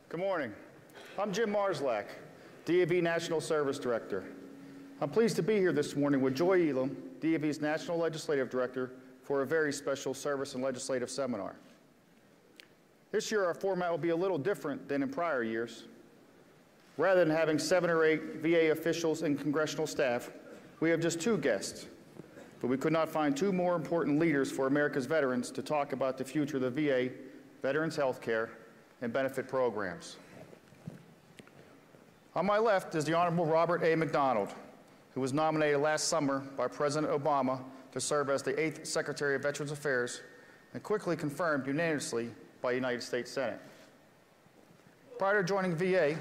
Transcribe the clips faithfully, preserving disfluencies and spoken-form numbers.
Good morning. I'm Jim Marszlak, D A V National Service Director. I'm pleased to be here this morning with Joy Elam, D A V's National Legislative Director, for a very special service and legislative seminar. This year, our format will be a little different than in prior years. Rather than having seven or eight V A officials and congressional staff, we have just two guests. But we could not find two more important leaders for America's veterans to talk about the future of the V A, veterans health care, and benefit programs. On my left is the Honorable Robert A. McDonald, who was nominated last summer by President Obama to serve as the eighth Secretary of Veterans Affairs and quickly confirmed unanimously by the United States Senate. Prior to joining V A,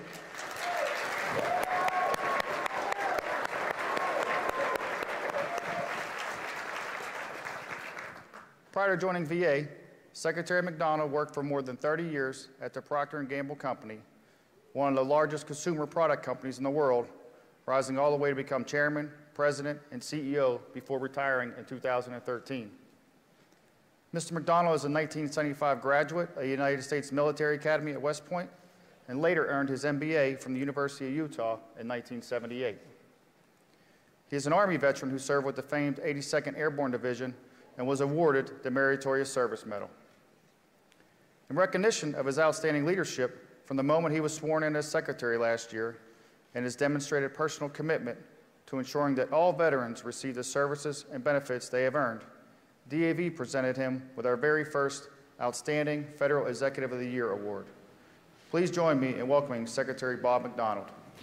Prior to joining V A, Secretary McDonald worked for more than thirty years at the Procter and Gamble Company, one of the largest consumer product companies in the world, rising all the way to become chairman, president, and C E O before retiring in two thousand thirteen. Mister McDonald is a nineteen seventy-five graduate of the United States Military Academy at West Point and later earned his M B A from the University of Utah in nineteen seventy-eight. He is an Army veteran who served with the famed eighty-second Airborne Division and was awarded the Meritorious Service Medal. In recognition of his outstanding leadership from the moment he was sworn in as Secretary last year and his demonstrated personal commitment to ensuring that all veterans receive the services and benefits they have earned, D A V presented him with our very first Outstanding Federal Executive of the Year Award. Please join me in welcoming Secretary Bob McDonald.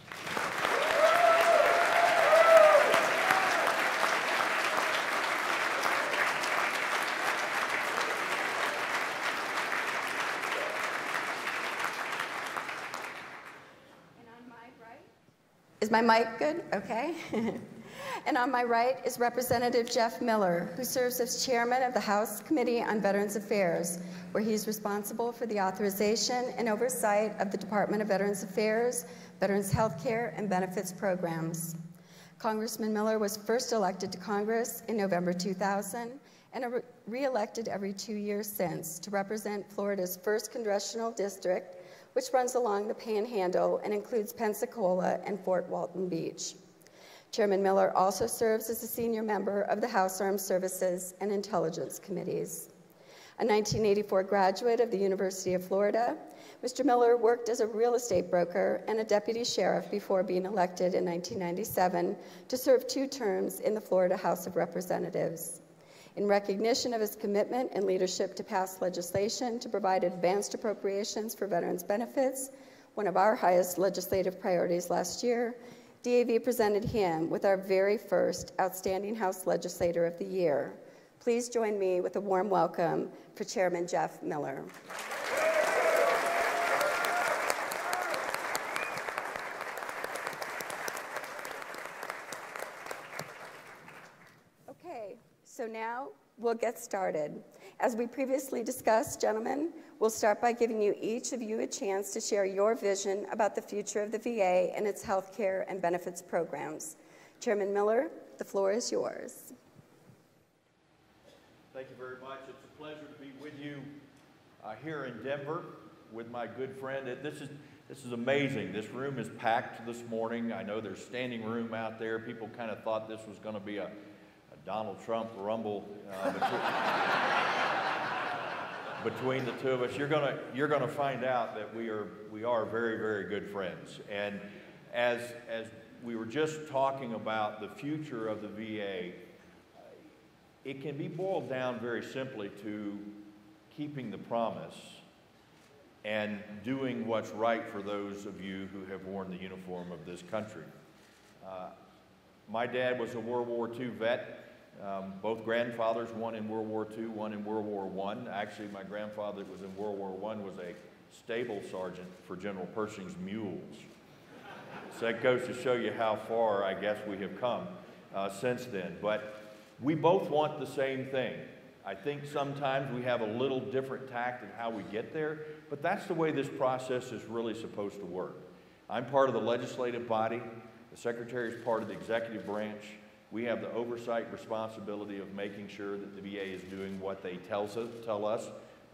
Is my mic good? Okay. And on my right is Representative Jeff Miller, who serves as chairman of the House Committee on Veterans Affairs, where he's responsible for the authorization and oversight of the Department of Veterans Affairs, Veterans Health Care, and Benefits programs. Congressman Miller was first elected to Congress in November two thousand and re-elected every two years since to represent Florida's first congressional district, which runs along the Panhandle and includes Pensacola and Fort Walton Beach. Chairman Miller also serves as a senior member of the House Armed Services and Intelligence Committees. A nineteen eighty-four graduate of the University of Florida, Mister Miller worked as a real estate broker and a deputy sheriff before being elected in nineteen ninety-seven to serve two terms in the Florida House of Representatives. In recognition of his commitment and leadership to pass legislation to provide advanced appropriations for veterans benefits, one of our highest legislative priorities last year, D A V presented him with our very first Outstanding House Legislator of the Year. Please join me with a warm welcome for Chairman Jeff Miller. Okay, so now we'll get started. As we previously discussed, gentlemen, we'll start by giving you each of you a chance to share your vision about the future of the V A and its health care and benefits programs. Chairman Miller, the floor is yours. Thank you very much. It's a pleasure to be with you uh, here in Denver with my good friend. This is, this is amazing. This room is packed this morning. I know there's standing room out there. People kind of thought this was going to be a Donald Trump rumble uh, between, between the two of us. You're gonna you're gonna find out that we are we are very very good friends. And as as we were just talking about the future of the V A, it can be boiled down very simply to keeping the promise and doing what's right for those of you who have worn the uniform of this country. Uh, my dad was a World War Two vet. Um, both grandfathers, one in World War Two, one in World War One. Actually, my grandfather that was in World War One was a stable sergeant for General Pershing's mules. So that goes to show you how far, I guess, we have come uh, since then. But we both want the same thing. I think sometimes we have a little different tact in how we get there, but that's the way this process is really supposed to work. I'm part of the legislative body. The Secretary is part of the executive branch. We have the oversight responsibility of making sure that the V A is doing what they tells us, tell us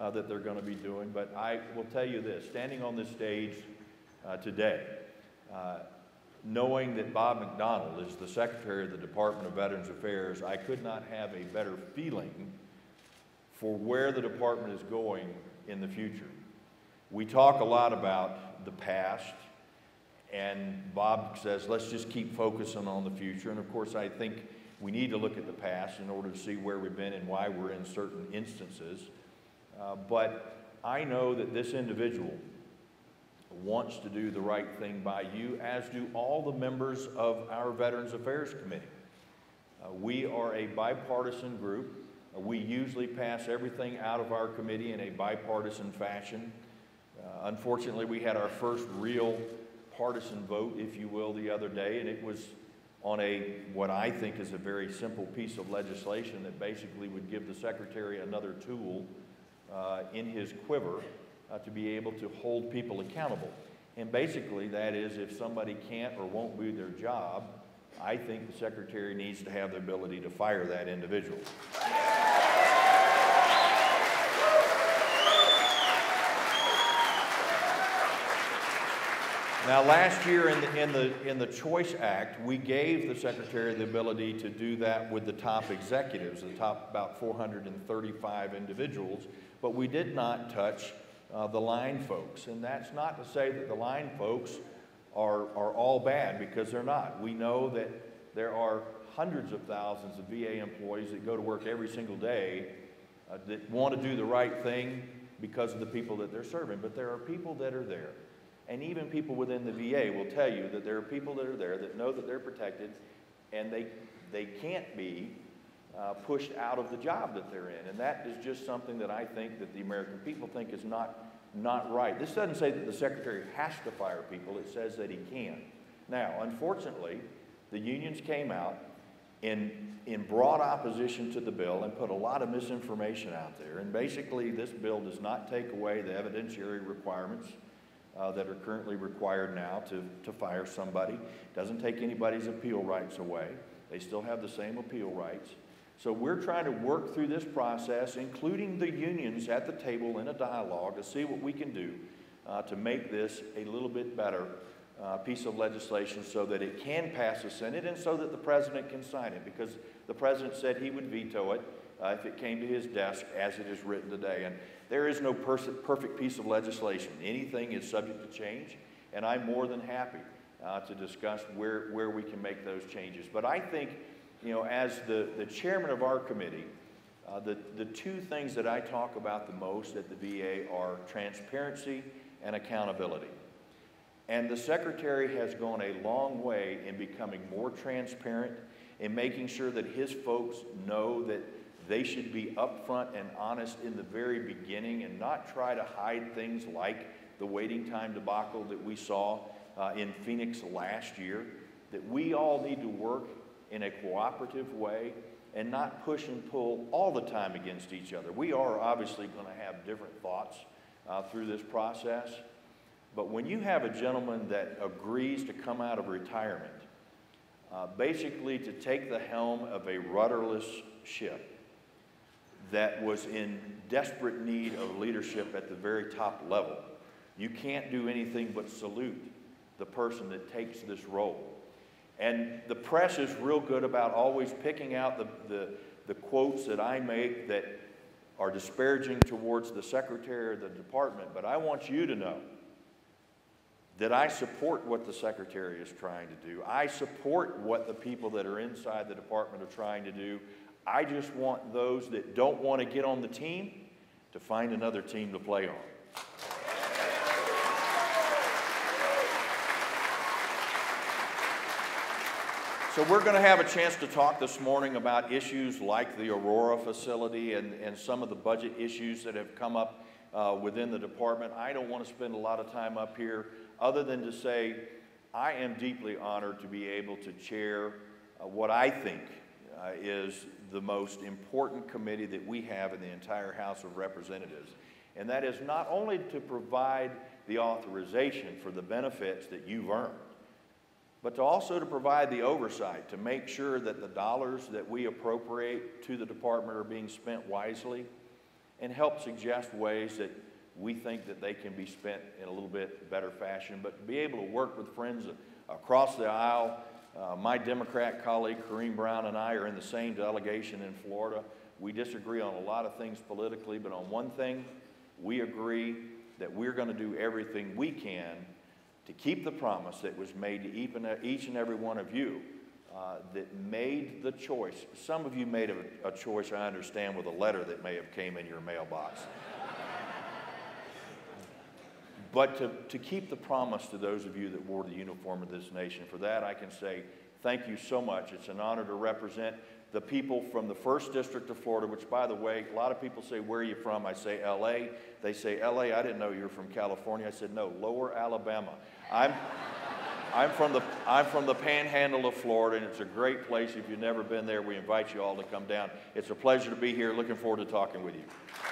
uh, that they're going to be doing. But I will tell you this, standing on this stage uh, today, uh, knowing that Bob McDonald is the Secretary of the Department of Veterans Affairs, I could not have a better feeling for where the department is going in the future. We talk a lot about the past, and Bob says, let's just keep focusing on the future. And of course, I think we need to look at the past in order to see where we've been and why we're in certain instances. Uh, but I know that this individual wants to do the right thing by you, as do all the members of our Veterans Affairs Committee. Uh, we are a bipartisan group. Uh, we usually pass everything out of our committee in a bipartisan fashion. Uh, unfortunately, we had our first real partisan vote, if you will, the other day, and it was on a, what I think is a very simple piece of legislation that basically would give the Secretary another tool uh, in his quiver uh, to be able to hold people accountable. And basically that is, if somebody can't or won't do their job, I think the Secretary needs to have the ability to fire that individual. Now, last year in the, in, the, in the Choice Act, we gave the Secretary the ability to do that with the top executives, the top about four hundred thirty-five individuals, but we did not touch uh, the line folks. And that's not to say that the line folks are, are all bad, because they're not. We know that there are hundreds of thousands of V A employees that go to work every single day uh, that want to do the right thing because of the people that they're serving, but there are people that are there. And even people within the V A will tell you that there are people that are there that know that they're protected, and they, they can't be uh, pushed out of the job that they're in. And that is just something that I think that the American people think is not, not right. This doesn't say that the Secretary has to fire people. It says that he can. Now, unfortunately, the unions came out in, in broad opposition to the bill and put a lot of misinformation out there. And basically, this bill does not take away the evidentiary requirements Uh, that are currently required now to, to fire somebody. Doesn't take anybody's appeal rights away. They still have the same appeal rights. So we're trying to work through this process, including the unions at the table in a dialogue, to see what we can do uh, to make this a little bit better uh, piece of legislation so that it can pass the Senate and so that the President can sign it, because the President said he would veto it uh, if it came to his desk as it is written today. And there is no perfect piece of legislation. Anything is subject to change, and I'm more than happy uh, to discuss where, where we can make those changes. But I think, you know, as the, the chairman of our committee, uh, the, the two things that I talk about the most at the V A are transparency and accountability. And the Secretary has gone a long way in becoming more transparent, in making sure that his folks know that they should be upfront and honest in the very beginning and not try to hide things like the waiting time debacle that we saw uh, in Phoenix last year, that we all need to work in a cooperative way and not push and pull all the time against each other. We are obviously going to have different thoughts uh, through this process, but when you have a gentleman that agrees to come out of retirement, uh, basically to take the helm of a rudderless ship that was in desperate need of leadership at the very top level, you can't do anything but salute the person that takes this role. And the press is real good about always picking out the, the, the quotes that I make that are disparaging towards the Secretary of the Department, but I want you to know that I support what the Secretary is trying to do. I support what the people that are inside the department are trying to do. I just want those that don't want to get on the team to find another team to play on. So we're going to have a chance to talk this morning about issues like the Aurora facility and, and some of the budget issues that have come up uh, within the department. I don't want to spend a lot of time up here other than to say I am deeply honored to be able to chair uh, what I think uh, is the most important committee that we have in the entire House of Representatives. And that is not only to provide the authorization for the benefits that you've earned, but to also to provide the oversight to make sure that the dollars that we appropriate to the department are being spent wisely, and help suggest ways that we think that they can be spent in a little bit better fashion. But to be able to work with friends across the aisle, uh, my Democrat colleague Kareem Brown and I are in the same delegation in Florida. We disagree on a lot of things politically, but on one thing, we agree that we're going to do everything we can to keep the promise that was made to each and every one of you uh, that made the choice. Some of you made a, a choice, I understand, with a letter that may have came in your mailbox. But to, to keep the promise to those of you that wore the uniform of this nation, for that I can say thank you so much. It's an honor to represent the people from the first District of Florida, which, by the way, a lot of people say, where are you from? I say L A. They say, L A, I didn't know you were from California. I said, no, Lower Alabama. I'm, I'm, from the, I'm from the panhandle of Florida, and it's a great place. If you've never been there, we invite you all to come down. It's a pleasure to be here. Looking forward to talking with you.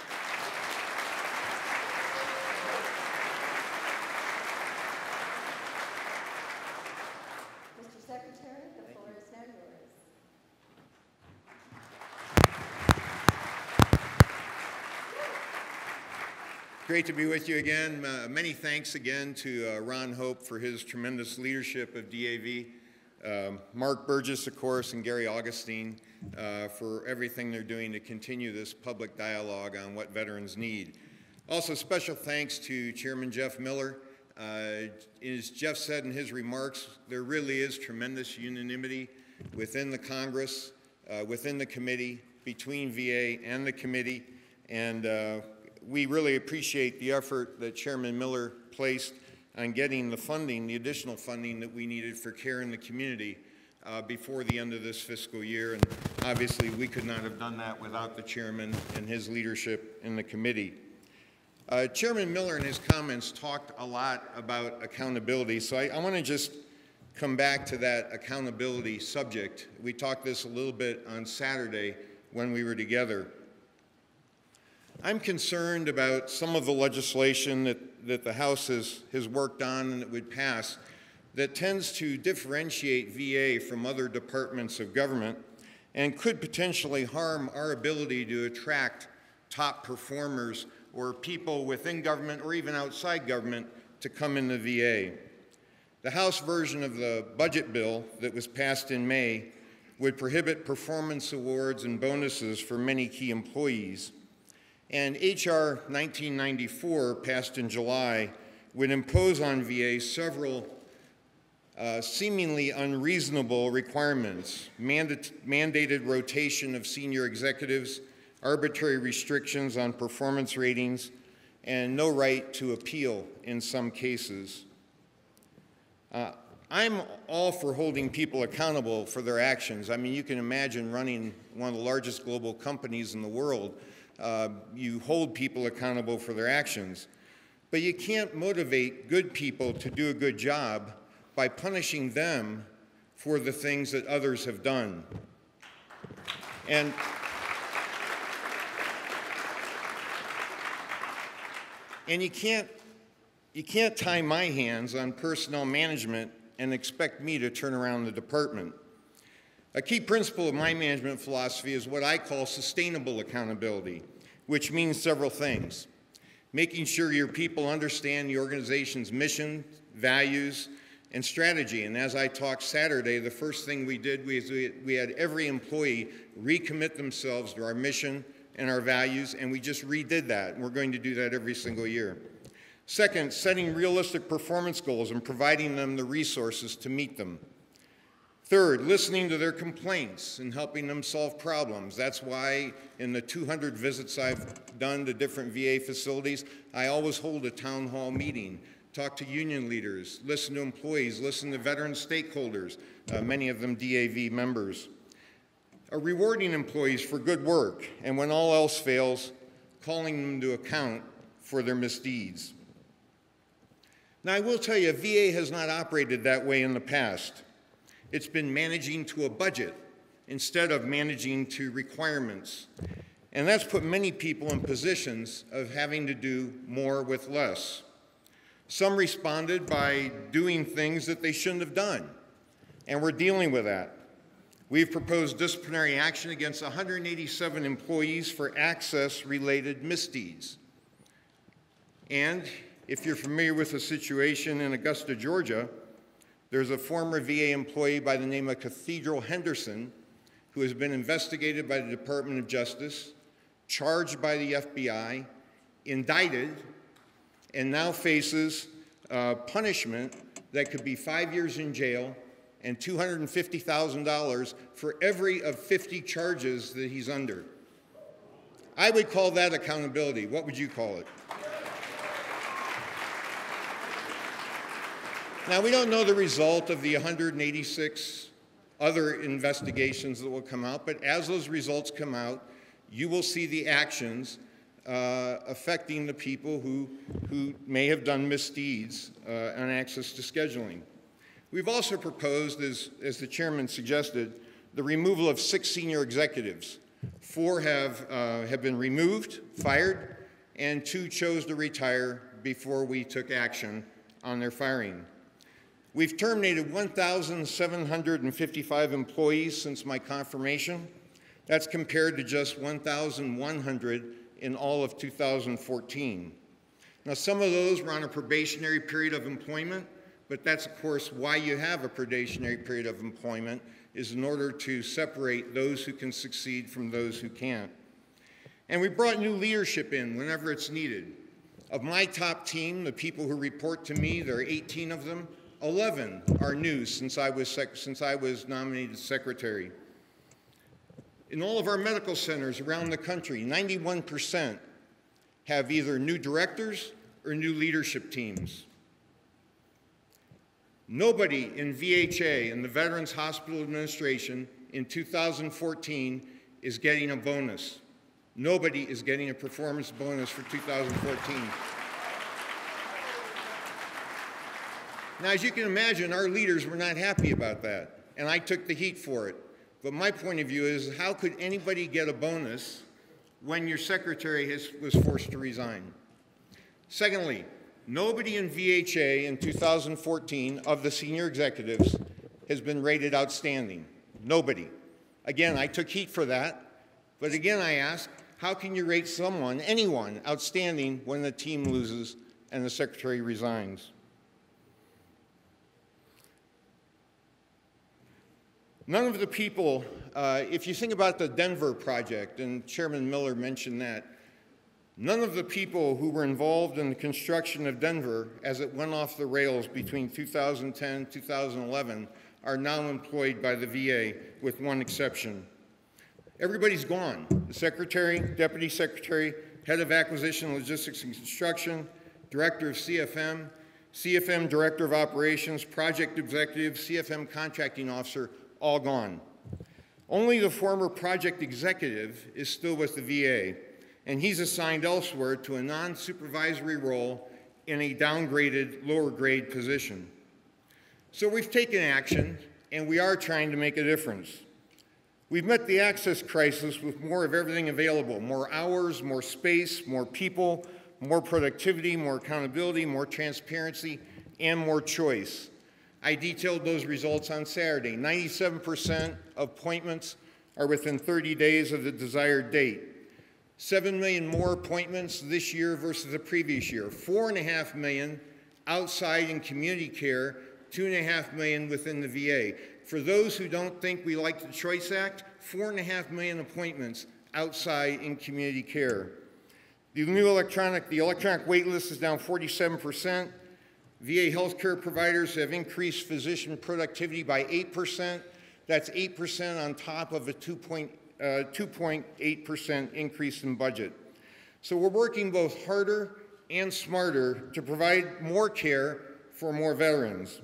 Mister Secretary, the floor is now yours. Great to be with you again. Uh, many thanks again to uh, Ron Hope for his tremendous leadership of D A V. Um, Mark Burgess, of course, and Gary Augustine uh, for everything they're doing to continue this public dialogue on what veterans need. Also, special thanks to Chairman Jeff Miller. Uh, as Jeff said in his remarks, there really is tremendous unanimity within the Congress, uh, within the committee, between V A and the committee, and uh, we really appreciate the effort that Chairman Miller placed on getting the funding, the additional funding that we needed for care in the community uh, before the end of this fiscal year. And obviously, we could not have done that without the chairman and his leadership in the committee. Uh, Chairman Miller in his comments talked a lot about accountability, so I, I want to just come back to that accountability subject. We talked this a little bit on Saturday when we were together. I'm concerned about some of the legislation that, that the House has, has worked on and that would pass that tends to differentiate V A from other departments of government and could potentially harm our ability to attract top performers or people within government or even outside government to come into V A. The House version of the budget bill that was passed in May would prohibit performance awards and bonuses for many key employees. And H R nineteen ninety-four, passed in July, would impose on V A several uh, seemingly unreasonable requirements: Mandat mandated rotation of senior executives, arbitrary restrictions on performance ratings, and no right to appeal in some cases. Uh, I'm all for holding people accountable for their actions. I mean, you can imagine running one of the largest global companies in the world. Uh, you hold people accountable for their actions. But you can't motivate good people to do a good job by punishing them for the things that others have done. And And you can't, you can't tie my hands on personnel management and expect me to turn around the department. A key principle of my management philosophy is what I call sustainable accountability, which means several things. Making sure your people understand the organization's mission, values, and strategy. And as I talked Saturday, the first thing we did was we, we had every employee recommit themselves to our mission and our values, and we just redid that, and we're going to do that every single year. Second, setting realistic performance goals and providing them the resources to meet them. Third, listening to their complaints and helping them solve problems. That's why in the two hundred visits I've done to different V A facilities, I always hold a town hall meeting, talk to union leaders, listen to employees, listen to veteran stakeholders, uh, many of them D A V members. Uh, rewarding employees for good work, and when all else fails, calling them to account for their misdeeds. Now, I will tell you, V A has not operated that way in the past. It's been managing to a budget instead of managing to requirements. And that's put many people in positions of having to do more with less. Some responded by doing things that they shouldn't have done, and we're dealing with that. We've proposed disciplinary action against one hundred eighty-seven employees for access-related misdeeds. And if you're familiar with the situation in Augusta, Georgia, there's a former V A employee by the name of Cathedral Henderson who has been investigated by the Department of Justice, charged by the F B I, indicted, and now faces uh, punishment that could be five years in jail and two hundred fifty thousand dollars for every of fifty charges that he's under. I would call that accountability. What would you call it? Now, we don't know the result of the one hundred eighty-six other investigations that will come out, but as those results come out, you will see the actions uh, affecting the people who, who may have done misdeeds uh, on access to scheduling. We've also proposed, as, as the chairman suggested, the removal of six senior executives. Four have, uh, have been removed, fired, and two chose to retire before we took action on their firing. We've terminated one thousand seven hundred fifty-five employees since my confirmation. That's compared to just one thousand one hundred in all of two thousand fourteen. Now, some of those were on a probationary period of employment, but that's, of course, why you have a probationary period of employment, is in order to separate those who can succeed from those who can't. And we brought new leadership in whenever it's needed. Of my top team, the people who report to me, there are eighteen of them, eleven are new since I was, sec since I was nominated secretary. In all of our medical centers around the country, ninety-one percent have either new directors or new leadership teams. Nobody in V H A, in the Veterans Hospital Administration, in two thousand fourteen is getting a bonus. Nobody is getting a performance bonus for two thousand fourteen. Now, as you can imagine, our leaders were not happy about that, and I took the heat for it. But my point of view is, how could anybody get a bonus when your secretary has, was forced to resign? Secondly, nobody in V H A in two thousand fourteen of the senior executives has been rated outstanding. Nobody. Again, I took heat for that, but again I ask, how can you rate someone, anyone, outstanding when the team loses and the secretary resigns? None of the people, uh, if you think about the Denver project, and Chairman Miller mentioned that, none of the people who were involved in the construction of Denver as it went off the rails between two thousand ten and two thousand eleven are now employed by the V A, with one exception. Everybody's gone. The secretary, deputy secretary, head of acquisition, logistics and construction, director of C F M, C F M director of operations, project executive, C F M contracting officer, all gone. Only the former project executive is still with the V A, and he's assigned elsewhere to a non-supervisory role in a downgraded, lower grade position. So we've taken action, and we are trying to make a difference. We've met the access crisis with more of everything available: more hours, more space, more people, more productivity, more accountability, more transparency, and more choice. I detailed those results on Saturday. ninety-seven percent of appointments are within thirty days of the desired date. seven million more appointments this year versus the previous year. four point five million outside in community care, two point five million within the V A. For those who don't think we like the Choice Act, four point five million appointments outside in community care. The new electronic, the electronic wait list is down forty-seven percent. V A healthcare providers have increased physician productivity by eight percent. That's eight percent on top of a two point eight percent increase in budget. So we're working both harder and smarter to provide more care for more veterans.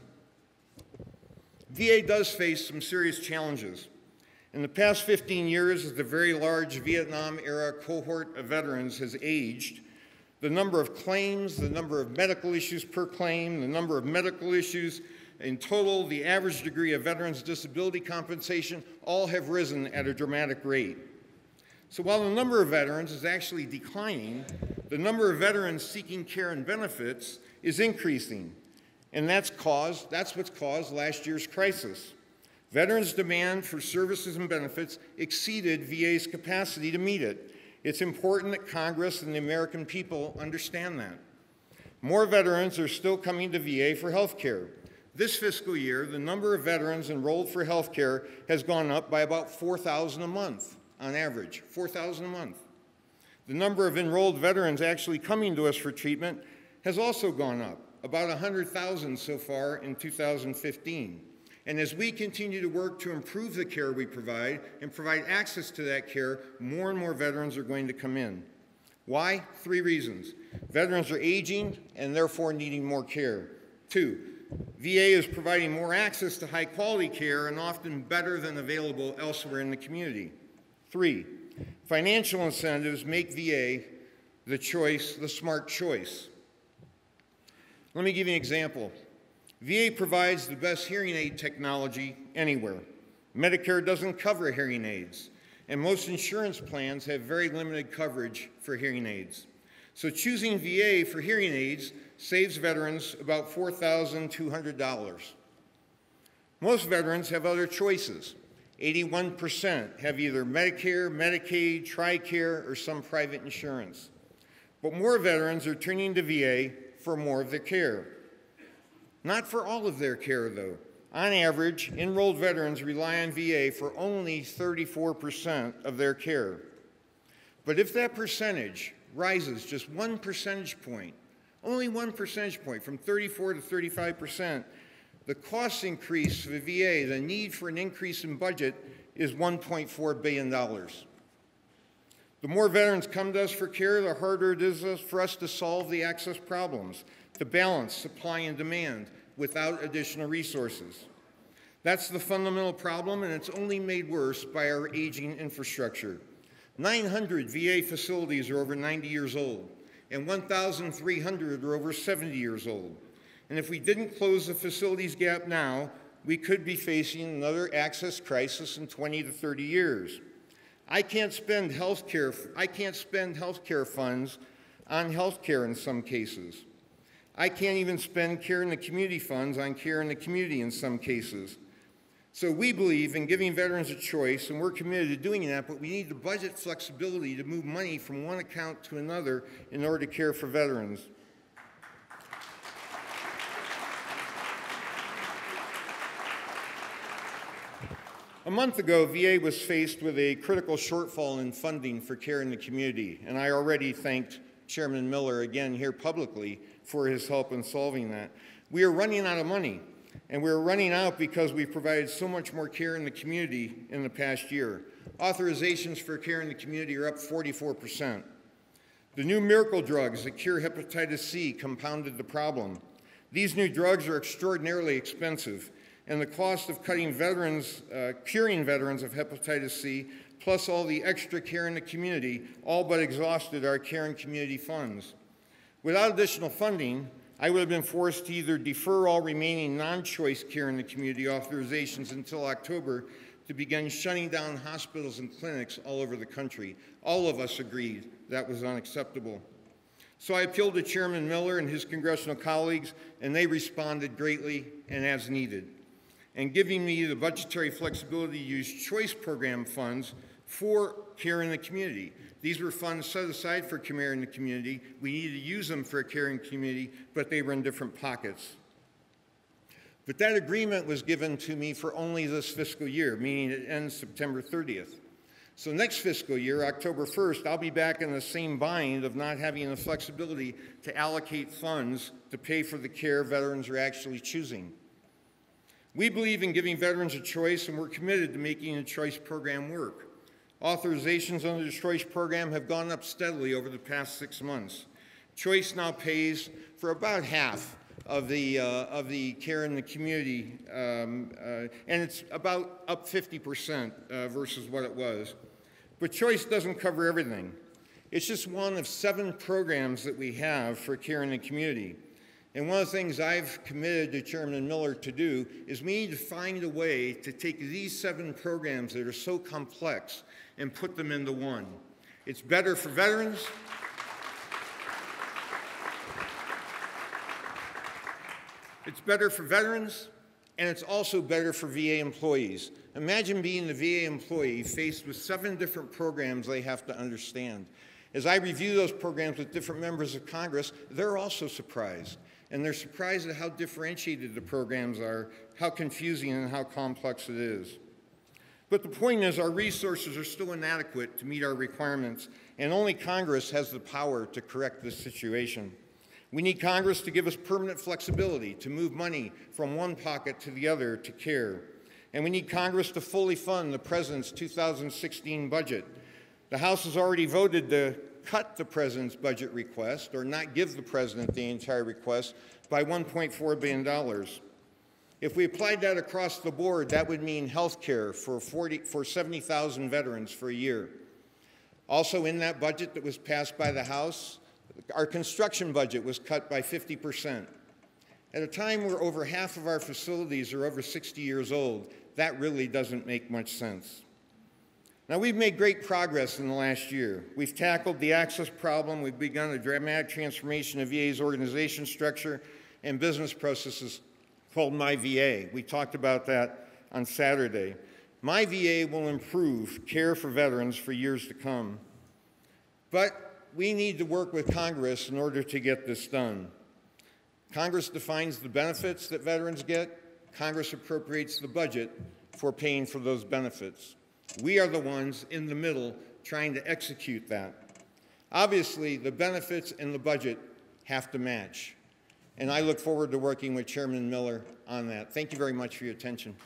V A does face some serious challenges. In the past fifteen years, as the very large Vietnam-era cohort of veterans has aged, the number of claims, the number of medical issues per claim, the number of medical issues in total, the average degree of veterans' disability compensation, all have risen at a dramatic rate. So while the number of veterans is actually declining, the number of veterans seeking care and benefits is increasing. And that's caused, that's what's caused last year's crisis. Veterans' demand for services and benefits exceeded V A's capacity to meet it. It's important that Congress and the American people understand that. More veterans are still coming to V A for health care. This fiscal year, the number of veterans enrolled for health care has gone up by about four thousand a month on average, four thousand a month. The number of enrolled veterans actually coming to us for treatment has also gone up, about one hundred thousand so far in two thousand fifteen. And as we continue to work to improve the care we provide and provide access to that care, more and more veterans are going to come in. Why? Three reasons. Veterans are aging and therefore needing more care. Two, V A is providing more access to high quality care and often better than available elsewhere in the community. Three, financial incentives make V A the choice, the smart choice. Let me give you an example. V A provides the best hearing aid technology anywhere. Medicare doesn't cover hearing aids, and most insurance plans have very limited coverage for hearing aids. So choosing V A for hearing aids saves veterans about four thousand two hundred dollars. Most veterans have other choices. eighty-one percent have either Medicare, Medicaid, TRICARE, or some private insurance. But more veterans are turning to V A for more of their care. Not for all of their care, though. On average, enrolled veterans rely on V A for only thirty-four percent of their care. But if that percentage rises just one percentage point, only one percentage point, from thirty-four to thirty-five percent, the cost increase for the V A, the need for an increase in budget, is one point four billion dollars. The more veterans come to us for care, the harder it is for us to solve the access problems, to balance supply and demand without additional resources. That's the fundamental problem, and it's only made worse by our aging infrastructure. nine hundred V A facilities are over ninety years old, and one thousand three hundred are over seventy years old. And if we didn't close the facilities gap now, we could be facing another access crisis in twenty to thirty years. I can't spend health care, I can't spend health care funds on health care in some cases. I can't even spend care in the community funds on care in the community in some cases. So we believe in giving veterans a choice, and we're committed to doing that, but we need the budget flexibility to move money from one account to another in order to care for veterans. A month ago, V A was faced with a critical shortfall in funding for care in the community, and I already thanked Chairman Miller again here publicly for his help in solving that. We are running out of money, and we're running out because we've provided so much more care in the community in the past year. Authorizations for care in the community are up forty-four percent. The new miracle drugs that cure hepatitis C compounded the problem. These new drugs are extraordinarily expensive, and the cost of cutting veterans, uh, curing veterans of hepatitis C, plus all the extra care in the community, all but exhausted our care and community funds. Without additional funding, I would have been forced to either defer all remaining non-choice care in the community authorizations until October to begin shutting down hospitals and clinics all over the country. All of us agreed that was unacceptable. So I appealed to Chairman Miller and his congressional colleagues, and they responded greatly and as needed, and giving me the budgetary flexibility to use choice program funds for care in the community. These were funds set aside for care in the community. We needed to use them for care in the community, but they were in different pockets. But that agreement was given to me for only this fiscal year, meaning it ends September thirtieth. So next fiscal year, October first, I'll be back in the same bind of not having the flexibility to allocate funds to pay for the care veterans are actually choosing. We believe in giving veterans a choice, and we're committed to making the choice program work. Authorizations under the choice program have gone up steadily over the past six months. Choice now pays for about half of the, uh, of the care in the community, um, uh, and it's about up fifty percent uh, versus what it was. But choice doesn't cover everything. It's just one of seven programs that we have for care in the community. And one of the things I've committed to Chairman Miller to do is we need to find a way to take these seven programs that are so complex and put them into one. It's better for veterans. It's better for veterans, And it's also better for V A employees. Imagine being the V A employee faced with seven different programs they have to understand. As I review those programs with different members of Congress, they're also surprised. And they're surprised at how differentiated the programs are, how confusing and how complex it is. But the point is, our resources are still inadequate to meet our requirements, and only Congress has the power to correct this situation. We need Congress to give us permanent flexibility to move money from one pocket to the other to care. And we need Congress to fully fund the President's two thousand sixteen budget. The House has already voted to cut the President's budget request, or not give the President the entire request, by one point four billion dollars. If we applied that across the board, that would mean health care for, for seventy thousand veterans for a year. Also in that budget that was passed by the House, our construction budget was cut by fifty percent. At a time where over half of our facilities are over sixty years old, that really doesn't make much sense. Now, we've made great progress in the last year. We've tackled the access problem. We've begun a dramatic transformation of V A's organization structure and business processes called My V A. We talked about that on Saturday. My V A will improve care for veterans for years to come. But we need to work with Congress in order to get this done. Congress defines the benefits that veterans get. Congress appropriates the budget for paying for those benefits. We are the ones in the middle trying to execute that. Obviously, the benefits and the budget have to match. And I look forward to working with Chairman Miller on that. Thank you very much for your attention.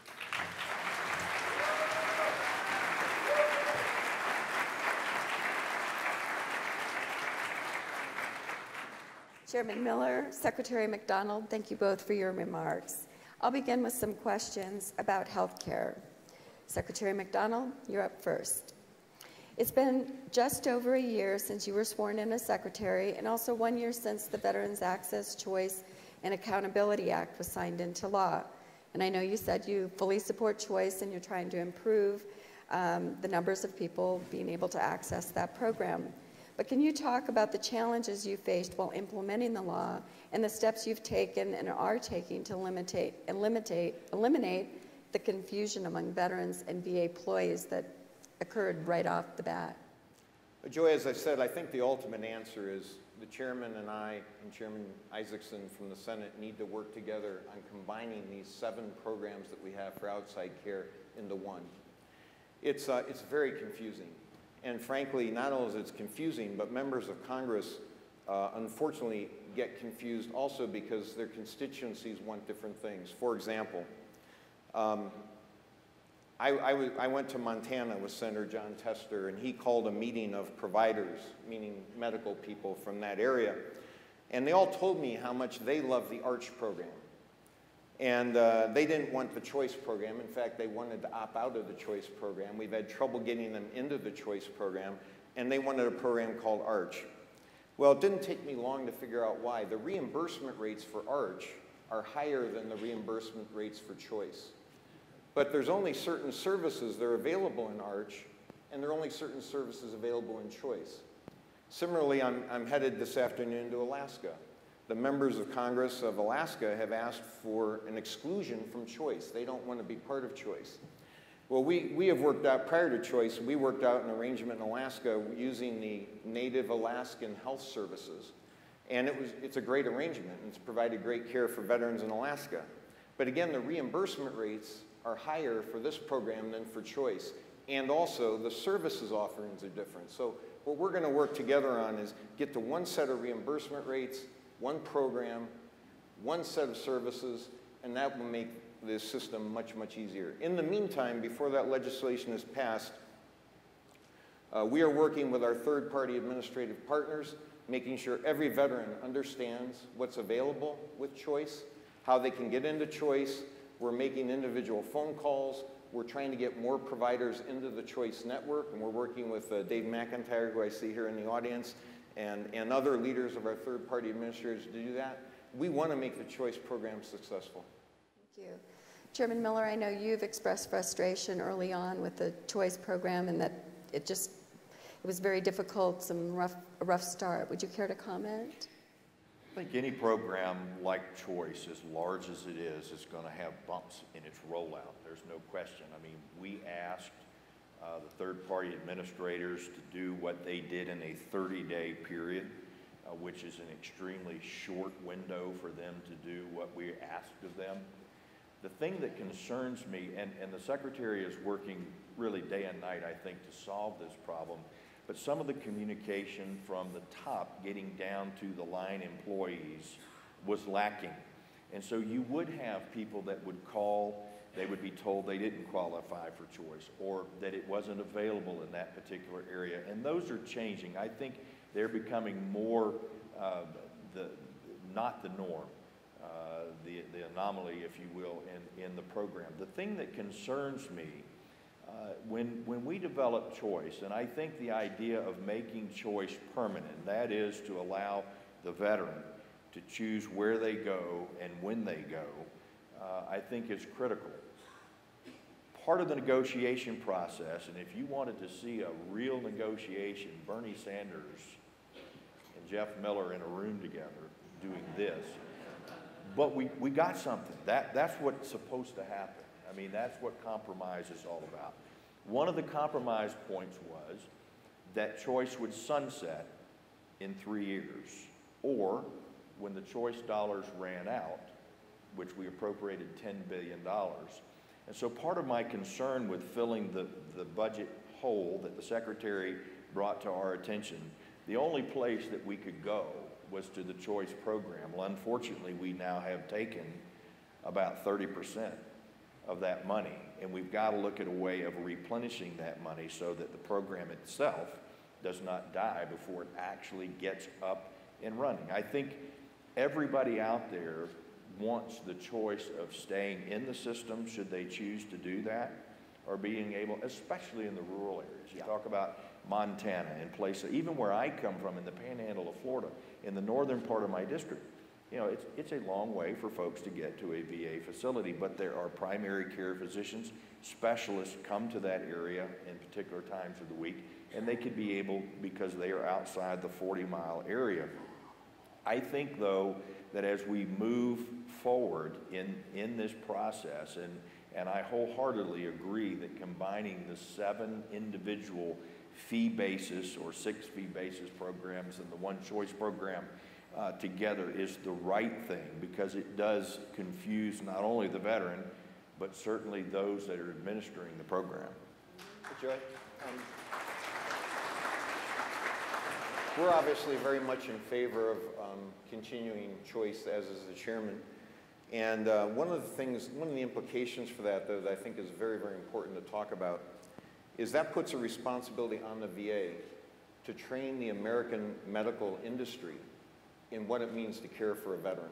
Chairman Miller, Secretary McDonald, thank you both for your remarks. I'll begin with some questions about health care. Secretary McDonald, you're up first. It's been just over a year since you were sworn in as Secretary, and also one year since the Veterans Access, Choice, and Accountability Act was signed into law. And I know you said you fully support choice and you're trying to improve um, the numbers of people being able to access that program. But can you talk about the challenges you faced while implementing the law and the steps you've taken and are taking to eliminate, eliminate, eliminate the confusion among veterans and V A employees that occurred right off the bat? Joy, as I said, I think the ultimate answer is the chairman and I and Chairman Isaacson from the Senate need to work together on combining these seven programs that we have for outside care into one. It's, uh, it's very confusing. And frankly, not only is it confusing, but members of Congress uh, unfortunately get confused also because their constituencies want different things. For example, um, I, I, I went to Montana with Senator John Tester, and he called a meeting of providers, meaning medical people from that area. And they all told me how much they love the ARCH program. And uh, they didn't want the choice program. In fact, they wanted to opt out of the choice program. We've had trouble getting them into the choice program, and they wanted a program called ARCH. Well, it didn't take me long to figure out why. The reimbursement rates for ARCH are higher than the reimbursement rates for choice. But there's only certain services that are available in ARCH, and there are only certain services available in choice. Similarly, I'm, I'm headed this afternoon to Alaska. The members of Congress of Alaska have asked for an exclusion from choice. They don't want to be part of choice. Well, we, we have worked out, prior to choice, we worked out an arrangement in Alaska using the Native Alaskan Health Services. And it was, it's a great arrangement. It's provided great care for veterans in Alaska. But again, the reimbursement rates are higher for this program than for choice. And also, the services offerings are different. So what we're going to work together on is get to one set of reimbursement rates, one program, one set of services, and that will make this system much, much easier. In the meantime, before that legislation is passed, uh, we are working with our third-party administrative partners, making sure every veteran understands what's available with choice, how they can get into choice. We're making individual phone calls. We're trying to get more providers into the choice network, and we're working with uh, Dave McIntyre, who I see here in the audience, and, and other leaders of our third-party administrators to do that. We want to make the choice program successful. Thank you. Chairman Miller, I know you've expressed frustration early on with the choice program and that it just, it was very difficult, some rough, a rough start. Would you care to comment? I think any program like Choice, as large as it is, is going to have bumps in its rollout. There's no question. I mean, we asked uh, the third-party administrators to do what they did in a thirty-day period, uh, which is an extremely short window for them to do what we asked of them. The thing that concerns me, and, and the Secretary is working really day and night, I think, to solve this problem, but some of the communication from the top getting down to the line employees was lacking. And so you would have people that would call, they would be told they didn't qualify for Choice, or that it wasn't available in that particular area. And those are changing. I think they're becoming more uh, the, not the norm, uh, the, the anomaly, if you will, in, in the program. The thing that concerns me Uh, when, when we develop Choice, and I think the idea of making Choice permanent, that is to allow the veteran to choose where they go and when they go, uh, I think is critical. Part of the negotiation process, and if you wanted to see a real negotiation, Bernie Sanders and Jeff Miller in a room together doing this, but we, we got something. That, that's what's supposed to happen. I mean, that's what compromise is all about. One of the compromise points was that Choice would sunset in three years, or when the Choice dollars ran out, which we appropriated ten billion dollars. And so part of my concern with filling the, the budget hole that the Secretary brought to our attention, the only place that we could go was to the Choice program. Well, unfortunately, we now have taken about thirty percent of that money, and we've got to look at a way of replenishing that money so that the program itself does not die before it actually gets up and running. I think everybody out there wants the choice of staying in the system should they choose to do that, or being able, especially in the rural areas. You yeah. talk about Montana and places, even where I come from in the panhandle of Florida, in the northern part of my district. You know, it's, it's a long way for folks to get to a V A facility, but there are primary care physicians, specialists come to that area in particular times of the week, and they could be able, because they are outside the forty mile area. I think, though, that as we move forward in, in this process, and, and I wholeheartedly agree that combining the seven individual fee basis or six fee basis programs and the one choice program Uh, together is the right thing, because it does confuse not only the veteran, but certainly those that are administering the program. Joy, um, we're obviously very much in favor of um, continuing Choice, as is the chairman. And uh, one of the things, one of the implications for that, though, that I think is very, very important to talk about, is that puts a responsibility on the V A to train the American medical industry in what it means to care for a veteran.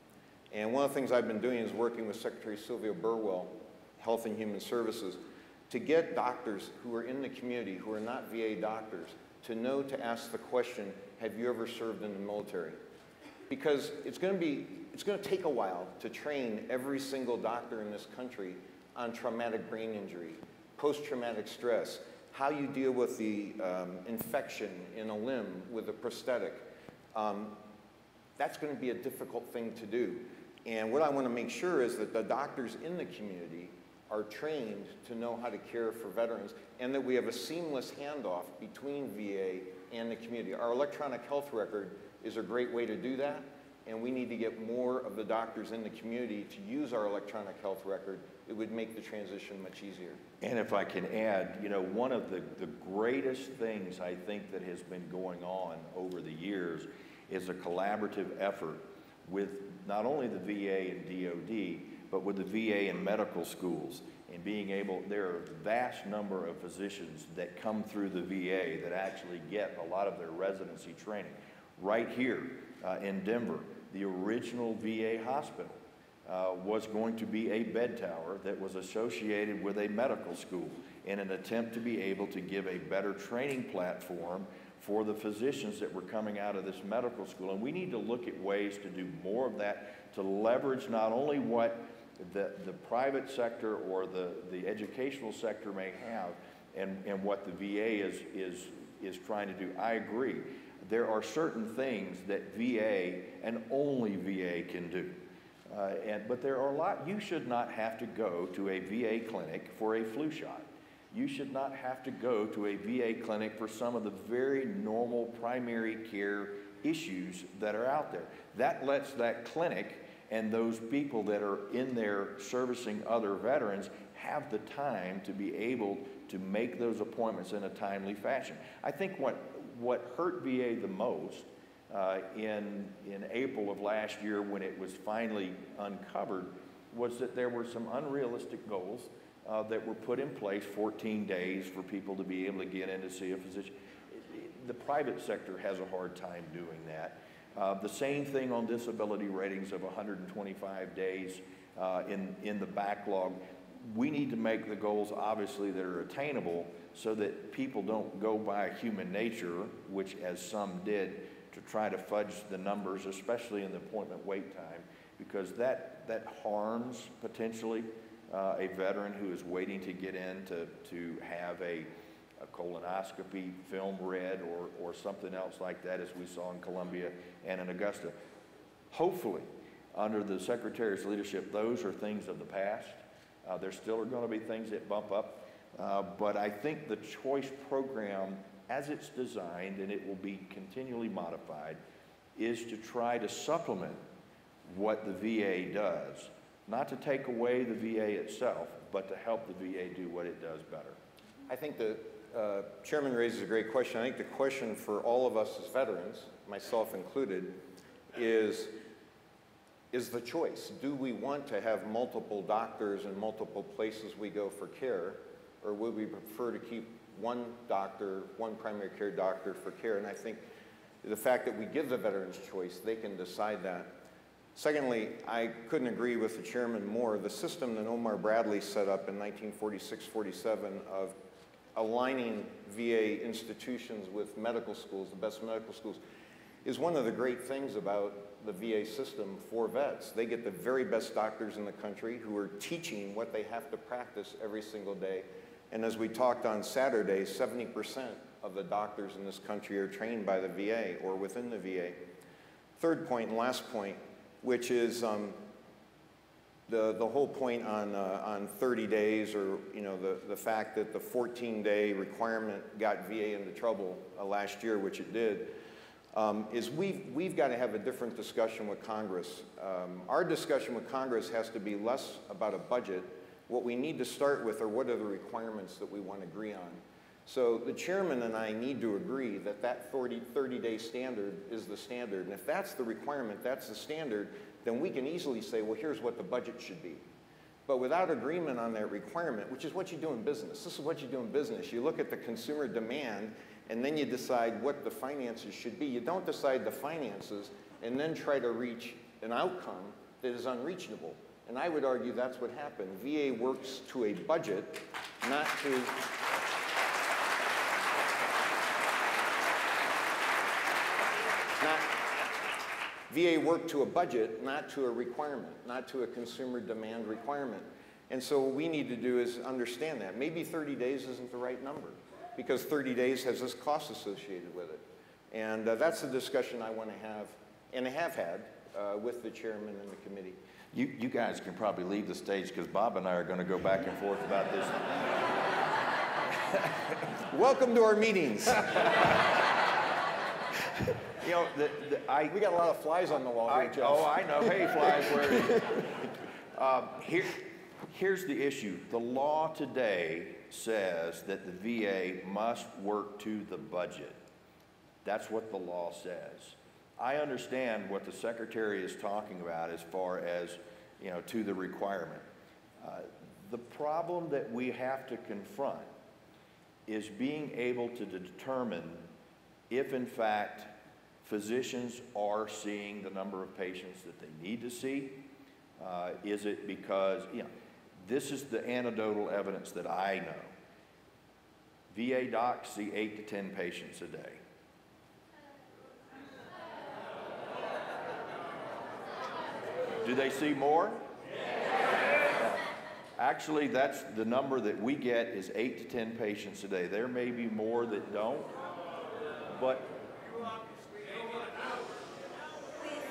And one of the things I've been doing is working with Secretary Sylvia Burwell, Health and Human Services, to get doctors who are in the community, who are not V A doctors, to know to ask the question, have you ever served in the military? Because it's going to be, it's going to take a while to train every single doctor in this country on traumatic brain injury, post-traumatic stress, how you deal with the um, infection in a limb with a prosthetic. Um, That's going to be a difficult thing to do. And what I want to make sure is that the doctors in the community are trained to know how to care for veterans, and that we have a seamless handoff between V A and the community. Our electronic health record is a great way to do that, and we need to get more of the doctors in the community to use our electronic health record. It would make the transition much easier. And if I can add, you know, one of the, the greatest things I think that has been going on over the years is a collaborative effort with not only the V A and D O D, but with the V A and medical schools, and being able, there are a vast number of physicians that come through the V A that actually get a lot of their residency training. Right here uh, in Denver, the original V A hospital uh, was going to be a bed tower that was associated with a medical school in an attempt to be able to give a better training platform for the physicians that were coming out of this medical school. And we need to look at ways to do more of that, to leverage not only what the, the private sector or the, the educational sector may have, and, and what the V A is, is, is trying to do. I agree. there are certain things that V A and only V A can do. Uh, and, but there are a lot, you should not have to go to a V A clinic for a flu shot. You should not have to go to a V A clinic for some of the very normal primary care issues that are out there. That lets that clinic and those people that are in there servicing other veterans have the time to be able to make those appointments in a timely fashion. I think what, what hurt V A the most uh, in, in April of last year when it was finally uncovered was that there were some unrealistic goals uh, that were put in place, fourteen days for people to be able to get in to see a physician. The private sector has a hard time doing that. Uh, the same thing on disability ratings of one hundred twenty-five days uh, in, in the backlog. We need to make the goals obviously that are attainable so that people don't go by human nature, which as some did, to try to fudge the numbers, especially in the appointment wait time, because that, that harms potentially uh, a veteran who is waiting to get in to, to have a a colonoscopy film read or, or something else like that, as we saw in Columbia and in Augusta. Hopefully, under the Secretary's leadership, those are things of the past. Uh, there still are going to be things that bump up, uh, but I think the choice program, as it's designed, and it will be continually modified, is to try to supplement what the V A does, not to take away the V A itself, but to help the V A do what it does better. I think the uh, Chairman raises a great question. I think the question for all of us as veterans, myself included, is, is the choice. Do we want to have multiple doctors and multiple places we go for care, or would we prefer to keep one doctor, one primary care doctor for care? And I think the fact that we give the veterans choice, they can decide that. Secondly, I couldn't agree with the chairman more. The system that Omar Bradley set up in nineteen forty-six forty-seven of aligning V A institutions with medical schools, the best medical schools, is one of the great things about the V A system for vets. They get the very best doctors in the country who are teaching what they have to practice every single day. And as we talked on Saturday, seventy percent of the doctors in this country are trained by the V A or within the V A. Third point and last point, which is um, the, the whole point on, uh, on thirty days, or you know, the, the fact that the fourteen day requirement got V A into trouble uh, last year, which it did, um, is we've, we've got to have a different discussion with Congress. Um, our discussion with Congress has to be less about a budget. What we need to start with are what are the requirements that we want to agree on. So the chairman and I need to agree that that thirty day standard is the standard. And if that's the requirement, that's the standard, then we can easily say, well, here's what the budget should be. But without agreement on that requirement, which is what you do in business, this is what you do in business. You look at the consumer demand, and then you decide what the finances should be. You don't decide the finances and then try to reach an outcome that is unreachable. And I would argue that's what happened. V A works to a budget, not to... Not, V A worked to a budget, not to a requirement, not to a consumer demand requirement. And so what we need to do is understand that. Maybe thirty days isn't the right number, because thirty days has this cost associated with it. And uh, that's the discussion I want to have, and I have had, uh, with the chairman and the committee. You, you guys can probably leave the stage, because Bob and I are going to go back and forth about this. Welcome to our meetings. You know, the, the, I, we got a lot of flies on the wall here, I, Jeff. Oh, I know. Hey, flies, where is it? Um, here, here's the issue. The law today says that the V A must work to the budget. That's what the law says. I understand what the Secretary is talking about as far as, you know, to the requirement. Uh, the problem that we have to confront is being able to determine if, in fact, physicians are seeing the number of patients that they need to see. Uh, is it because, you know, this is the anecdotal evidence that I know. V A docs see eight to ten patients a day. Do they see more? Uh, actually, that's the number that we get is eight to ten patients a day. There may be more that don't, but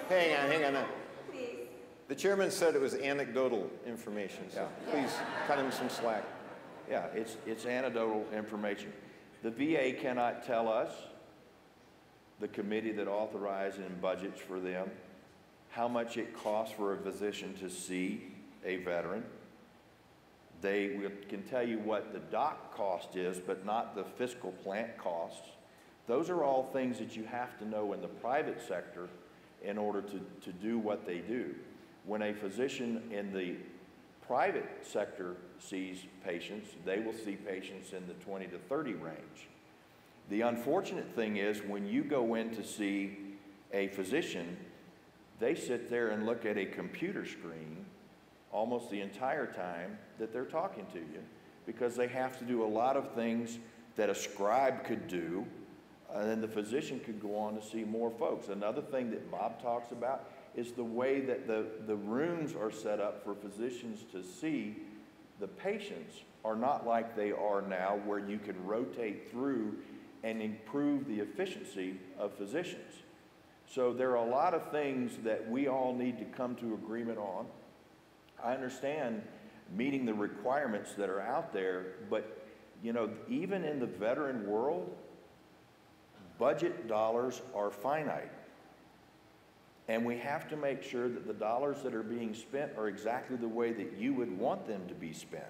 hang on, hang on. Please. The chairman said it was anecdotal information, so Yeah. please cut him some slack. Yeah, it's, it's anecdotal information. The V A cannot tell us, the committee that authorizes and budgets for them, how much it costs for a physician to see a veteran. They will- can tell you what the doc cost is, but not the fiscal plant costs. Those are all things that you have to know in the private sector in order to, to do what they do. When a physician in the private sector sees patients, they will see patients in the twenty to thirty range. The unfortunate thing is when you go in to see a physician, they sit there and look at a computer screen almost the entire time that they're talking to you, because they have to do a lot of things that a scribe could do, and then the physician could go on to see more folks. Another thing that Bob talks about is the way that the, the rooms are set up for physicians to see the patients are not like they are now, where you can rotate through and improve the efficiency of physicians. So there are a lot of things that we all need to come to agreement on. I understand meeting the requirements that are out there, but you know, even in the veteran world, budget dollars are finite. And we have to make sure that the dollars that are being spent are exactly the way that you would want them to be spent.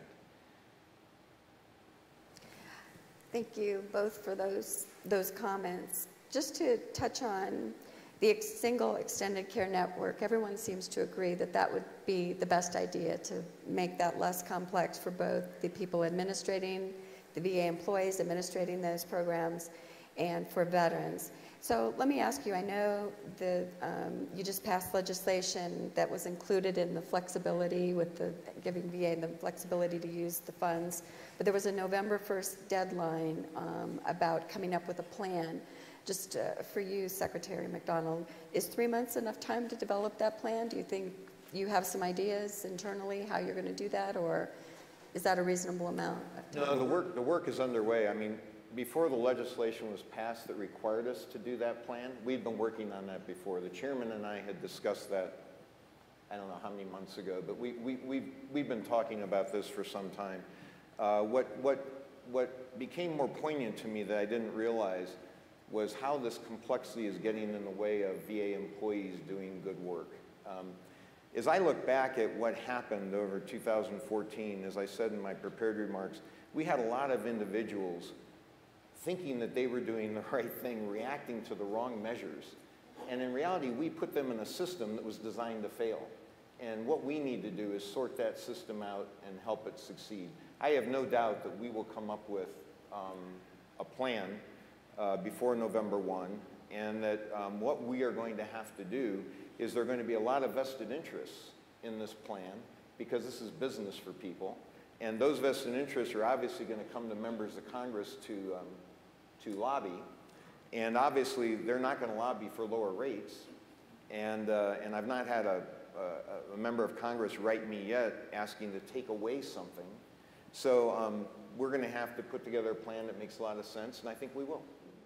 Thank you both for those, those comments. Just to touch on the ex single extended care network, everyone seems to agree that that would be the best idea to make that less complex for both the people administrating, the V A employees administrating those programs, and for veterans. So let me ask you, I know the, um, you just passed legislation that was included in the flexibility with the giving V A the flexibility to use the funds, but there was a November first deadline um, about coming up with a plan. Just uh, for you, Secretary McDonald, is three months enough time to develop that plan? Do you think you have some ideas internally how you're going to do that, or is that a reasonable amount of time? No, the work, the work is underway. I mean, before the legislation was passed that required us to do that plan, we'd been working on that before. The chairman and I had discussed that, I don't know how many months ago, but we, we, we've, we've been talking about this for some time. Uh, what, what, what became more poignant to me that I didn't realize was how this complexity is getting in the way of V A employees doing good work. Um, as I look back at what happened over two thousand fourteen, as I said in my prepared remarks, we had a lot of individuals thinking that they were doing the right thing, reacting to the wrong measures. And in reality, we put them in a system that was designed to fail. And what we need to do is sort that system out and help it succeed. I have no doubt that we will come up with um, a plan uh, before November first, and that um, what we are going to have to do is there are going to be a lot of vested interests in this plan, because this is business for people. And those vested interests are obviously going to come to members of Congress to, um, to lobby. And obviously, they're not going to lobby for lower rates. And, uh, and I've not had a, a, a member of Congress write me yet asking to take away something. So um, we're going to have to put together a plan that makes a lot of sense, and I think we will.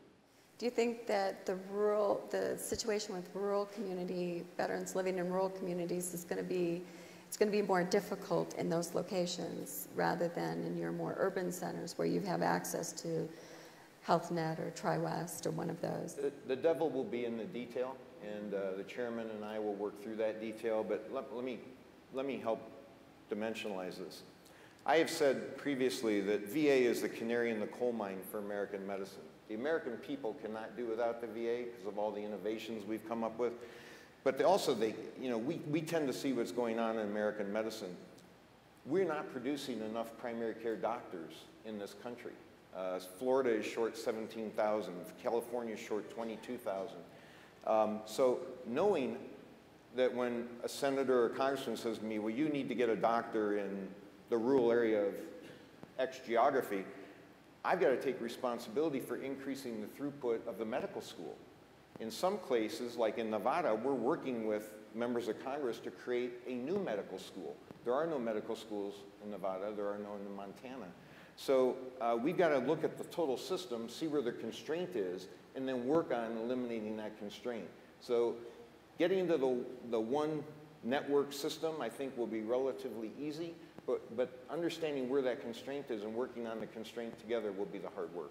Do you think that the rural, the situation with rural community, veterans living in rural communities is going to be, it's going to be more difficult in those locations rather than in your more urban centers where you have access to Health Net or TriWest or one of those? The, the devil will be in the detail, and uh, the chairman and I will work through that detail, but let, let, me, let me help dimensionalize this. I have said previously that V A is the canary in the coal mine for American medicine. The American people cannot do without the V A because of all the innovations we've come up with. But they also, they, you know, we, we tend to see what's going on in American medicine. We're not producing enough primary care doctors in this country. Uh, Florida is short seventeen thousand, California is short twenty-two thousand. Um, so knowing that when a senator or congressman says to me, well, you need to get a doctor in the rural area of X geography, I've got to take responsibility for increasing the throughput of the medical school. In some places, like in Nevada, we're working with members of Congress to create a new medical school. There are no medical schools in Nevada, there are none in Montana. So uh, we've got to look at the total system, see where the constraint is, and then work on eliminating that constraint. So Getting to the, the one network system, I think, will be relatively easy, but, but understanding where that constraint is and working on the constraint together will be the hard work.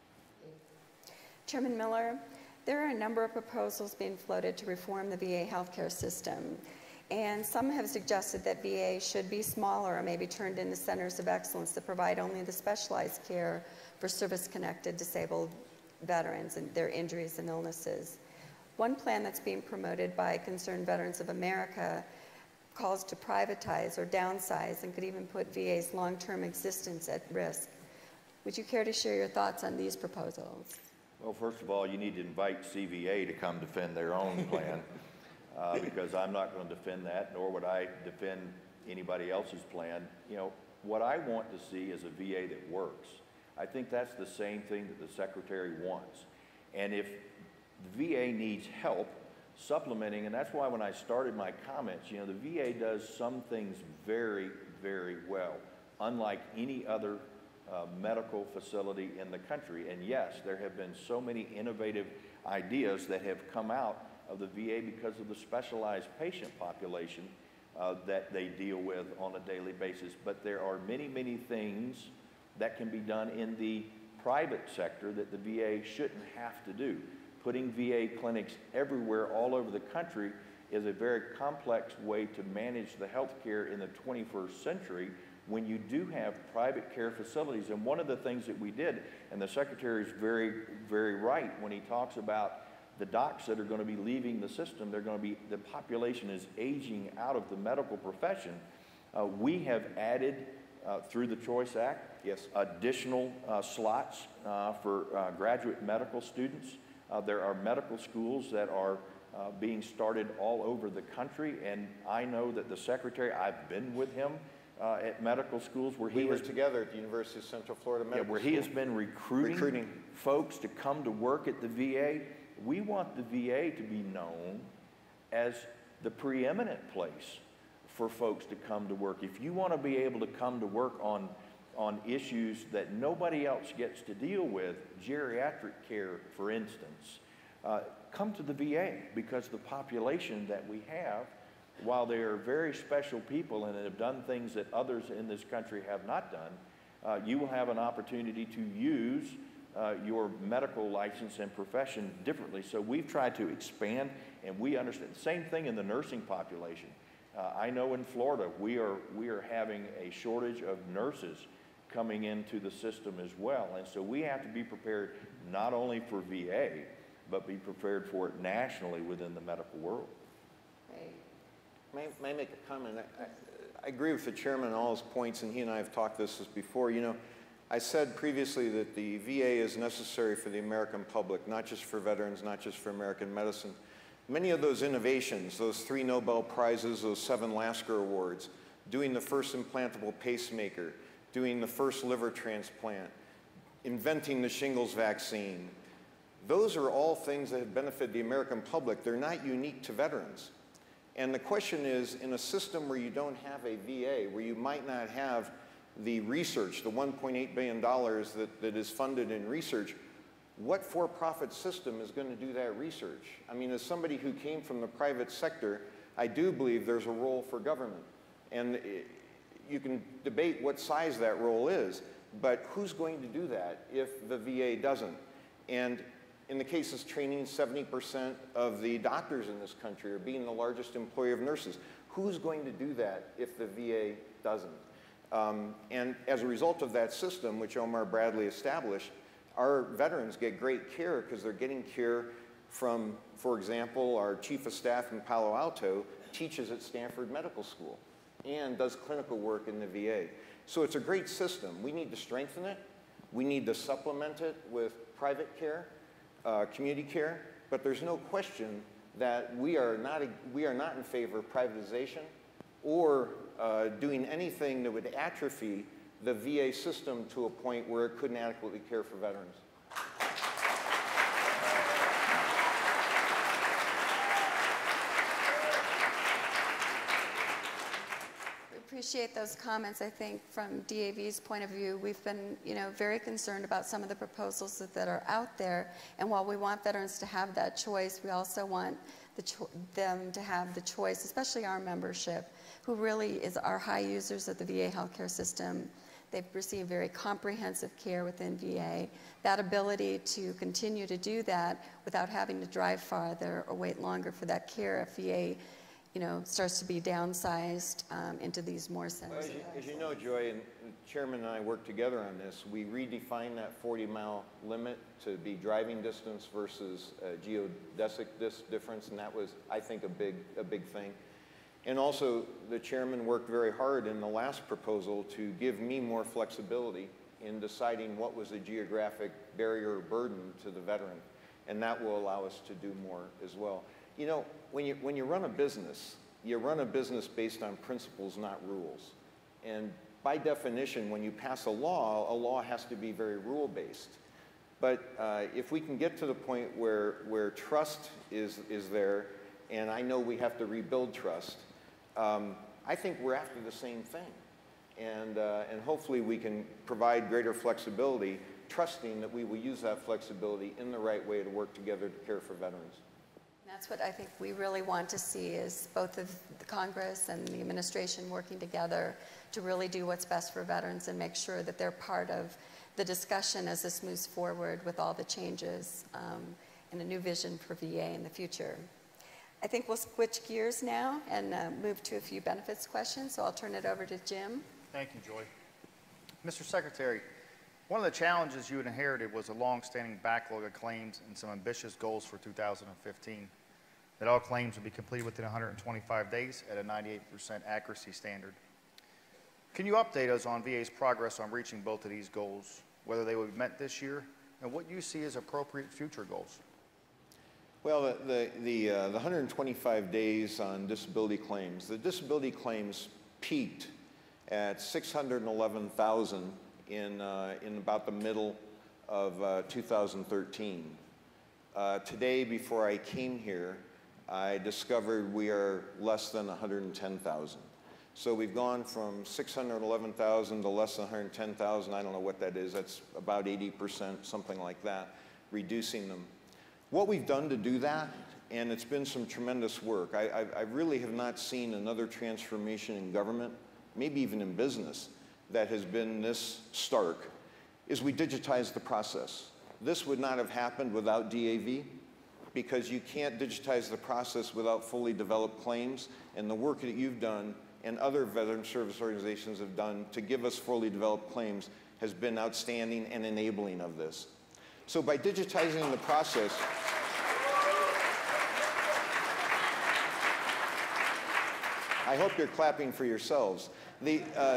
Chairman Miller, there are a number of proposals being floated to reform the V A healthcare system, and some have suggested that V A should be smaller or maybe turned into centers of excellence that provide only the specialized care for service-connected disabled veterans and their injuries and illnesses. One plan that's being promoted by Concerned Veterans of America calls to privatize or downsize and could even put V A's long-term existence at risk. Would you care to share your thoughts on these proposals? Well, first of all, you need to invite C V A to come defend their own plan, uh, because I'm not going to defend that, nor would I defend anybody else's plan. You know, what I want to see is a V A that works. I think that's the same thing that the Secretary wants. And if the V A needs help supplementing, and that's why when I started my comments, you know, the V A does some things very, very well, unlike any other uh, medical facility in the country. And yes, there have been so many innovative ideas that have come out of the V A because of the specialized patient population uh, that they deal with on a daily basis. But there are many, many things that can be done in the private sector that the V A shouldn't have to do. Putting V A clinics everywhere all over the country is a very complex way to manage the health care in the twenty-first century when you do have private care facilities. And one of the things that we did, and the Secretary is very, very right when he talks about the docs that are going to be leaving the system, they're going to be, the population is aging out of the medical profession. Uh, we have added, uh, through the Choice Act, yes, additional uh, slots uh, for uh, graduate medical students. Uh, there are medical schools that are uh, being started all over the country, and I know that the Secretary, I've been with him uh, at medical schools where he we were has, together at the University of Central Florida Medical yeah, where School. he has been recruiting, recruiting folks to come to work at the V A. We want the V A to be known as the preeminent place for folks to come to work. If you want to be able to come to work on on issues that nobody else gets to deal with, geriatric care, for instance, uh, come to the V A, because the population that we have, while they are very special people and have done things that others in this country have not done, uh, you will have an opportunity to use uh, your medical license and profession differently. So we've tried to expand, and we understand the same thing in the nursing population. Uh, I know in Florida we are we are having a shortage of nurses coming into the system as well, and so we have to be prepared not only for V A, but be prepared for it nationally within the medical world. May, may I make a comment? I, I, I agree with the chairman on all his points, and he and I have talked this before. You know, I said previously that the V A is necessary for the American public, not just for veterans, not just for American medicine. Many of those innovations, those three Nobel Prizes, those seven Lasker Awards, doing the first implantable pacemaker, doing the first liver transplant, inventing the shingles vaccine, those are all things that have benefited the American public. They're not unique to veterans. And the question is, in a system where you don't have a V A, where you might not have the research, the one point eight billion dollars that, that is funded in research, what for-profit system is going to do that research? I mean, as somebody who came from the private sector, I do believe there's a role for government. And it, you can debate what size that role is, but who's going to do that if the V A doesn't? And in the cases training, seventy percent of the doctors in this country are being the largest employer of nurses. Who's going to do that if the V A doesn't? Um, and as a result of that system, which Omar Bradley established, our veterans get great care because they're getting care from, for example, our chief of staff in Palo Alto teaches at Stanford Medical School and does clinical work in the V A. So it's a great system. We need to strengthen it. We need to supplement it with private care, uh, community care, but there's no question that we are not, a, we are not in favor of privatization or uh, doing anything that would atrophy the V A system to a point where it couldn't adequately care for veterans. We appreciate those comments. I think from D A V's point of view, we've been, you know, very concerned about some of the proposals that, that are out there. And while we want veterans to have that choice, we also want the the cho them to have the choice, especially our membership, who really is our high users of the V A healthcare system. They've received very comprehensive care within V A. That ability to continue to do that without having to drive farther or wait longer for that care if V A, you know, starts to be downsized um, into these more centers. Well, as, you, as you know, Joy, and the chairman and I worked together on this, we redefined that forty mile limit to be driving distance versus uh, geodesic dis difference, and that was, I think, a big, a big thing. And also, the chairman worked very hard in the last proposal to give me more flexibility in deciding what was a geographic barrier or burden to the veteran, and that will allow us to do more as well. You know, when you, when you run a business, you run a business based on principles, not rules. And by definition, when you pass a law, a law has to be very rule-based. But uh, if we can get to the point where, where trust is, is there, and I know we have to rebuild trust, um, I think we're after the same thing. And, uh, and hopefully we can provide greater flexibility, trusting that we will use that flexibility in the right way to work together to care for veterans. That's what I think we really want to see, is both of the Congress and the administration working together to really do what's best for veterans and make sure that they're part of the discussion as this moves forward with all the changes um, and a new vision for V A in the future. I think we'll switch gears now and uh, move to a few benefits questions, so I'll turn it over to Jim. Thank you, Joy. Mister Secretary, one of the challenges you had inherited was a long-standing backlog of claims and some ambitious goals for two thousand fifteen, that all claims would be completed within one hundred twenty-five days at a ninety-eight percent accuracy standard. Can you update us on V A's progress on reaching both of these goals, whether they will be met this year, and what you see as appropriate future goals? Well, the, the, the, uh, the one hundred twenty-five days on disability claims, the disability claims peaked at six hundred eleven thousand in, uh, in about the middle of uh, two thousand thirteen. Uh, today, before I came here, I discovered we are less than one hundred ten thousand. So we've gone from six hundred eleven thousand to less than one hundred ten thousand. I don't know what that is. That's about eighty percent, something like that, reducing them. What we've done to do that, and it's been some tremendous work, I, I, I really have not seen another transformation in government, maybe even in business, that has been this stark, is we digitize the process. This would not have happened without D A V, because you can't digitize the process without fully developed claims, and the work that you've done and other veteran service organizations have done to give us fully developed claims has been outstanding and enabling of this. So by digitizing the process, I hope you're clapping for yourselves. The, uh,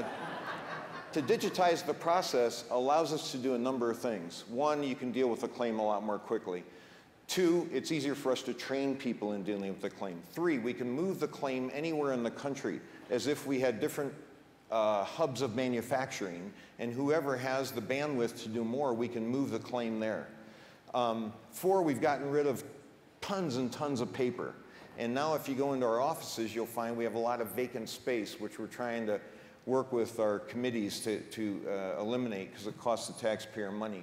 to digitize the process allows us to do a number of things. One, you can deal with a claim a lot more quickly. Two, it's easier for us to train people in dealing with the claim. Three, we can move the claim anywhere in the country as if we had different uh, hubs of manufacturing, and whoever has the bandwidth to do more, we can move the claim there. Um, four, we've gotten rid of tons and tons of paper. And now if you go into our offices, you'll find we have a lot of vacant space, which we're trying to work with our committees to, to uh, eliminate, because it costs the taxpayer money.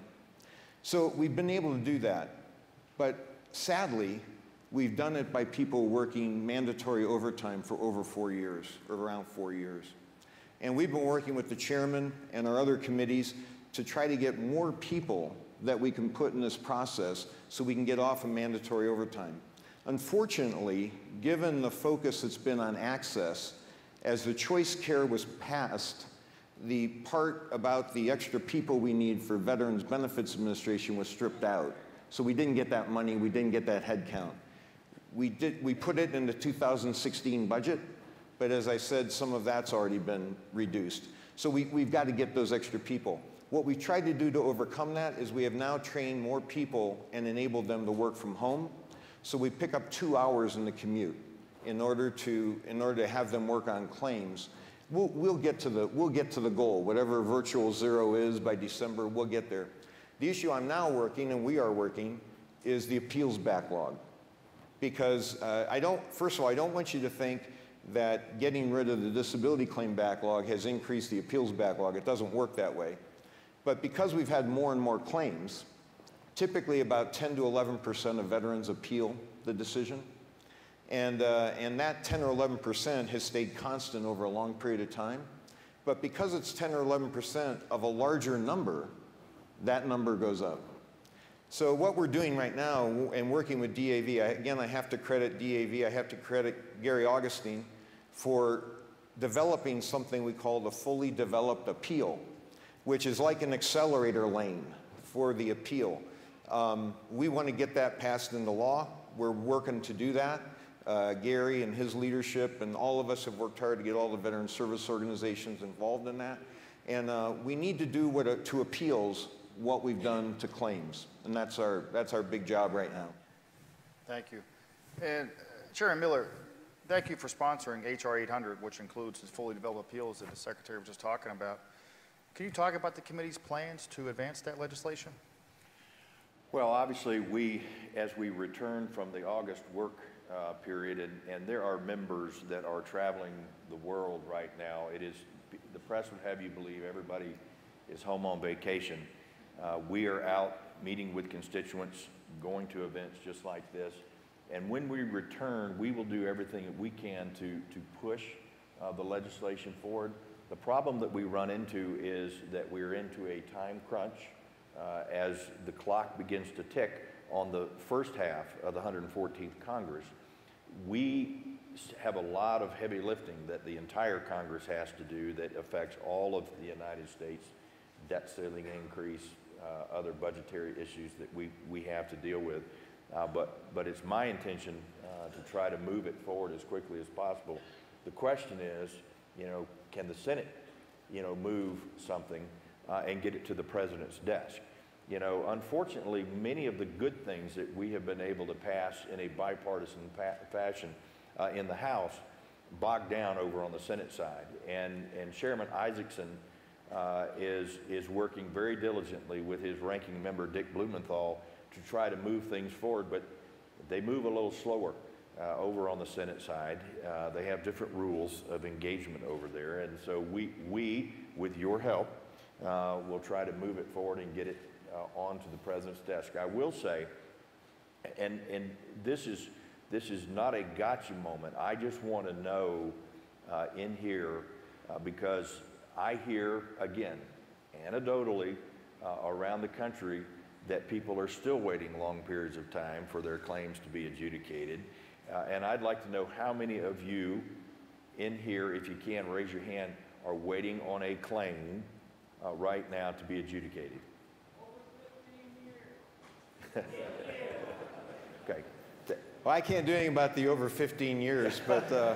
So we've been able to do that. But sadly, we've done it by people working mandatory overtime for over four years, or around four years. And we've been working with the chairman and our other committees to try to get more people that we can put in this process so we can get off of mandatory overtime. Unfortunately, given the focus that's been on access, as the Choice Care was passed, the part about the extra people we need for Veterans Benefits Administration was stripped out. So we didn't get that money, we didn't get that head count. We, did, we put it in the two thousand sixteen budget, but as I said, some of that's already been reduced. So we, we've got to get those extra people. What we tried to do to overcome that is we have now trained more people and enabled them to work from home. So we pick up two hours in the commute in order to, in order to have them work on claims. We'll, we'll, get to the, we'll get to the goal. Whatever virtual zero is by December, we'll get there. The issue I'm now working, and we are working, is the appeals backlog. Because uh, I don't, first of all, I don't want you to think that getting rid of the disability claim backlog has increased the appeals backlog. It doesn't work that way. But because we've had more and more claims, typically about ten to eleven percent of veterans appeal the decision. And, uh, and that ten or eleven percent has stayed constant over a long period of time. But because it's ten or eleven percent of a larger number, that number goes up. So what we're doing right now, and working with D A V, I, again, I have to credit D A V, I have to credit Gary Augustine for developing something we call the fully developed appeal, which is like an accelerator lane for the appeal. Um, we want to get that passed into law. We're working to do that. Uh, Gary and his leadership and all of us have worked hard to get all the veteran service organizations involved in that. And uh, we need to do what, uh, to appeals what we've done to claims. And that's our, that's our big job right now. Thank you. And uh, Chairman Miller, thank you for sponsoring H R eight hundred, which includes the fully developed appeals that the Secretary was just talking about. Can you talk about the committee's plans to advance that legislation? Well, obviously, we, as we return from the August work uh, period, and, and there are members that are traveling the world right now. It is, the press would have you believe everybody is home on vacation. Uh, we are out meeting with constituents, going to events just like this. And when we return, we will do everything that we can to, to push uh, the legislation forward. The problem that we run into is that we're into a time crunch uh, as the clock begins to tick on the first half of the one hundred fourteenth Congress. We have a lot of heavy lifting that the entire Congress has to do that affects all of the United States, debt ceiling increase, uh, other budgetary issues that we, we have to deal with. Uh, but, but it's my intention uh, to try to move it forward as quickly as possible. The question is, you know, can the Senate, you know, move something uh, and get it to the President's desk? You know, unfortunately, many of the good things that we have been able to pass in a bipartisan pa fashion uh, in the House bogged down over on the Senate side. And, and Chairman Isaacson uh, is, is working very diligently with his ranking member, Dick Blumenthal, to try to move things forward, but they move a little slower uh, over on the Senate side. Uh, they have different rules of engagement over there, and so we, we with your help, uh, will try to move it forward and get it uh, onto the President's desk. I will say, and, and this is, this is not a gotcha moment. I just want to know uh, in here, uh, because I hear, again, anecdotally uh, around the country, that people are still waiting long periods of time for their claims to be adjudicated. Uh, and I'd like to know how many of you in here, if you can, raise your hand, are waiting on a claim uh, right now to be adjudicated. Over fifteen years. Okay. Well, I can't do anything about the over fifteen years, but uh,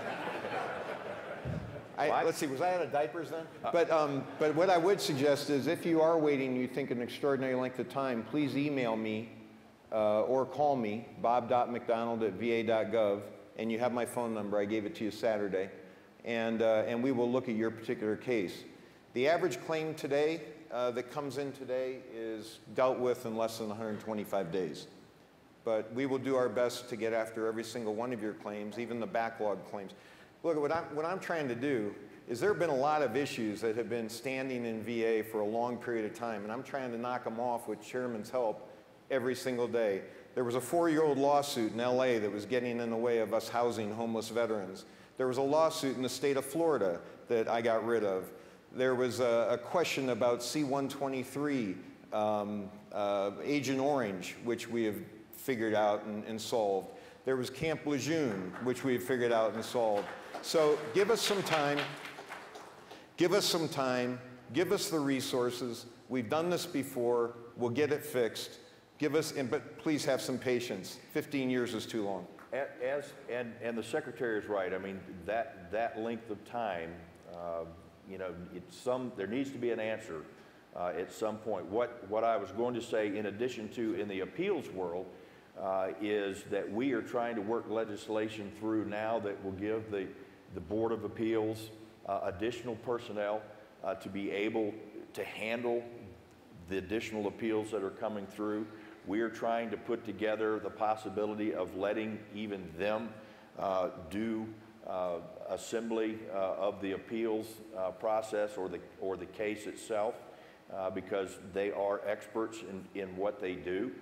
I, let's see, was I out of diapers then? Uh, but, um, but what I would suggest is if you are waiting, you think an extraordinary length of time, please email me uh, or call me, bob dot mcdonald at v a dot gov, and you have my phone number. I gave it to you Saturday, and, uh, and we will look at your particular case. The average claim today uh, that comes in today is dealt with in less than one hundred twenty-five days. But we will do our best to get after every single one of your claims, even the backlog claims. Look, what I'm, what I'm trying to do is there have been a lot of issues that have been standing in V A for a long period of time, and I'm trying to knock them off with Chairman's help every single day. There was a four-year-old lawsuit in L A that was getting in the way of us housing homeless veterans. There was a lawsuit in the state of Florida that I got rid of. There was a, a question about C one twenty-three, um, uh, Agent Orange, which we have figured out and, and solved. There was Camp Lejeune, which we have figured out and solved. So give us some time, give us some time, give us the resources. We've done this before, we'll get it fixed. Give us, and, but please have some patience. fifteen years is too long. As, and, and the Secretary is right. I mean, that, that length of time, uh, you know, it's some, there needs to be an answer uh, at some point. What, what I was going to say, in addition to in the appeals world, uh, is that we are trying to work legislation through now that will give the the Board of Appeals uh, additional personnel uh, to be able to handle the additional appeals that are coming through. We are trying to put together the possibility of letting even them uh, do uh, assembly uh, of the appeals uh, process or the, or the case itself uh, because they are experts in, in what they do.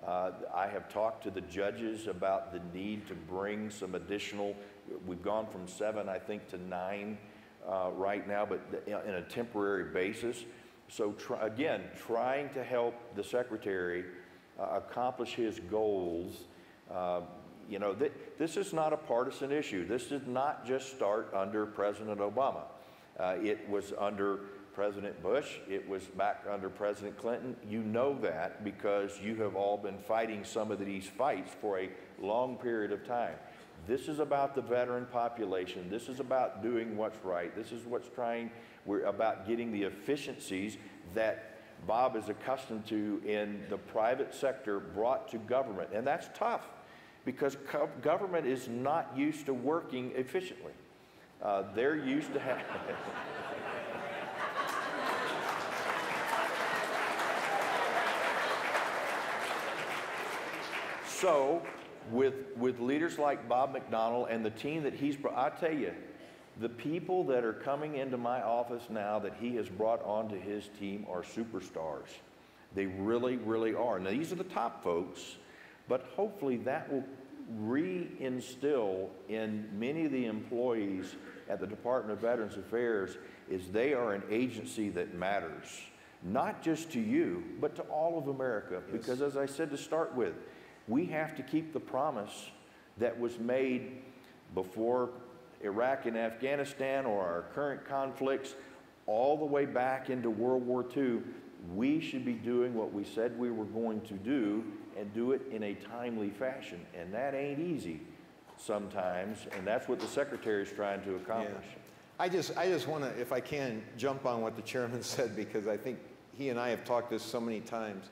Uh, I have talked to the judges about the need to bring some additional, we've gone from seven, I think, to nine uh, right now, but in a temporary basis. So try, again, trying to help the Secretary uh, accomplish his goals. Uh, you know, th this is not a partisan issue. This did not just start under President Obama. Uh, it was under President Bush, it was back under President Clinton. You know that because you have all been fighting some of these fights for a long period of time. This is about the veteran population. This is about doing what's right. This is what's trying, we're about getting the efficiencies that Bob is accustomed to in the private sector brought to government. And that's tough because government is not used to working efficiently. Uh, they're used to having... So, with, with leaders like Bob McDonnell and the team that he's brought, I tell you, the people that are coming into my office now that he has brought onto his team are superstars. They really, really are. Now, these are the top folks, but hopefully that will re-instill in many of the employees at the Department of Veterans Affairs is they are an agency that matters, not just to you, but to all of America. Yes. Because as I said to start with, we have to keep the promise that was made before Iraq and Afghanistan or our current conflicts all the way back into World War Two. We should be doing what we said we were going to do and do it in a timely fashion. And that ain't easy sometimes, and that's what the Secretary is trying to accomplish. Yeah. I just, I just want to, if I can, jump on what the Chairman said because I think he and I have talked this so many times.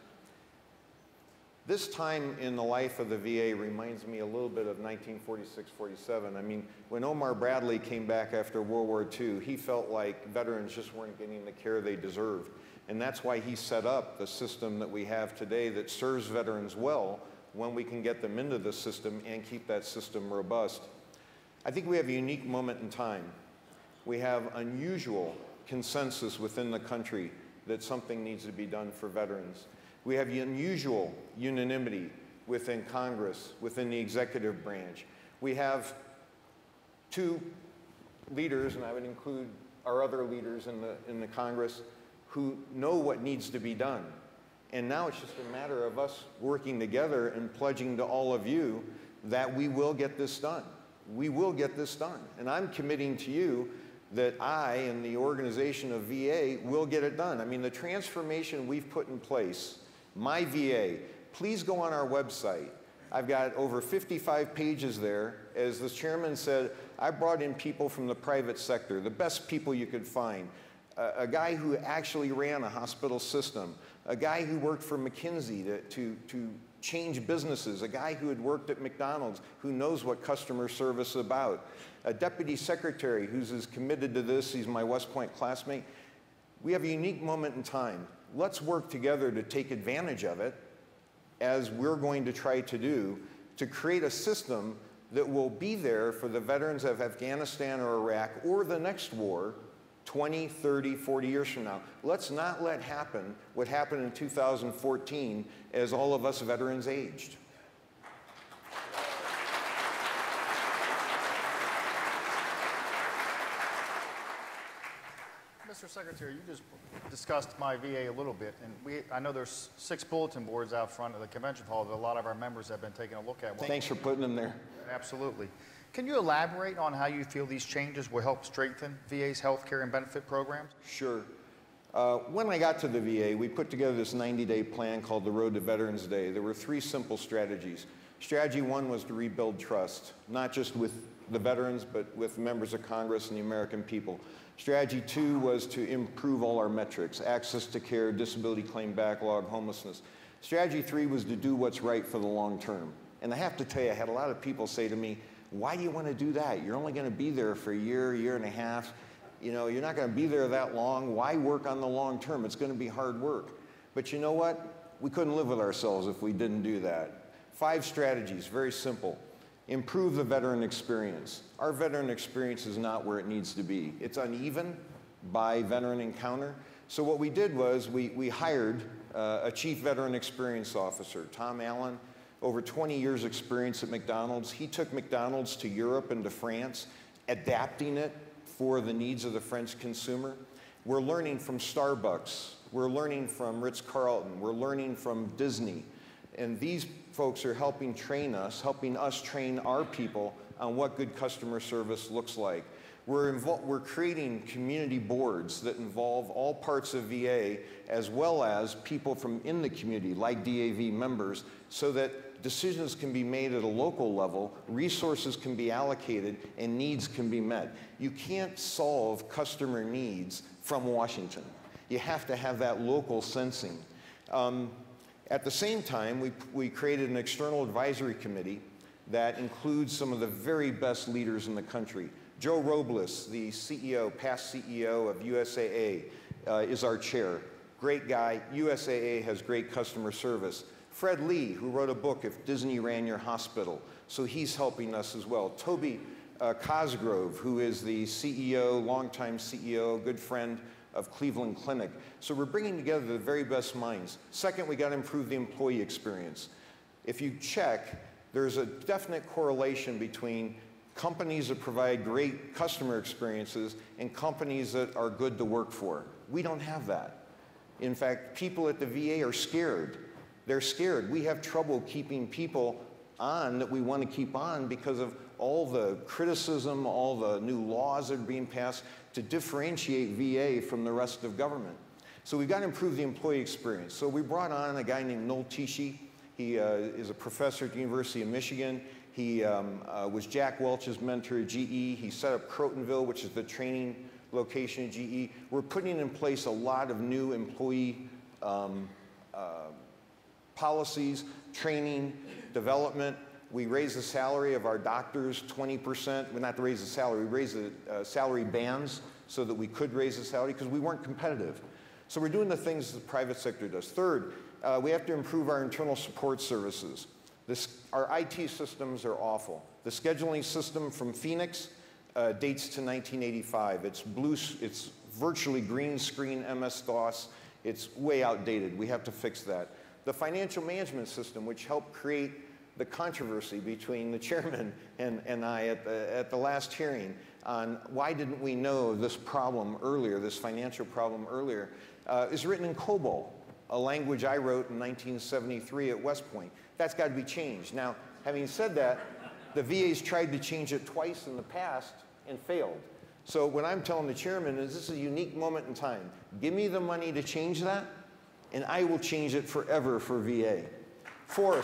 This time in the life of the V A reminds me a little bit of nineteen forty-six forty-seven. I mean, when Omar Bradley came back after World War Two, he felt like veterans just weren't getting the care they deserved. And that's why he set up the system that we have today that serves veterans well when we can get them into the system and keep that system robust. I think we have a unique moment in time. We have unusual consensus within the country that something needs to be done for veterans. We have unusual unanimity within Congress, within the executive branch. We have two leaders, and I would include our other leaders in the, in the Congress, who know what needs to be done. And now it's just a matter of us working together and pledging to all of you that we will get this done. We will get this done. And I'm committing to you that I and the organization of V A will get it done. I mean, the transformation we've put in place, My V A, please go on our website. I've got over fifty-five pages there. As the chairman said, I brought in people from the private sector, the best people you could find. A, a guy who actually ran a hospital system, a guy who worked for McKinsey to, to, to change businesses, a guy who had worked at McDonald's, who knows what customer service is about, a deputy secretary who's as committed to this, he's my West Point classmate. We have a unique moment in time. Let's work together to take advantage of it, as we're going to try to do, to create a system that will be there for the veterans of Afghanistan or Iraq or the next war twenty, thirty, forty years from now. Let's not let happen what happened in two thousand fourteen as all of us veterans aged. Mister Secretary, you just discussed My V A a little bit, and we, I know there's six bulletin boards out front of the convention hall that a lot of our members have been taking a look at. Thanks for putting them there. Absolutely. Can you elaborate on how you feel these changes will help strengthen V A's health care and benefit programs? Sure. Uh, when I got to the V A, we put together this ninety day plan called the Road to Veterans Day. There were three simple strategies. Strategy one was to rebuild trust, not just with the veterans, but with members of Congress and the American people. Strategy two was to improve all our metrics, access to care, disability claim backlog, homelessness. Strategy three was to do what's right for the long term. And I have to tell you, I had a lot of people say to me, why do you want to do that? You're only going to be there for a year, year and a half. You know, you're not going to be there that long. Why work on the long term? It's going to be hard work. But you know what? We couldn't live with ourselves if we didn't do that. Five strategies, very simple. Improve the veteran experience. Our veteran experience is not where it needs to be. It's uneven by veteran encounter. So what we did was we, we hired uh, a Chief Veteran Experience Officer, Tom Allen, over twenty years experience at McDonald's. He took McDonald's to Europe and to France, adapting it for the needs of the French consumer. We're learning from Starbucks. We're learning from Ritz-Carlton. We're learning from Disney. And these folks are helping train us, helping us train our people on what good customer service looks like. We're, we're creating community boards that involve all parts of V A as well as people from in the community, like D A V members, so that decisions can be made at a local level, resources can be allocated, and needs can be met. You can't solve customer needs from Washington. You have to have that local sensing. Um, at the same time, we, we created an external advisory committee that includes some of the very best leaders in the country. Joe Robles, the C E O, past C E O of U S A A, uh, is our chair. Great guy. U S A A has great customer service. Fred Lee, who wrote a book, If Disney Ran Your Hospital, so he's helping us as well. Toby uh, Cosgrove, who is the C E O, longtime C E O, good friend of Cleveland Clinic. So we're bringing together the very best minds. Second, we got to improve the employee experience. If you check, there's a definite correlation between companies that provide great customer experiences and companies that are good to work for. We don't have that. In fact, people at the V A are scared. They're scared. We have trouble keeping people on that we want to keep on because of all the criticism, all the new laws that are being passed to differentiate V A from the rest of government. So we've got to improve the employee experience. So we brought on a guy named Noel Tichy. He uh, is a professor at the University of Michigan. He um, uh, was Jack Welch's mentor at G E. He set up Crotonville, which is the training location at G E. We're putting in place a lot of new employee um, uh, policies, training, development. We raised the salary of our doctors twenty percent. Well, not to raise the salary, we raised the uh, salary bands so that we could raise the salary because we weren't competitive. So we're doing the things the private sector does. Third, uh, we have to improve our internal support services. This, our I T systems are awful. The scheduling system from Phoenix uh, dates to nineteen eighty-five. It's blue, it's virtually green screen M S DOS. It's way outdated. We have to fix that. The financial management system, which helped create the controversy between the chairman and, and I at the, at the last hearing on why didn't we know this problem earlier, this financial problem earlier, uh, is written in COBOL, a language I wrote in nineteen seventy-three at West Point. That's got to be changed. Now, having said that, the V A's tried to change it twice in the past and failed. So what I'm telling the chairman is this is a unique moment in time. Give me the money to change that, and I will change it forever for V A. Fourth,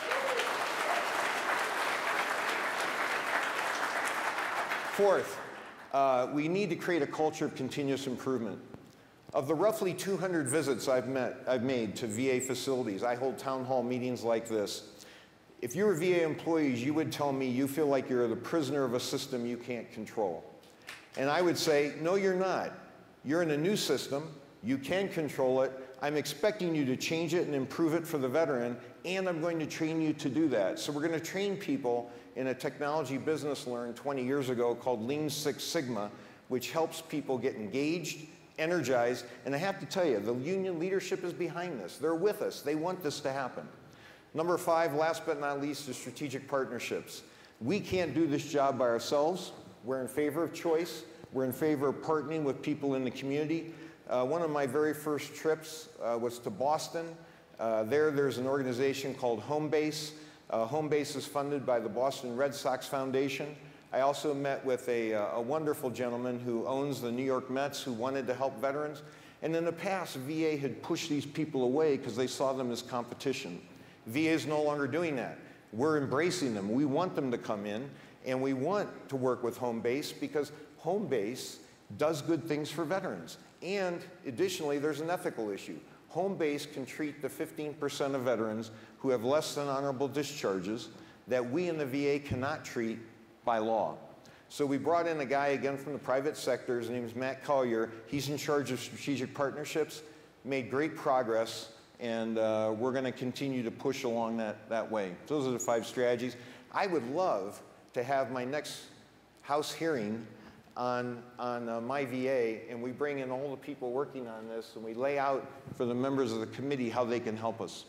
fourth, uh, we need to create a culture of continuous improvement. Of the roughly two hundred visits I've, met, I've made to V A facilities, I hold town hall meetings like this. If you were V A employees, you would tell me you feel like you're the prisoner of a system you can't control. And I would say, no, you're not. You're in a new system. You can control it. I'm expecting you to change it and improve it for the veteran, and I'm going to train you to do that. So we're going to train people in a technology business learned twenty years ago called Lean Six Sigma, which helps people get engaged, energized, and I have to tell you, the union leadership is behind this. They're with us. They want this to happen. Number five, last but not least, is strategic partnerships. We can't do this job by ourselves. We're in favor of choice. We're in favor of partnering with people in the community. Uh, one of my very first trips uh, was to Boston. Uh, there, there's an organization called Homebase. Uh, Homebase is funded by the Boston Red Sox Foundation. I also met with a, uh, a wonderful gentleman who owns the New York Mets who wanted to help veterans. And in the past, V A had pushed these people away because they saw them as competition. V A is no longer doing that. We're embracing them. We want them to come in, and we want to work with Homebase because Homebase does good things for veterans. And additionally, there's an ethical issue. Homebase can treat the fifteen percent of veterans who have less than honorable discharges that we in the V A cannot treat by law. So we brought in a guy, again, from the private sector. His name is Matt Collier. He's in charge of strategic partnerships, made great progress, and uh, we're going to continue to push along that, that way. Those are the five strategies. I would love to have my next House hearing on, on uh, My V A, and we bring in all the people working on this, and we lay out for the members of the committee how they can help us.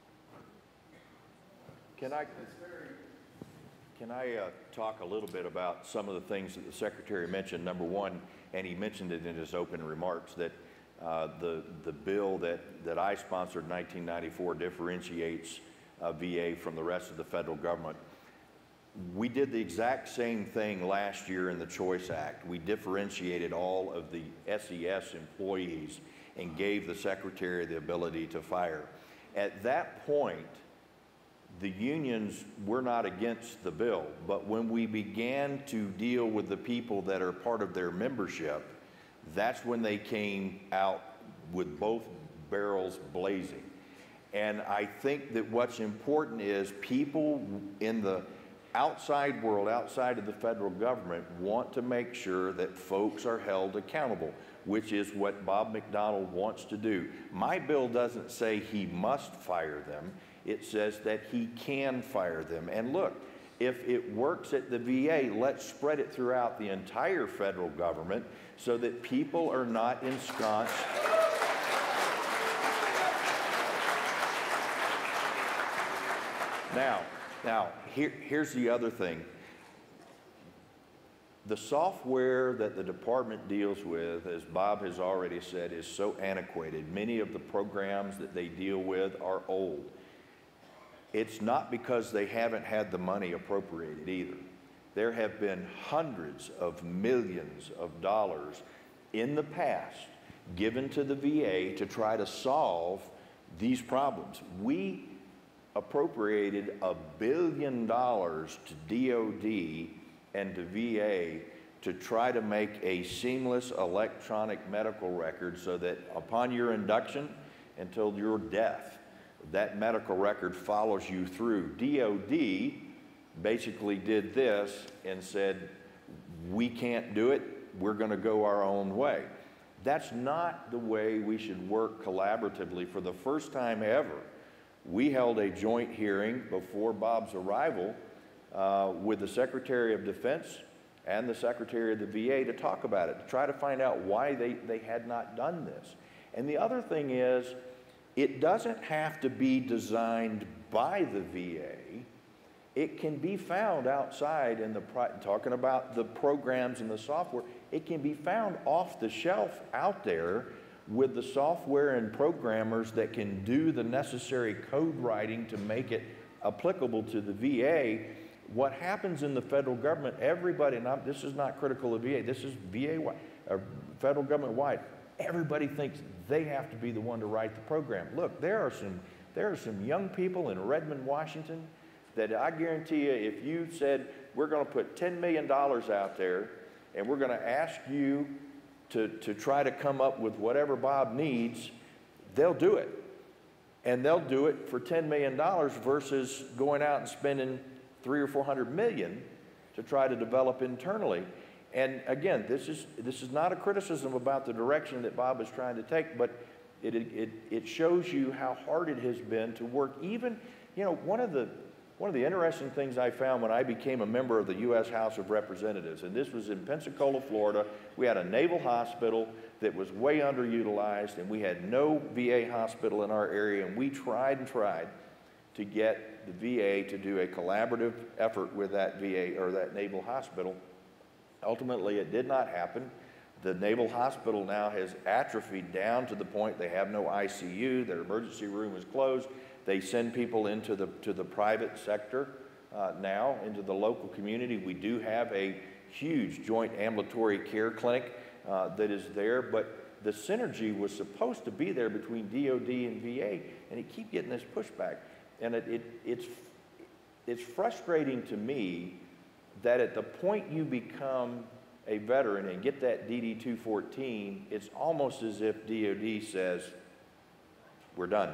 Can I, can I uh, talk a little bit about some of the things that the Secretary mentioned? Number one, and he mentioned it in his opening remarks, that uh, the, the bill that, that I sponsored in nineteen ninety-four differentiates uh, V A from the rest of the federal government. We did the exact same thing last year in the Choice Act. We differentiated all of the S E S employees and gave the Secretary the ability to fire. At that point, the unions were not against the bill, but when we began to deal with the people that are part of their membership, that's when they came out with both barrels blazing. And I think that what's important is people in the outside world, outside of the federal government, want to make sure that folks are held accountable, which is what Bob McDonnell wants to do. My bill doesn't say he must fire them. It says that he can fire them. And look, if it works at the V A, let's spread it throughout the entire federal government so that people are not ensconced. Now, now here, here's the other thing. The software that the department deals with, as Bob has already said, is so antiquated. Many of the programs that they deal with are old. It's not because they haven't had the money appropriated either. There have been hundreds of millions of dollars in the past given to the V A to try to solve these problems. We appropriated a billion dollars to D O D and to V A to try to make a seamless electronic medical record so that upon your induction until your death, that medical record follows you through. D O D basically did this and said, we can't do it, we're gonna go our own way. That's not the way we should work collaboratively. For the first time ever, we held a joint hearing before Bob's arrival uh, with the Secretary of Defense and the Secretary of the V A to talk about it, to try to find out why they, they had not done this. And the other thing is, it doesn't have to be designed by the V A. It can be found outside in the, talking about the programs and the software, it can be found off the shelf out there with the software and programmers that can do the necessary code writing to make it applicable to the V A. What happens in the federal government, everybody, and I'm, this is not critical of V A, this is V A-wide, or federal government-wide, everybody thinks they have to be the one to write the program. Look, there are some, there are some young people in Redmond, Washington, that I guarantee you, if you said, we're gonna put ten million dollars out there, and we're gonna ask you to, to try to come up with whatever Bob needs, they'll do it. And they'll do it for ten million dollars versus going out and spending three or four hundred million to try to develop internally. And again, this is, this is not a criticism about the direction that Bob is trying to take, but it, it, it shows you how hard it has been to work. Even, you know, one of the, one of the interesting things I found when I became a member of the U S House of Representatives, and this was in Pensacola, Florida, we had a naval hospital that was way underutilized, and we had no V A hospital in our area, and we tried and tried to get the V A to do a collaborative effort with that V A or that naval hospital. Ultimately, it did not happen. The Naval Hospital now has atrophied down to the point they have no I C U, their emergency room is closed. They send people into the, to the private sector uh, now, into the local community. We do have a huge joint ambulatory care clinic uh, that is there, but the synergy was supposed to be there between D O D and V A, and it keep getting this pushback. And it, it, it's, it's frustrating to me that at the point you become a veteran and get that D D two fourteen, it's almost as if D O D says, we're done.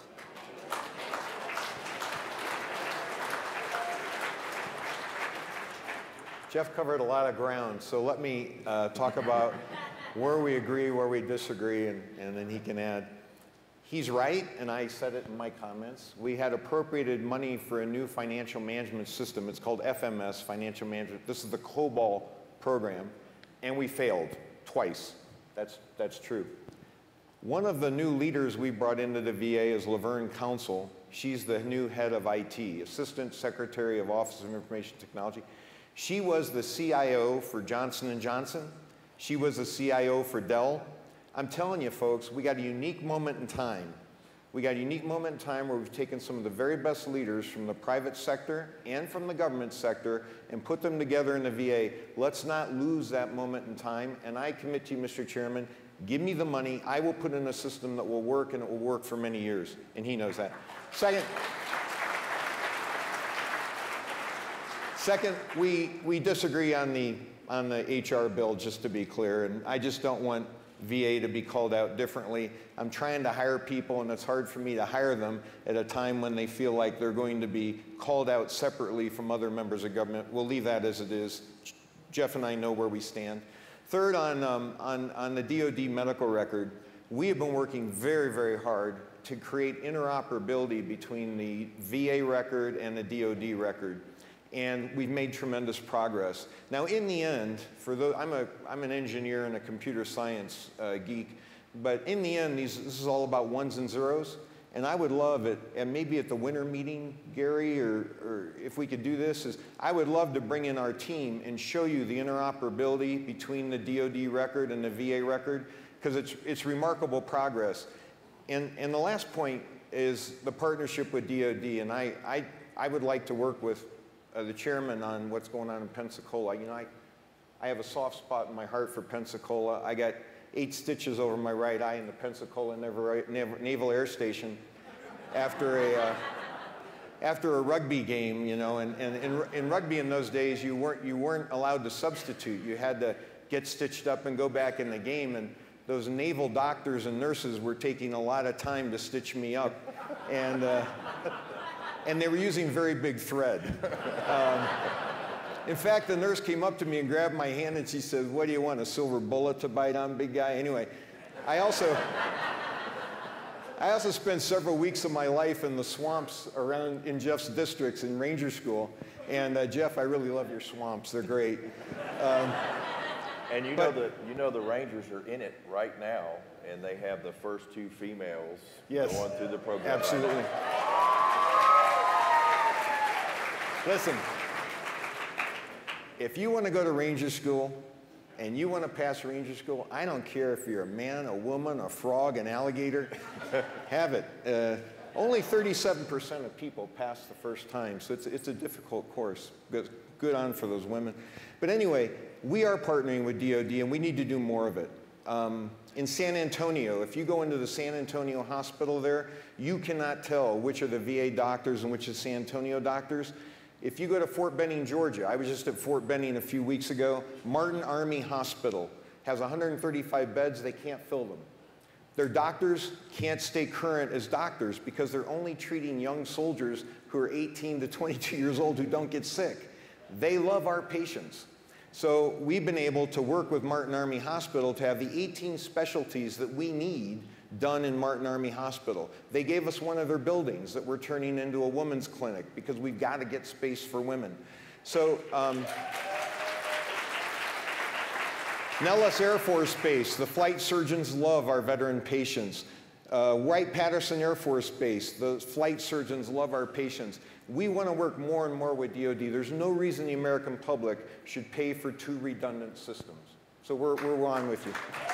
Jeff covered a lot of ground, so let me uh, talk about where we agree, where we disagree, and, and then he can add. He's right, and I said it in my comments. We had appropriated money for a new financial management system. It's called F M S, Financial Management. This is the COBOL program. and we failed twice. That's, that's true. One of the new leaders we brought into the V A is Laverne Council. She's the new head of I T, Assistant Secretary of Office of Information Technology. She was the C I O for Johnson and Johnson. She was the C I O for Dell. I'm telling you, folks, we got a unique moment in time. We got a unique moment in time where we've taken some of the very best leaders from the private sector and from the government sector and put them together in the V A. Let's not lose that moment in time. And I commit to you, Mister Chairman, give me the money. I will put in a system that will work, and it will work for many years. And he knows that. Second, second we, we disagree on the, on the H R bill, just to be clear. And I just don't want V A to be called out differently. I'm trying to hire people, and it's hard for me to hire them at a time when they feel like they're going to be called out separately from other members of government. We'll leave that as it is. Jeff and I know where we stand. Third, on, um, on, on the D O D medical record, we have been working very, very hard to create interoperability between the V A record and the D O D record. And we've made tremendous progress. Now, in the end, for those, I'm, a, I'm an engineer and a computer science uh, geek, but in the end, these, this is all about ones and zeros. And I would love it, and maybe at the winter meeting, Gary, or, or if we could do this, is I would love to bring in our team and show you the interoperability between the D O D record and the V A record, because it's, it's remarkable progress. And, and the last point is the partnership with D O D, and I, I, I would like to work with Uh, the chairman on what's going on in Pensacola. You know, I, I have a soft spot in my heart for Pensacola. I got eight stitches over my right eye in the Pensacola Naval Air Station after a, uh, after a rugby game, you know, and, and in, in rugby in those days, you weren't, you weren't allowed to substitute. You had to get stitched up and go back in the game, and those naval doctors and nurses were taking a lot of time to stitch me up. And, uh, and they were using very big thread. Um, in fact, the nurse came up to me and grabbed my hand and she said, "What do you want, a silver bullet to bite on, big guy?" Anyway, I also, I also spent several weeks of my life in the swamps around in Jeff's districts in Ranger School. And uh, Jeff, I really love your swamps. They're great. Um, And you but, know the you know the Rangers are in it right now, and they have the first two females yes, going through the program. Absolutely. Right. Listen, if you want to go to Ranger School and you want to pass Ranger School, I don't care if you're a man, a woman, a frog, an alligator, have it. Uh, only thirty-seven percent of people pass the first time, so it's, it's a difficult course. Good, good on for those women. But anyway, we are partnering with D O D, and we need to do more of it. Um, in San Antonio, if you go into the San Antonio hospital there, you cannot tell which are the V A doctors and which are San Antonio doctors. If you go to Fort Benning, Georgia, I was just at Fort Benning a few weeks ago, Martin Army Hospital has one hundred thirty-five beds, they can't fill them. Their doctors can't stay current as doctors because they're only treating young soldiers who are eighteen to twenty-two years old who don't get sick. They love our patients. So we've been able to work with Martin Army Hospital to have the eighteen specialties that we need done in Martin Army Hospital. They gave us one of their buildings that we're turning into a women's clinic because we've got to get space for women. So um, Nellis Air Force Base, the flight surgeons love our veteran patients. Uh, Wright-Patterson Air Force Base, the flight surgeons love our patients. We want to work more and more with D O D. There's no reason the American public should pay for two redundant systems. So we're, we're on with you.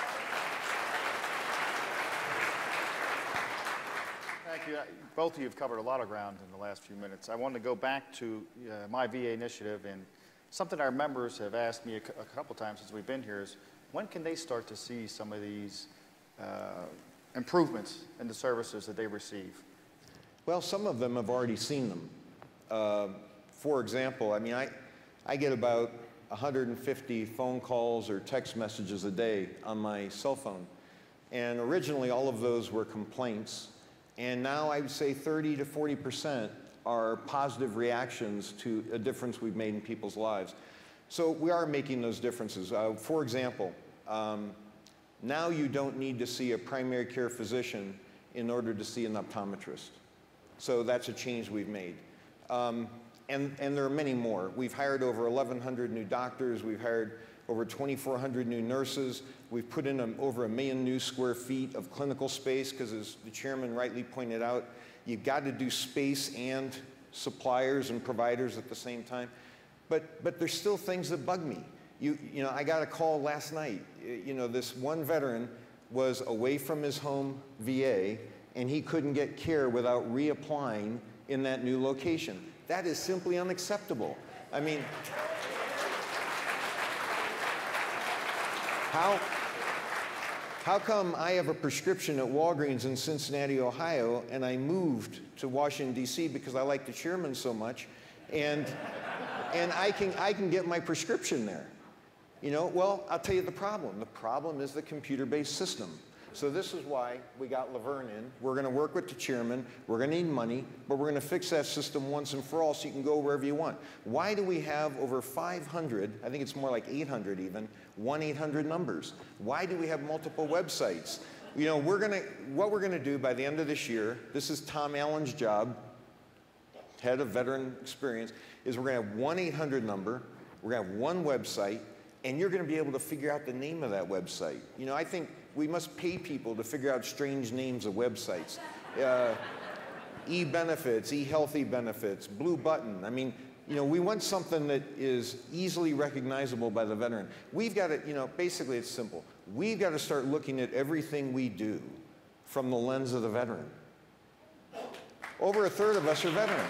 Thank you. Both of you have covered a lot of ground in the last few minutes. I wanted to go back to uh, my V A initiative, and something our members have asked me a, a couple times since we've been here is, when can they start to see some of these uh, improvements in the services that they receive? Well, some of them have already seen them. Uh, for example, I mean, I, I get about one hundred fifty phone calls or text messages a day on my cell phone. And originally, all of those were complaints. And now I would say thirty to forty percent are positive reactions to a difference we've made in people's lives. So we are making those differences. Uh, for example, um, now you don't need to see a primary care physician in order to see an optometrist. So that's a change we've made. Um, and, and there are many more. We've hired over eleven hundred new doctors. We've hired over twenty-four hundred new nurses. We've put in a, over a million new square feet of clinical space because, as the chairman rightly pointed out, you've got to do space and suppliers and providers at the same time. But, but there's still things that bug me. You, you know, I got a call last night. You know, this one veteran was away from his home V A, and he couldn't get care without reapplying in that new location. That is simply unacceptable. I mean, how, how come I have a prescription at Walgreens in Cincinnati, Ohio, and I moved to Washington, D C because I like the chairman so much, and, and I, can, I can get my prescription there? You know, well, I'll tell you the problem. The problem is the computer-based system. So this is why we got Laverne in. We're going to work with the chairman. We're going to need money, but we're going to fix that system once and for all so you can go wherever you want. Why do we have over five hundred, I think it's more like eight hundred even, one eight hundred numbers? Why do we have multiple websites? You know, we're going to, what we're going to do by the end of this year, this is Tom Allen's job, head of veteran experience, is we're going to have one eight hundred number, we're going to have one website, and you're going to be able to figure out the name of that website. You know, I think we must pay people to figure out strange names of websites. Uh, E-benefits, E-healthy benefits, Blue Button. I mean, you know, we want something that is easily recognizable by the veteran. We've got to, you know, basically it's simple. We've got to start looking at everything we do from the lens of the veteran. Over a third of us are veterans.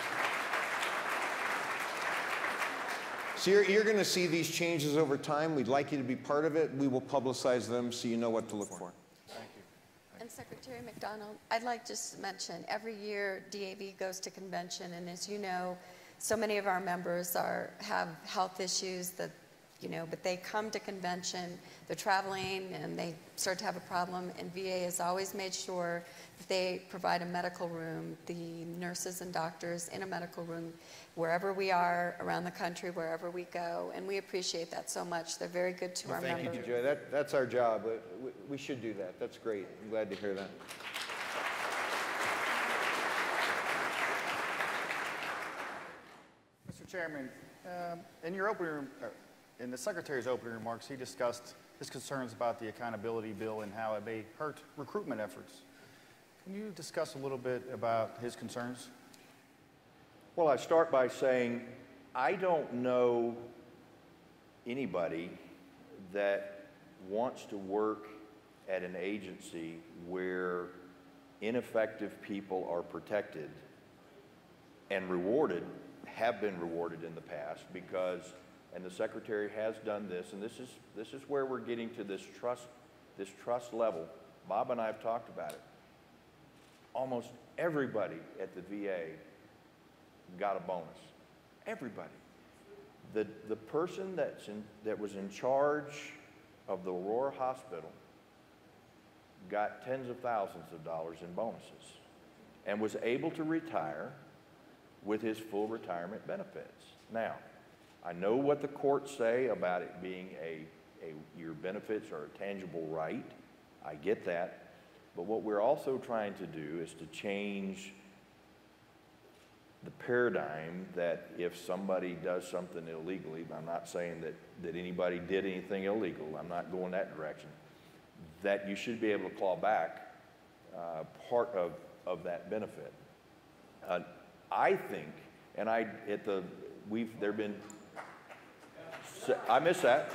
So you're, you're going to see these changes over time. We'd like you to be part of it. We will publicize them so you know what to look for. Thank you. And Secretary McDonald, I'd like just to mention, every year D A V goes to convention, and as you know, so many of our members are, have health issues that, you know, but they come to convention, they're traveling, and they start to have a problem, and V A has always made sure that they provide a medical room, the nurses and doctors in a medical room, wherever we are around the country, wherever we go, and we appreciate that so much. They're very good to Well, our thank members. Thank you, Joy. That, that's our job. We, we should do that. That's great. I'm glad to hear that. Mister Chairman, um, in your opening, uh, in the Secretary's opening remarks, he discussed his concerns about the accountability bill and how it may hurt recruitment efforts. Can you discuss a little bit about his concerns? Well, I start by saying I don't know anybody that wants to work at an agency where ineffective people are protected and rewarded, have been rewarded in the past because, and the Secretary has done this, and this is, this is where we're getting to this trust, this trust level. Bob and I have talked about it. Almost everybody at the V A got a bonus. Everybody. The, the person that's in, that was in charge of the Aurora Hospital got tens of thousands of dollars in bonuses and was able to retire with his full retirement benefits. Now, I know what the courts say about it being a, a your benefits are a tangible right. I get that. But what we're also trying to do is to change the paradigm that if somebody does something illegally, I'm not saying that, that anybody did anything illegal, I'm not going that direction, that you should be able to claw back uh, part of, of that benefit. Uh, I think, and I, at the, we've, there've been, I missed that.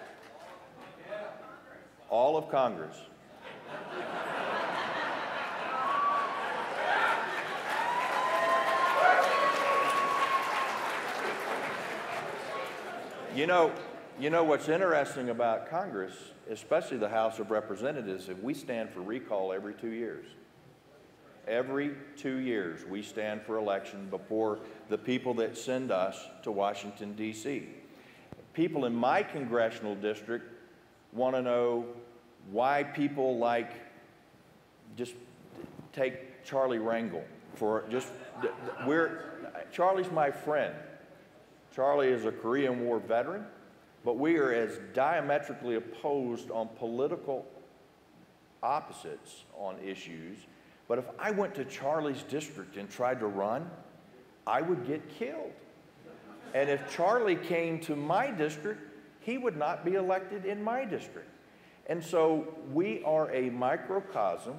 All of Congress. You know, you know what's interesting about Congress, especially the House of Representatives, is we stand for recall every two years. Every two years we stand for election before the people that send us to Washington, D C People in my congressional district want to know why people like, just take Charlie Rangel for just, we're, Charlie's my friend. Charlie is a Korean War veteran, but we are as diametrically opposed on political opposites on issues. But if I went to Charlie's district and tried to run, I would get killed. And if Charlie came to my district, he would not be elected in my district. And so we are a microcosm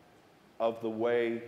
of the way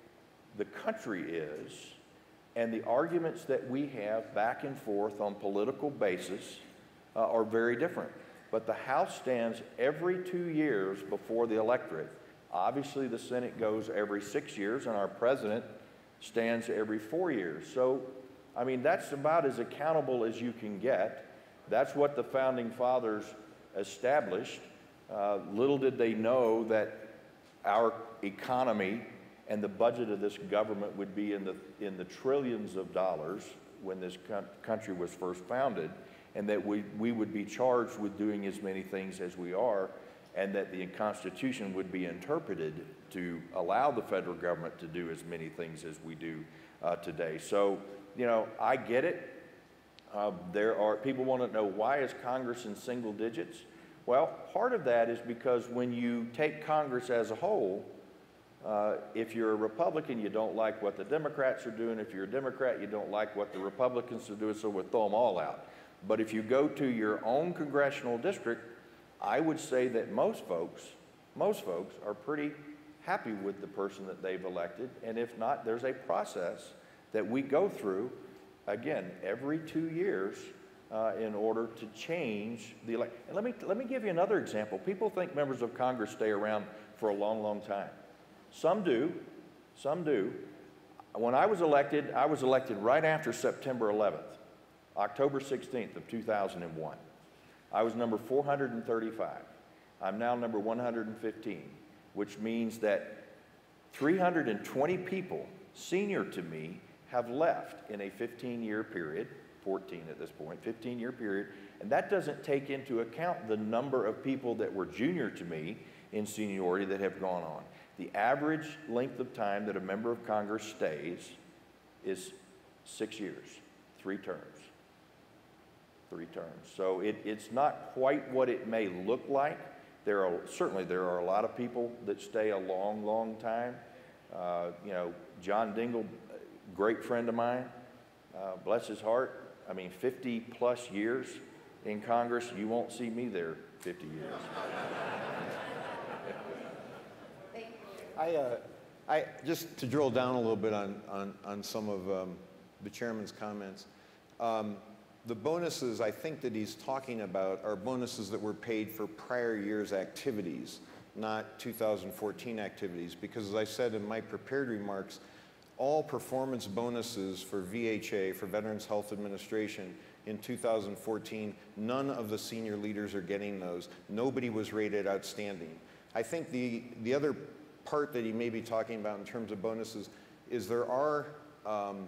the country is, and the arguments that we have back and forth on political basis uh, are very different. But the House stands every two years before the electorate. Obviously, the Senate goes every six years, and our president stands every four years. So, I mean, that's about as accountable as you can get. That's what the Founding Fathers established. Uh, little did they know that our economy and the budget of this government would be in the, in the trillions of dollars when this country was first founded, and that we, we would be charged with doing as many things as we are, and that the Constitution would be interpreted to allow the federal government to do as many things as we do uh, today. So, you know, I get it. Uh, there are, people want to know, why is Congress in single digits? Well, part of that is because when you take Congress as a whole, Uh, if you're a Republican, you don't like what the Democrats are doing. If you're a Democrat, you don't like what the Republicans are doing, so we'll throw them all out. But if you go to your own congressional district, I would say that most folks, most folks are pretty happy with the person that they've elected. And if not, there's a process that we go through, again, every two years uh, in order to change the election. And let me, let me give you another example. People think members of Congress stay around for a long, long time. Some do, some do. When I was elected, I was elected right after September eleventh, October sixteenth of two thousand one. I was number four hundred thirty-five. I'm now number one hundred fifteen, which means that three hundred twenty people senior to me have left in a fifteen-year period, fourteen at this point, fifteen-year period, and that doesn't take into account the number of people that were junior to me in seniority that have gone on. The average length of time that a member of Congress stays is six years, three terms, three terms. So it, it's not quite what it may look like. There are, certainly there are a lot of people that stay a long, long time. Uh, you know, John Dingell, great friend of mine, uh, bless his heart. I mean, fifty plus years in Congress, you won't see me there fifty years. I, uh, I, just to drill down a little bit on, on, on some of um, the chairman's comments, um, the bonuses I think that he's talking about are bonuses that were paid for prior year's activities, not two thousand fourteen activities, because as I said in my prepared remarks, all performance bonuses for V H A, for Veterans Health Administration, in two thousand fourteen, none of the senior leaders are getting those. Nobody was rated outstanding. I think the, the other part that he may be talking about in terms of bonuses is there are um,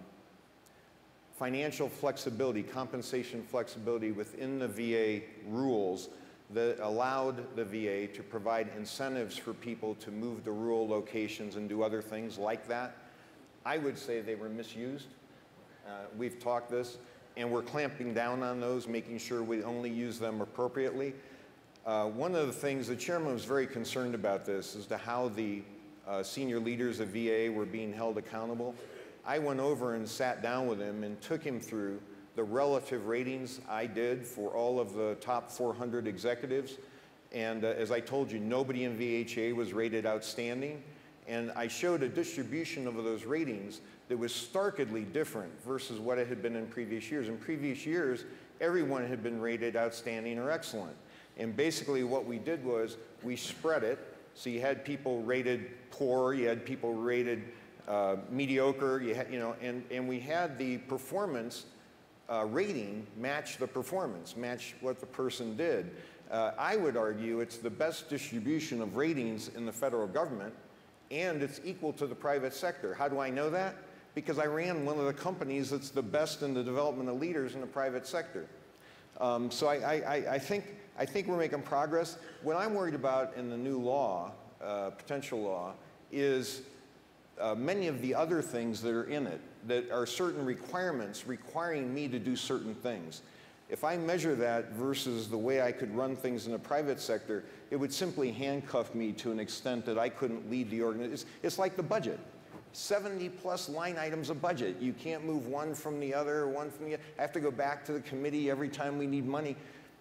financial flexibility, compensation flexibility within the V A rules that allowed the V A to provide incentives for people to move to rural locations and do other things like that. I would say they were misused. Uh, we've talked this, and we're clamping down on those, making sure we only use them appropriately. Uh, one of the things, the chairman was very concerned about this, as to how the uh, senior leaders of V A were being held accountable. I went over and sat down with him and took him through the relative ratings I did for all of the top four hundred executives. And uh, as I told you, nobody in V H A was rated outstanding. And I showed a distribution of those ratings that was starkly different versus what it had been in previous years. In previous years, everyone had been rated outstanding or excellent. And basically what we did was we spread it. So you had people rated poor, you had people rated uh, mediocre, you, had, you know, and, and we had the performance uh, rating match the performance, match what the person did. Uh, I would argue it's the best distribution of ratings in the federal government, and it's equal to the private sector. How do I know that? Because I ran one of the companies that's the best in the development of leaders in the private sector. Um, so I, I, I, think, I think we're making progress. What I'm worried about in the new law, uh, potential law, is uh, many of the other things that are in it, that are certain requirements requiring me to do certain things. If I measure that versus the way I could run things in the private sector, it would simply handcuff me to an extent that I couldn't lead the organization. It's, it's like the budget. seventy plus line items of budget. You can't move one from the other, one from the other. I have to go back to the committee every time we need money.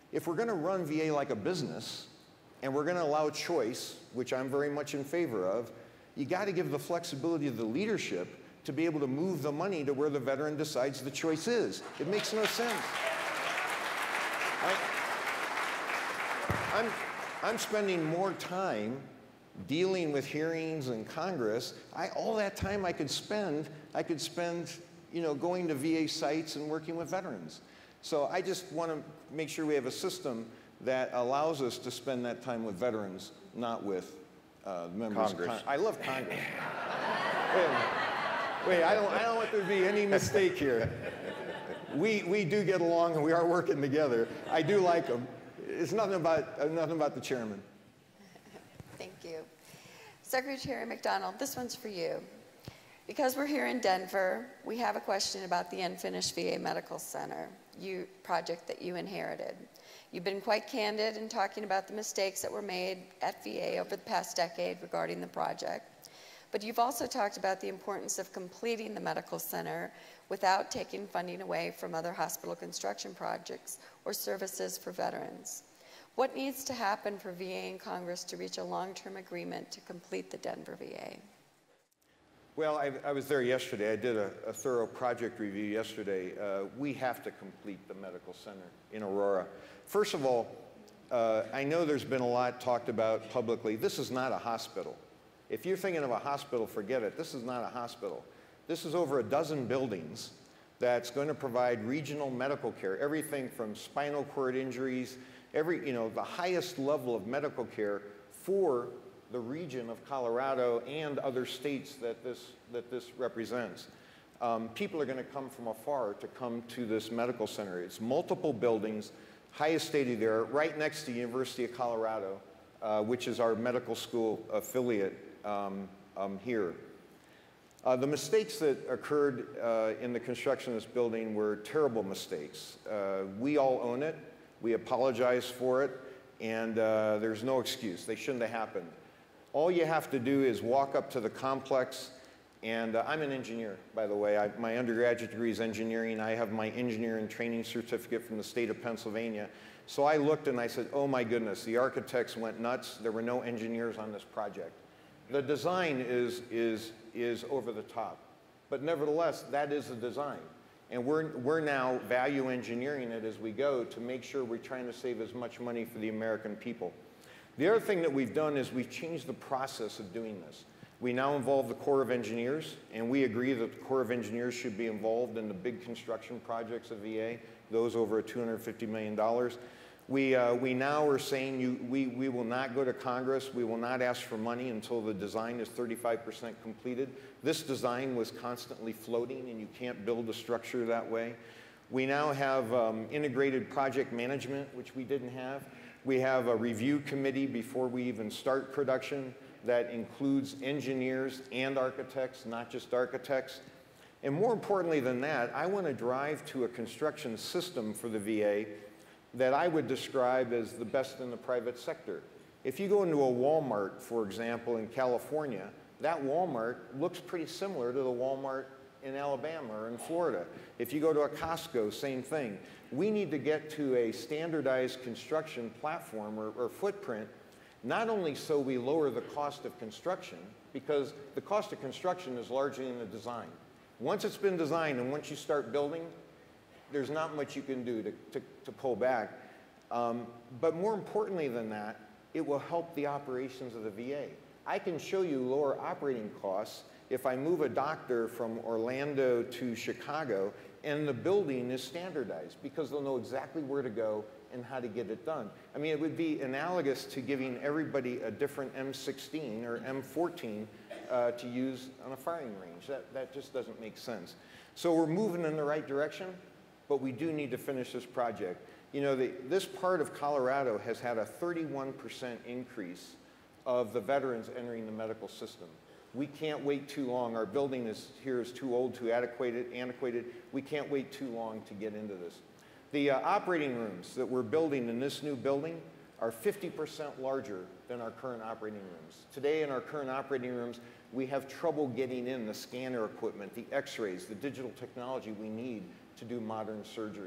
If we're going to run V A like a business, and we're going to allow choice, which I'm very much in favor of, you got to give the flexibility of the leadership to be able to move the money to where the veteran decides the choice is. It makes no sense. I, I'm, I'm spending more time dealing with hearings in Congress. I, all that time I could spend, I could spend, you know, going to V A sites and working with veterans. So I just want to make sure we have a system that allows us to spend that time with veterans, not with uh, members Congress. of Congress. I love Congress. wait, wait, I don't, I don't want there to be any mistake here. We, we do get along and we are working together. I do like them. It's nothing about, uh, nothing about the chairman. Thank you. Secretary McDonald, this one's for you. Because we're here in Denver, we have a question about the unfinished V A Medical Center you, project that you inherited. You've been quite candid in talking about the mistakes that were made at V A over the past decade regarding the project. But you've also talked about the importance of completing the medical center without taking funding away from other hospital construction projects or services for veterans. What needs to happen for V A and Congress to reach a long-term agreement to complete the Denver V A? Well, I, I was there yesterday. I did a, a thorough project review yesterday. Uh, we have to complete the medical center in Aurora. First of all, uh, I know there's been a lot talked about publicly. This is not a hospital. If you're thinking of a hospital, forget it. This is not a hospital. This is over a dozen buildings that's going to provide regional medical care, everything from spinal cord injuries, every, you know, the highest level of medical care for the region of Colorado and other states that this, that this represents. Um, people are going to come from afar to come to this medical center. It's multiple buildings, highest state of the art, right next to the University of Colorado, uh, which is our medical school affiliate um, um, here. Uh, the mistakes that occurred uh, in the construction of this building were terrible mistakes. Uh, we all own it. We apologize for it, and uh, there's no excuse. They shouldn't have happened. All you have to do is walk up to the complex, and uh, I'm an engineer, by the way. I, my undergraduate degree is engineering. I have my engineering training certificate from the state of Pennsylvania. So I looked and I said, oh my goodness, the architects went nuts. There were no engineers on this project. The design is, is, is over the top, but nevertheless, that is the design. And we're, we're now value engineering it as we go to make sure we're trying to save as much money for the American people. The other thing that we've done is we've changed the process of doing this. We now involve the Corps of Engineers, and we agree that the Corps of Engineers should be involved in the big construction projects of V A, those over two hundred fifty million dollars. We, uh, we now are saying you, we, we will not go to Congress. We will not ask for money until the design is thirty-five percent completed. This design was constantly floating, and you can't build a structure that way. We now have um, integrated project management, which we didn't have. We have a review committee before we even start production that includes engineers and architects, not just architects. And more importantly than that, I want to drive to a construction system for the V A that I would describe as the best in the private sector. If you go into a Walmart, for example, in California, that Walmart looks pretty similar to the Walmart in Alabama or in Florida. If you go to a Costco, same thing. We need to get to a standardized construction platform or, or footprint, not only so we lower the cost of construction, because the cost of construction is largely in the design. Once it's been designed and once you start building, there's not much you can do to, to, to pull back. Um, but more importantly than that, it will help the operations of the V A. I can show you lower operating costs if I move a doctor from Orlando to Chicago and the building is standardized because they'll know exactly where to go and how to get it done. I mean, it would be analogous to giving everybody a different M sixteen or M fourteen uh, to use on a firing range. That, that just doesn't make sense. So we're moving in the right direction, but we do need to finish this project. You know, the, this part of Colorado has had a thirty-one percent increase of the veterans entering the medical system. We can't wait too long. Our building is, here is too old, too antiquated, antiquated. We can't wait too long to get into this. The uh, operating rooms that we're building in this new building are fifty percent larger than our current operating rooms. Today in our current operating rooms, we have trouble getting in the scanner equipment, the x-rays, the digital technology we need to do modern surgery.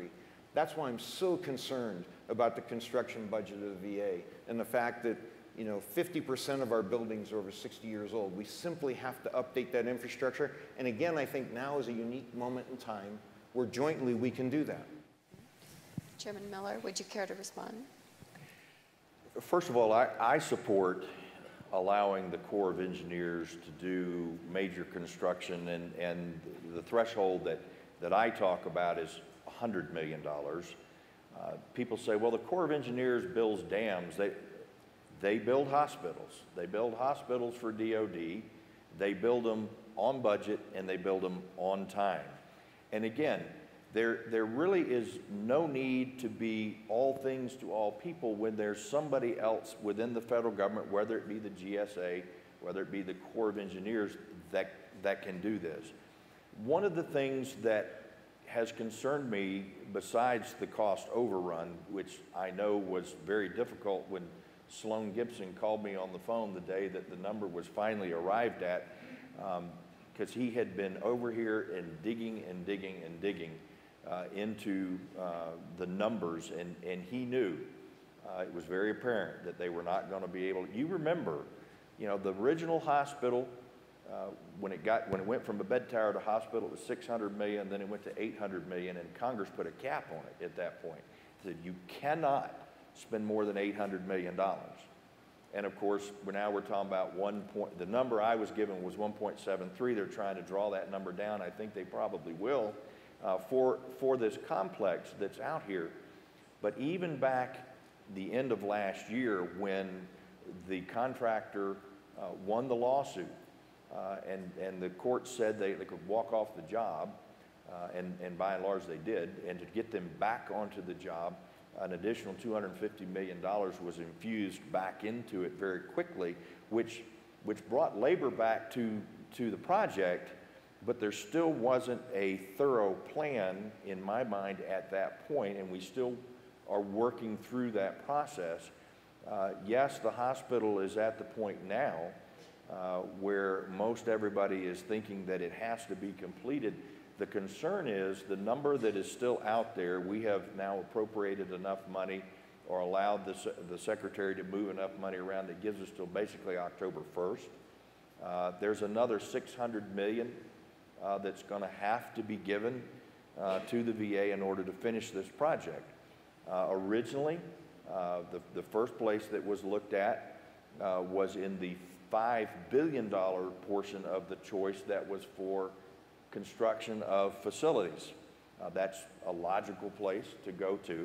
That's why I'm so concerned about the construction budget of the V A and the fact that, you know, fifty percent of our buildings are over sixty years old. We simply have to update that infrastructure. And again, I think now is a unique moment in time where jointly we can do that. Chairman Miller, would you care to respond? First of all, I, I support allowing the Corps of Engineers to do major construction, and, and the threshold that, that I talk about is one hundred million dollars. Uh, people say, well, the Corps of Engineers builds dams. They, they build hospitals. They build hospitals for D O D. They build them on budget, and they build them on time. And again, there, there really is no need to be all things to all people when there's somebody else within the federal government, whether it be the G S A, whether it be the Corps of Engineers, that, that can do this. One of the things that has concerned me, besides the cost overrun, which I know was very difficult when Sloan Gibson called me on the phone the day that the number was finally arrived at, because um, he had been over here and digging and digging and digging uh, into uh, the numbers, and, and he knew, uh, it was very apparent that they were not going to be able, you remember, you know, the original hospital, Uh, when it got when it went from a bed tower to hospital, it was six hundred million, then it went to eight hundred million, and Congress put a cap on it at that point. It said you cannot spend more than eight hundred million dollars. And of course, we're now we're talking about one point, the number I was given was one point seven three. They're trying to draw that number down. I think they probably will uh, for, for this complex that's out here. But even back the end of last year, when the contractor uh, won the lawsuit, Uh, and, and the court said they, they could walk off the job, uh, and, and by and large they did, and to get them back onto the job, an additional two hundred fifty million dollars was infused back into it very quickly, which, which brought labor back to, to the project, but there still wasn't a thorough plan in my mind at that point, and we still are working through that process. Uh, yes, the hospital is at the point now Uh, where most everybody is thinking that it has to be completed. The concern is the number that is still out there. We have now appropriated enough money or allowed the, the Secretary to move enough money around that gives us till basically October first. Uh, there's another six hundred million uh, that's going to have to be given uh, to the V A in order to finish this project. Uh, originally, uh, the, the first place that was looked at uh, was in the five billion dollar portion of the choice that was for construction of facilities. Uh, that's a logical place to go to.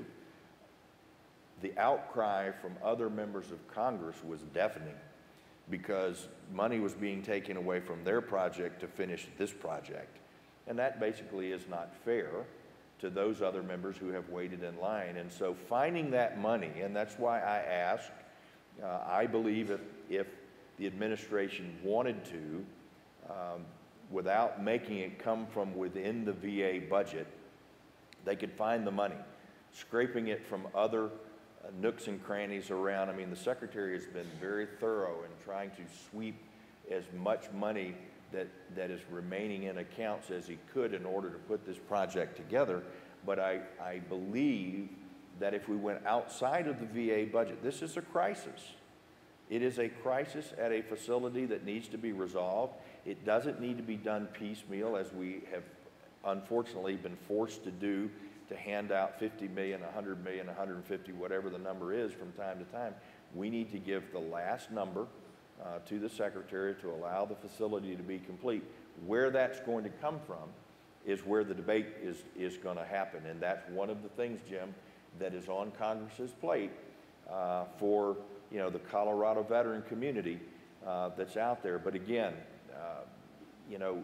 The outcry from other members of Congress was deafening because money was being taken away from their project to finish this project. And that basically is not fair to those other members who have waited in line. And so finding that money, and that's why I asked, uh, I believe if, if the administration wanted to, um, without making it come from within the V A budget, they could find the money, scraping it from other uh, nooks and crannies around. I mean, the Secretary has been very thorough in trying to sweep as much money that, that is remaining in accounts as he could in order to put this project together. But I, I believe that if we went outside of the V A budget, this is a crisis. It is a crisis at a facility that needs to be resolved. It doesn't need to be done piecemeal, as we have unfortunately been forced to do, to hand out fifty million, one hundred million, one hundred fifty, whatever the number is from time to time. We need to give the last number uh, to the Secretary to allow the facility to be complete. Where that's going to come from is where the debate is, is going to happen. And that's one of the things, Jim, that is on Congress's plate uh, for you know, the Colorado veteran community uh, that's out there. But again, uh, you know,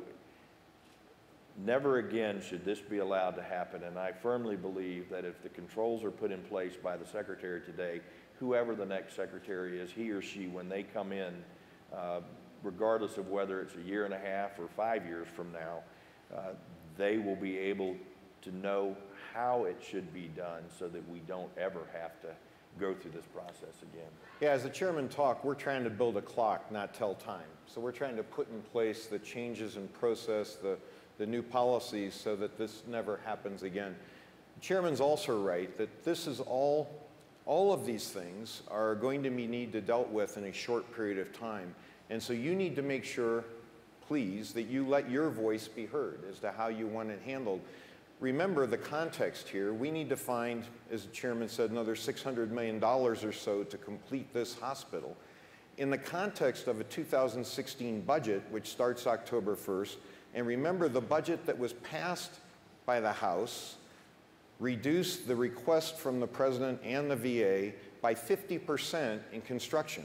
never again should this be allowed to happen. And I firmly believe that if the controls are put in place by the Secretary today, whoever the next Secretary is, he or she, when they come in, uh, regardless of whether it's a year and a half or five years from now, uh, they will be able to know how it should be done so that we don't ever have to go through this process again. Yeah, as the chairman talked, we're trying to build a clock, not tell time. So we're trying to put in place the changes in process, the, the new policies so that this never happens again. Chairman's also right that this is all, all of these things are going to be need to dealt with in a short period of time. And so you need to make sure, please, that you let your voice be heard as to how you want it handled. Remember the context here. We need to find, as the chairman said, another six hundred million dollars or so to complete this hospital. In the context of a two thousand sixteen budget, which starts October first, and remember the budget that was passed by the House reduced the request from the President and the V A by fifty percent in construction.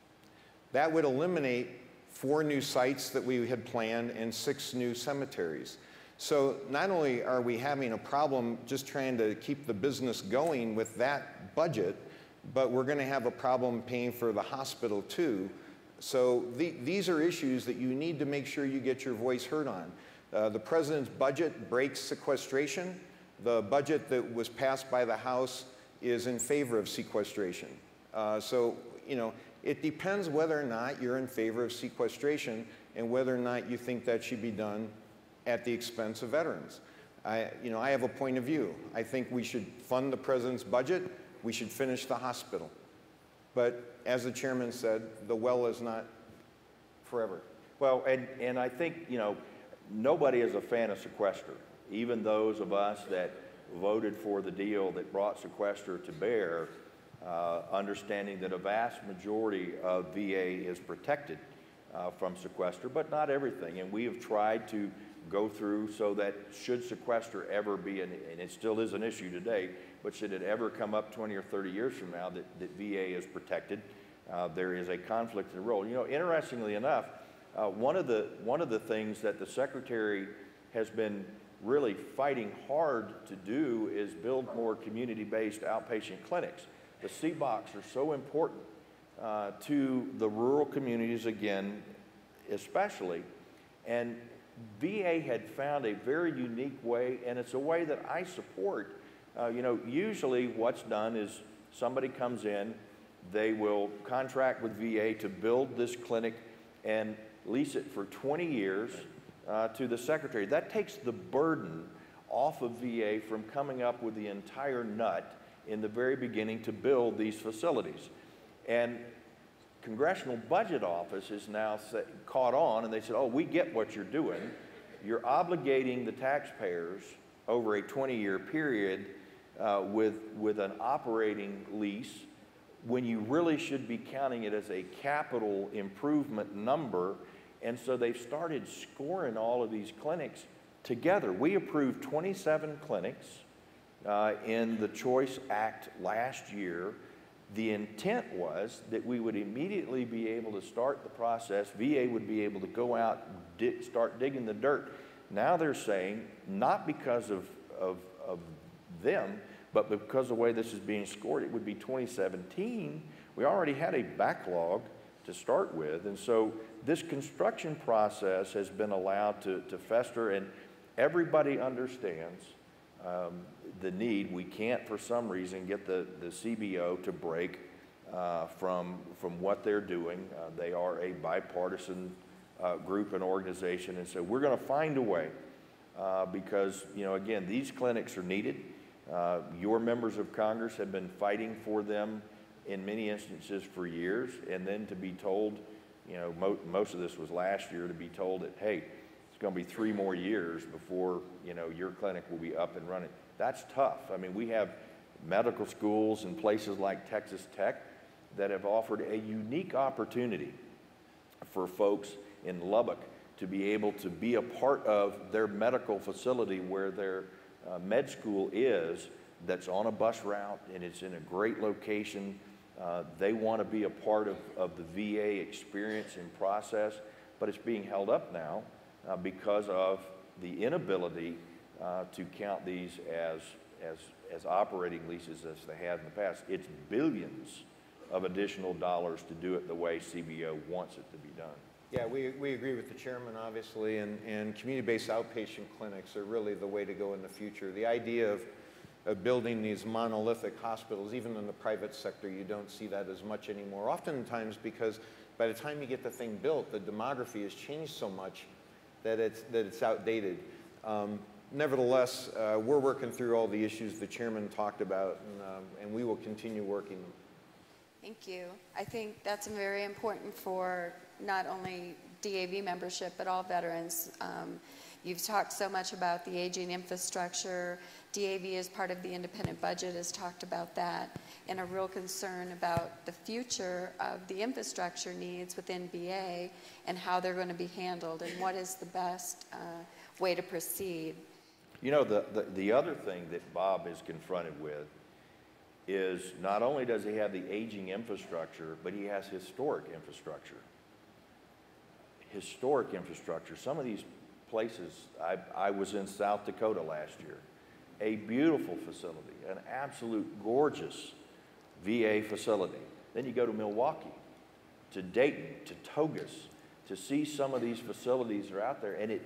That would eliminate four new sites that we had planned and six new cemeteries. So not only are we having a problem just trying to keep the business going with that budget, but we're going to have a problem paying for the hospital too. So the, these are issues that you need to make sure you get your voice heard on. Uh, the President's budget breaks sequestration. The budget that was passed by the House is in favor of sequestration. Uh, so, you know, it depends whether or not you're in favor of sequestration and whether or not you think that should be done at the expense of veterans. I, you know, I have a point of view. I think we should fund the President's budget. We should finish the hospital. But as the chairman said, the well is not forever. Well, and, and I think, you know, nobody is a fan of sequester. Even those of us that voted for the deal that brought sequester to bear, uh, understanding that a vast majority of V A is protected uh, from sequester, but not everything. And we have tried to go through so that should sequester ever be, an, and it still is an issue today, but should it ever come up twenty or thirty years from now that, that V A is protected, uh, there is a conflict in role. You know, interestingly enough, uh, one of the one of the things that the Secretary has been really fighting hard to do is build more community-based outpatient clinics. The C BOCs are so important uh, to the rural communities, again, especially, and V A had found a very unique way, and it's a way that I support. Uh, you know, usually what's done is somebody comes in, they will contract with V A to build this clinic and lease it for twenty years uh, to the Secretary. That takes the burden off of V A from coming up with the entire nut in the very beginning to build these facilities. And Congressional Budget Office is now say, caught on, and they said, oh, we get what you're doing. You're obligating the taxpayers over a twenty year period uh, with, with an operating lease when you really should be counting it as a capital improvement number. And so they've started scoring all of these clinics together. We approved twenty-seven clinics uh, in the Choice Act last year. The intent was that we would immediately be able to start the process. V A would be able to go out, di start digging the dirt. Now they're saying, not because of, of, of them, but because of the way this is being scored, it would be twenty seventeen. We already had a backlog to start with. And so this construction process has been allowed to, to fester, and everybody understands Um, the need. We can't, for some reason, get the, the C B O to break uh, from, from what they're doing. Uh, they are a bipartisan uh, group and organization, and so we're going to find a way uh, because, you know, again, these clinics are needed. Uh, your members of Congress have been fighting for them in many instances for years, and then to be told, you know, mo most of this was last year, to be told that, hey, going to be three more years before, you know, your clinic will be up and running. That's tough. I mean, we have medical schools in places like Texas Tech that have offered a unique opportunity for folks in Lubbock to be able to be a part of their medical facility where their uh, med school is, that's on a bus route, and it's in a great location. Uh, they want to be a part of, of the V A experience and process, but it's being held up now Uh, because of the inability uh, to count these as, as, as operating leases as they had in the past. It's billions of additional dollars to do it the way C B O wants it to be done. Yeah, we, we agree with the chairman, obviously, and, and community-based outpatient clinics are really the way to go in the future. The idea of, of building these monolithic hospitals, even in the private sector, you don't see that as much anymore. Oftentimes because by the time you get the thing built, the demography has changed so much that it's, that it's outdated. Um, nevertheless, uh, we're working through all the issues the chairman talked about, and, um, and we will continue working them. Thank you. I think that's very important for not only D A V membership, but all veterans. Um, you've talked so much about the aging infrastructure. D A V, as part of the independent budget, has talked about that, and a real concern about the future of the infrastructure needs within V A and how they're going to be handled and what is the best uh, way to proceed. You know, the, the, the other thing that Bob is confronted with is not only does he have the aging infrastructure, but he has historic infrastructure. Historic infrastructure. Some of these places, I, I was in South Dakota last year, a beautiful facility, an absolute gorgeous V A facility. Then you go to Milwaukee, to Dayton, to Togus, to see some of these facilities that are out there, and it,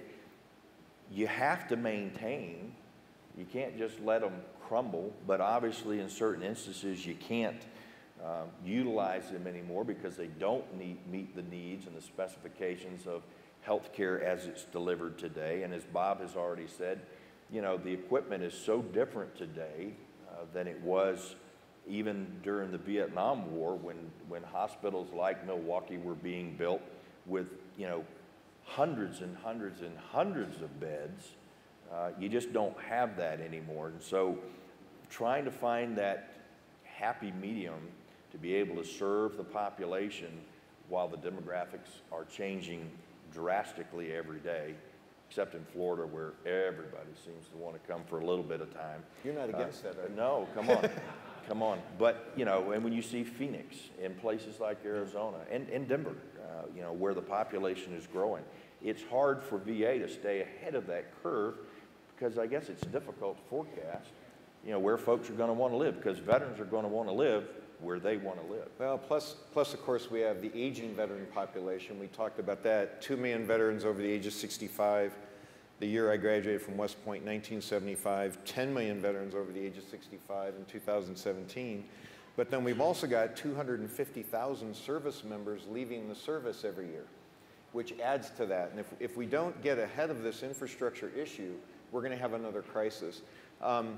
you have to maintain. You can't just let them crumble, but obviously in certain instances you can't uh, utilize them anymore because they don't need, meet the needs and the specifications of healthcare as it's delivered today. And as Bob has already said, you know, the equipment is so different today uh, than it was even during the Vietnam War when, when hospitals like Milwaukee were being built with, you know, hundreds and hundreds and hundreds of beds. Uh, you just don't have that anymore. And so trying to find that happy medium to be able to serve the population while the demographics are changing drastically every day, except in Florida where everybody seems to want to come for a little bit of time. You're not against uh, that, are you? No, come on. Come on. But, you know, and when you see Phoenix in places like Arizona and, and Denver, uh, you know, where the population is growing, it's hard for V A to stay ahead of that curve because I guess it's difficult to forecast, you know, where folks are going to want to live because veterans are going to want to live where they want to live. Well, plus, plus, of course, we have the aging veteran population. We talked about that. Two million veterans over the age of sixty-five. The year I graduated from West Point, nineteen seventy-five, ten million veterans over the age of sixty-five in two thousand seventeen. But then we've also got two hundred fifty thousand service members leaving the service every year, which adds to that. And if, if we don't get ahead of this infrastructure issue, we're going to have another crisis. Um,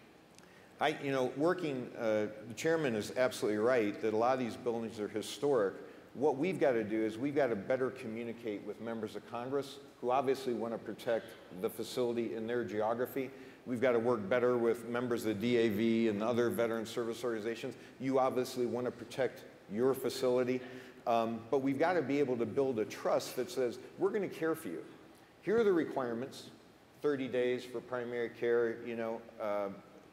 I, you know, working, uh, the chairman is absolutely right that a lot of these buildings are historic. What we've got to do is we've got to better communicate with members of Congress who obviously want to protect the facility in their geography. We've got to work better with members of the D A V and other veteran service organizations. You obviously want to protect your facility, um, but we've got to be able to build a trust that says, we're going to care for you. Here are the requirements, thirty days for primary care, you know, uh,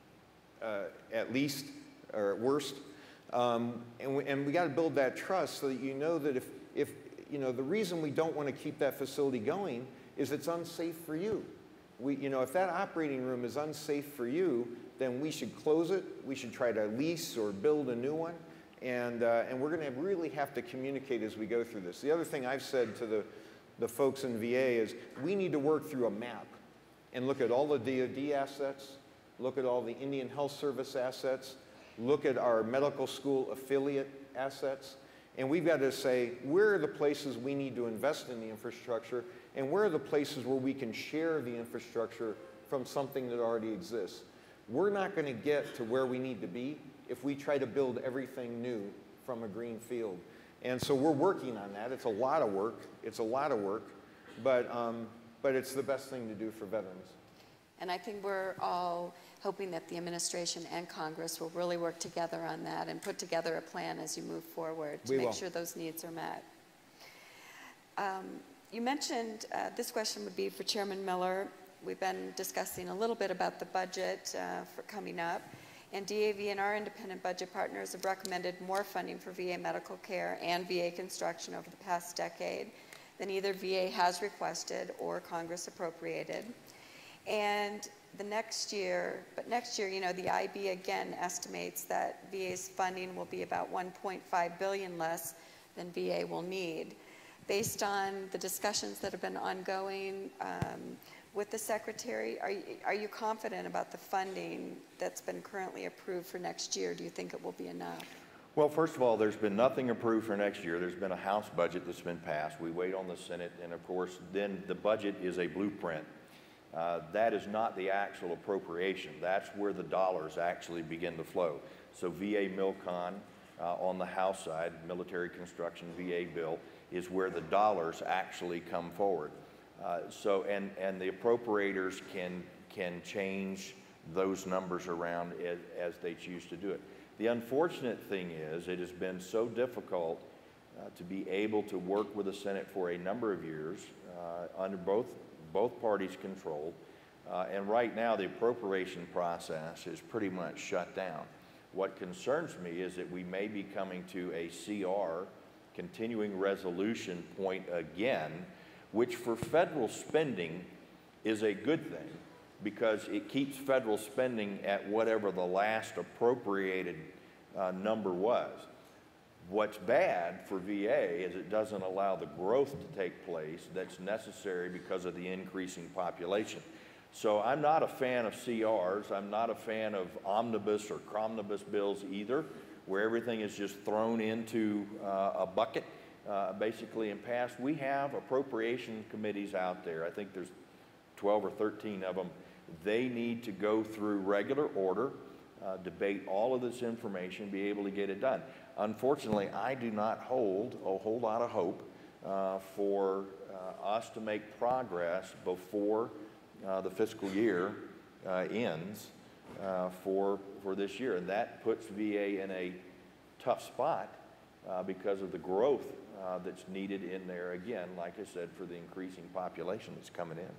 uh, at least, or at worst. Um, and we, and we got to build that trust so that you know that if, if, you know, the reason we don't want to keep that facility going is it's unsafe for you. We, you know, if that operating room is unsafe for you, then we should close it. We should try to lease or build a new one. And, uh, and we're going to really have to communicate as we go through this. The other thing I've said to the, the folks in V A is we need to work through a map and look at all the D O D assets, look at all the Indian Health Service assets, look at our medical school affiliate assets, and we've got to say, where are the places we need to invest in the infrastructure, and where are the places where we can share the infrastructure from something that already exists. We're not going to get to where we need to be if we try to build everything new from a green field. And so we're working on that. It's a lot of work. It's a lot of work, but, um, but it's the best thing to do for veterans. And I think we're all hoping that the administration and Congress will really work together on that and put together a plan as you move forward to We make will. sure those needs are met. Um, you mentioned, uh, this question would be for Chairman Miller. We've been discussing a little bit about the budget uh, for coming up, and D A V and our independent budget partners have recommended more funding for V A medical care and V A construction over the past decade than either V A has requested or Congress appropriated. And the next year, but next year, you know, the I B again estimates that V A's funding will be about one point five billion dollars less than V A will need. Based on the discussions that have been ongoing um, with the Secretary, are you, are you confident about the funding that's been currently approved for next year? Do you think it will be enough? Well, first of all, there's been nothing approved for next year. There's been a House budget that's been passed. We wait on the Senate, and of course, then the budget is a blueprint. Uh, that is not the actual appropriation. That's where the dollars actually begin to flow. So V A Milcon uh, on the House side, military construction V A bill, is where the dollars actually come forward. Uh, so, and, and the appropriators can, can change those numbers around as, as they choose to do it. The unfortunate thing is it has been so difficult uh, to be able to work with the Senate for a number of years uh, under both, both parties' control. Uh, and right now the appropriation process is pretty much shut down. What concerns me is that we may be coming to a C R, continuing resolution point again, which for federal spending is a good thing because it keeps federal spending at whatever the last appropriated uh, number was. What's bad for V A is it doesn't allow the growth to take place that's necessary because of the increasing population. So I'm not a fan of C Rs. I'm not a fan of omnibus or cromnibus bills either, where everything is just thrown into uh, a bucket, uh, basically, and passed. We have appropriation committees out there. I think there's twelve or thirteen of them. They need to go through regular order, uh, debate all of this information, be able to get it done. Unfortunately, I do not hold a whole lot of hope uh, for uh, us to make progress before uh, the fiscal year uh, ends uh, for, for this year. And that puts V A in a tough spot uh, because of the growth uh, that's needed in there, again, like I said, for the increasing population that's coming in.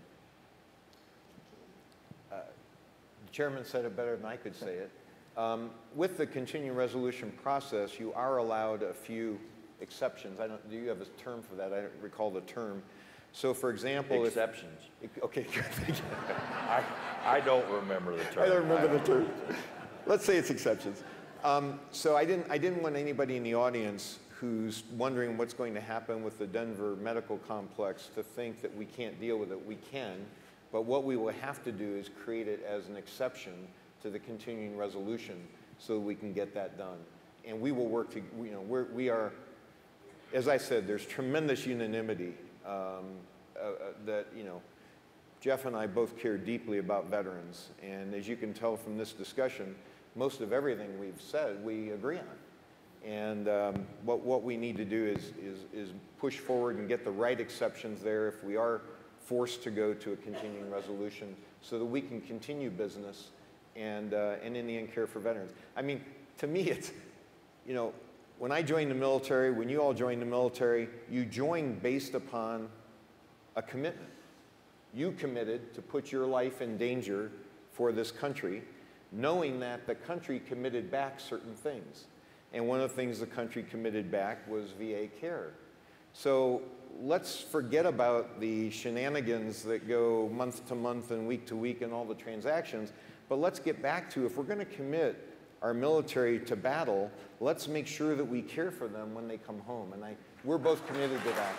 Uh, the chairman said it better than I could say it. Um, with the continuing resolution process, you are allowed a few exceptions. I don't, do you have a term for that? I don't recall the term. So, for example, exceptions. If, okay, I, I don't remember the term. I don't remember the term. Let's say it's exceptions. Um, so I didn't, I didn't want anybody in the audience who's wondering what's going to happen with the Denver Medical Complex to think that we can't deal with it. We can, but what we will have to do is create it as an exception to the continuing resolution so that we can get that done. And we will work to, you know, we're, we are, as I said, there's tremendous unanimity um, uh, uh, that, you know, Jeff and I both care deeply about veterans. And as you can tell from this discussion, most of everything we've said, we agree on. And um, what, what we need to do is, is, is push forward and get the right exceptions there if we are forced to go to a continuing resolution so that we can continue business and, uh, and in the end care for veterans. I mean, to me, it's, you know, when I joined the military, when you all joined the military, you joined based upon a commitment. You committed to put your life in danger for this country, knowing that the country committed back certain things. And one of the things the country committed back was V A care. So let's forget about the shenanigans that go month to month and week to week and all the transactions, but let's get back to, if we're going to commit our military to battle, let's make sure that we care for them when they come home. And I, we're both committed to that.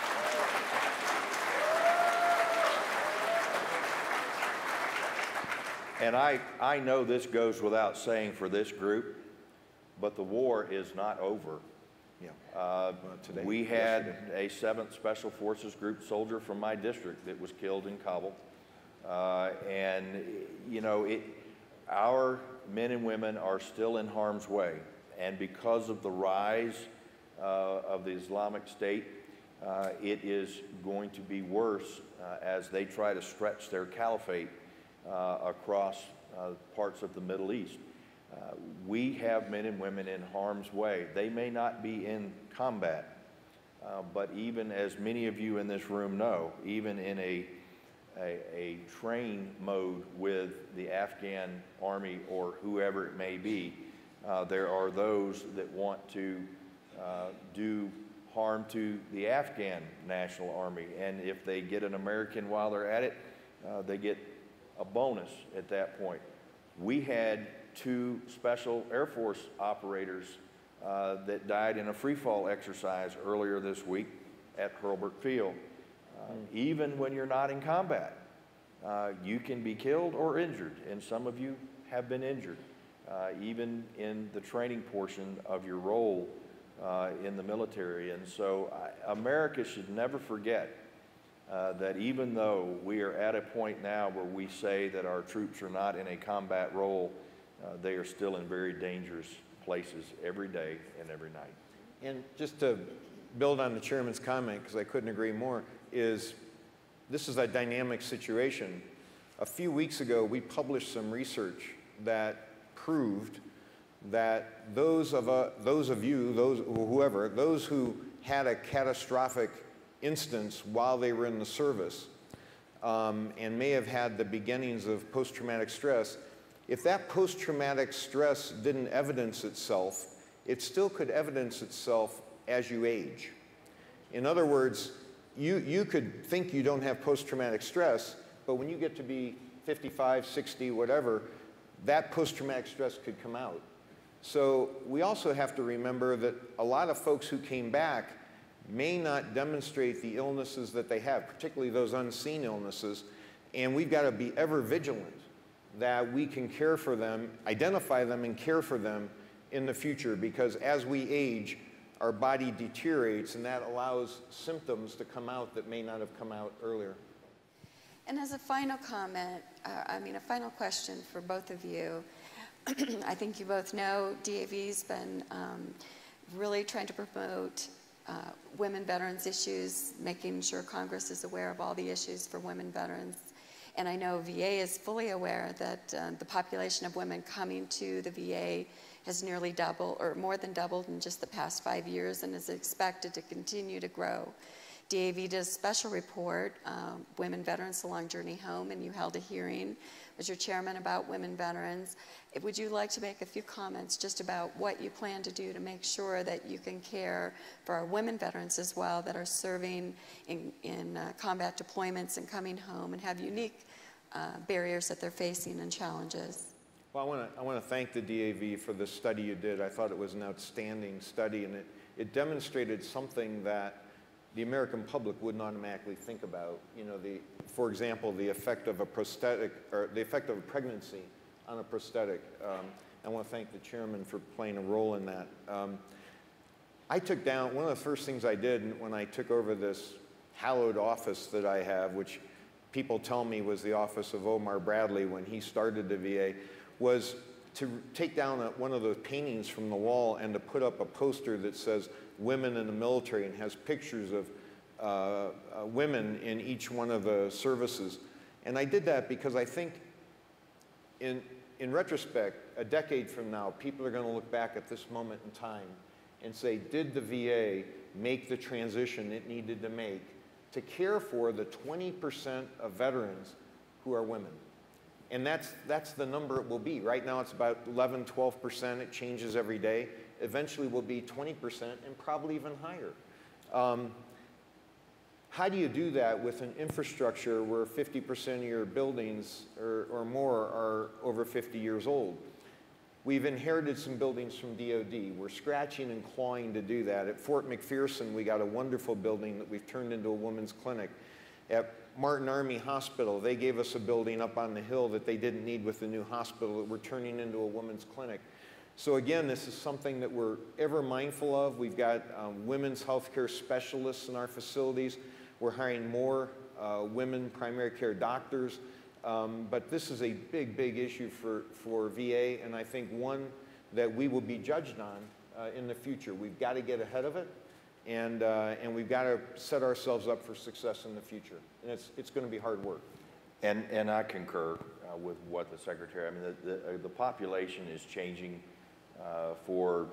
And I, I know this goes without saying for this group, but the war is not over. Yeah. Uh, well, today, we had yesterday. a seventh Special Forces Group soldier from my district that was killed in Kabul. Uh, and, you know, it, our men and women are still in harm's way. And because of the rise uh, of the Islamic State, uh, it is going to be worse uh, as they try to stretch their caliphate uh, across uh, parts of the Middle East. Uh, we have men and women in harm's way. They may not be in combat, uh, but even as many of you in this room know, even in a, a, a train mode with the Afghan army or whoever it may be, uh, there are those that want to uh, do harm to the Afghan National Army. And if they get an American while they're at it, uh, they get a bonus at that point. We had two Special Air Force operators uh, that died in a free fall exercise earlier this week at Hurlburt Field. Uh, mm. Even when you're not in combat, uh, you can be killed or injured, and some of you have been injured, uh, even in the training portion of your role uh, in the military. And so uh, America should never forget uh, that even though we are at a point now where we say that our troops are not in a combat role, uh, they are still in very dangerous places every day and every night. And just to build on the chairman's comment, because I couldn't agree more, is this is a dynamic situation. A few weeks ago, we published some research that proved that those of, uh, those of you, those, whoever, those who had a catastrophic instance while they were in the service um, and may have had the beginnings of post-traumatic stress, if that post-traumatic stress didn't evidence itself, it still could evidence itself as you age. In other words, you, you could think you don't have post-traumatic stress, but when you get to be fifty-five, sixty, whatever, that post-traumatic stress could come out. So we also have to remember that a lot of folks who came back may not demonstrate the illnesses that they have, particularly those unseen illnesses, and we've got to be ever vigilant that we can care for them, identify them and care for them in the future, because as we age, our body deteriorates, and that allows symptoms to come out that may not have come out earlier. And as a final comment, uh, I mean a final question for both of you, I think you both know D A V's been um, really trying to promote uh, women veterans issues, making sure Congress is aware of all the issues for women veterans. And I know V A is fully aware that uh, the population of women coming to the V A has nearly doubled, or more than doubled in just the past five years, and is expected to continue to grow. D A V does a special report, um, Women Veterans, The Long Journey Home, and you held a hearing as your chairman about women veterans. Would you like to make a few comments just about what you plan to do to make sure that you can care for our women veterans as well that are serving in, in uh, combat deployments and coming home and have unique uh, barriers that they're facing and challenges? Well, I want to I want to thank the D A V for the study you did. I thought it was an outstanding study, and it, it demonstrated something that the American public wouldn't automatically think about. You know, the, for example, the effect of a prosthetic, or the effect of a pregnancy on a prosthetic. Um, I want to thank the chairman for playing a role in that. Um, I took down, one of the first things I did when I took over this hallowed office that I have, which people tell me was the office of Omar Bradley when he started the V A, was to take down a, one of those paintings from the wall and to put up a poster that says women in the military and has pictures of uh, uh, women in each one of the services. And I did that because I think in, in retrospect, a decade from now, people are going to look back at this moment in time and say, did the V A make the transition it needed to make to care for the twenty percent of veterans who are women? And that's, that's the number it will be. Right now it's about eleven, twelve percent. It changes every day. Eventually will be twenty percent and probably even higher. Um, how do you do that with an infrastructure where fifty percent of your buildings or, or more are over fifty years old? We've inherited some buildings from D O D. We're scratching and clawing to do that. At Fort McPherson, we got a wonderful building that we've turned into a women's clinic. At Martin Army Hospital, they gave us a building up on the hill that they didn't need with the new hospital that we're turning into a women's clinic. So again, this is something that we're ever mindful of. We've got um, women's healthcare specialists in our facilities. We're hiring more uh, women primary care doctors. Um, but this is a big, big issue for, for V A, and I think one that we will be judged on uh, in the future. We've got to get ahead of it, and, uh, and we've got to set ourselves up for success in the future. And it's, it's going to be hard work. And, and I concur uh, with what the Secretary, I mean, the, the, uh, the population is changing uh, for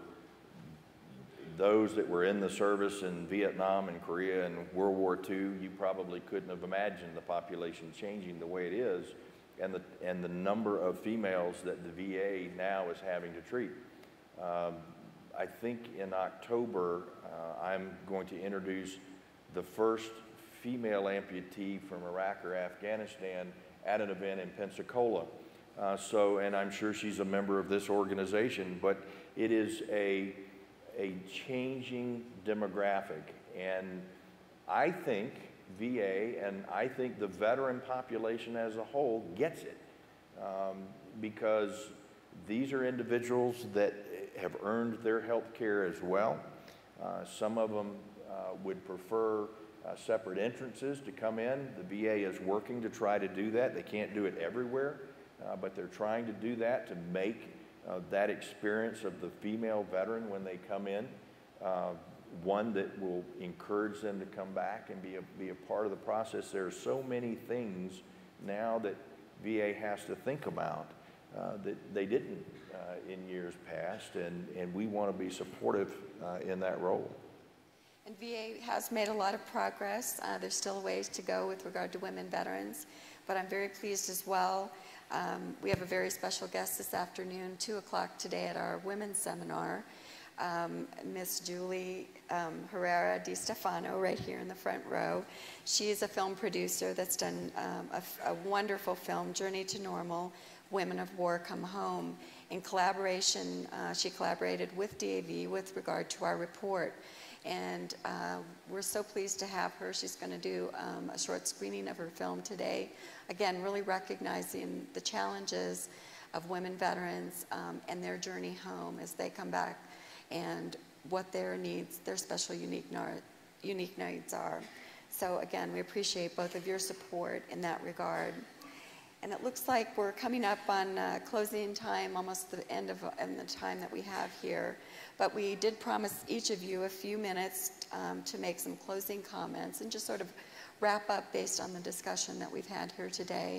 those that were in the service in Vietnam and Korea and World War Two. You probably couldn't have imagined the population changing the way it is, and the, and the number of females that the V A now is having to treat. Um, I think in October, uh, I'm going to introduce the first female amputee from Iraq or Afghanistan at an event in Pensacola. Uh, so, and I'm sure she's a member of this organization, but it is a a changing demographic, and I think V A and I think the veteran population as a whole gets it, um, because these are individuals that have earned their health care as well. Uh, some of them uh, would prefer uh, separate entrances to come in. The V A is working to try to do that. They can't do it everywhere, uh, but they're trying to do that to make uh, that experience of the female veteran when they come in uh, one that will encourage them to come back and be a, be a part of the process. There are so many things now that V A has to think about uh, that they didn't uh, in years past, and, and we want to be supportive uh, in that role. And V A has made a lot of progress. Uh, there's still ways to go with regard to women veterans, but I'm very pleased as well. Um, we have a very special guest this afternoon, two o'clock today at our women's seminar. Um, Miss Julie um, Herrera Di Stefano, right here in the front row. She is a film producer that's done um, a, a wonderful film, Journey to Normal, Women of War Come Home. In collaboration, uh, she collaborated with D A V with regard to our report. And uh, we're so pleased to have her. She's going to do um, a short screening of her film today. Again, really recognizing the challenges of women veterans um, and their journey home as they come back, and what their needs, their special unique, unique needs are. So again, we appreciate both of your support in that regard. And it looks like we're coming up on uh, closing time, almost the end of, of the time that we have here. But we did promise each of you a few minutes um, to make some closing comments and just sort of wrap up based on the discussion that we've had here today.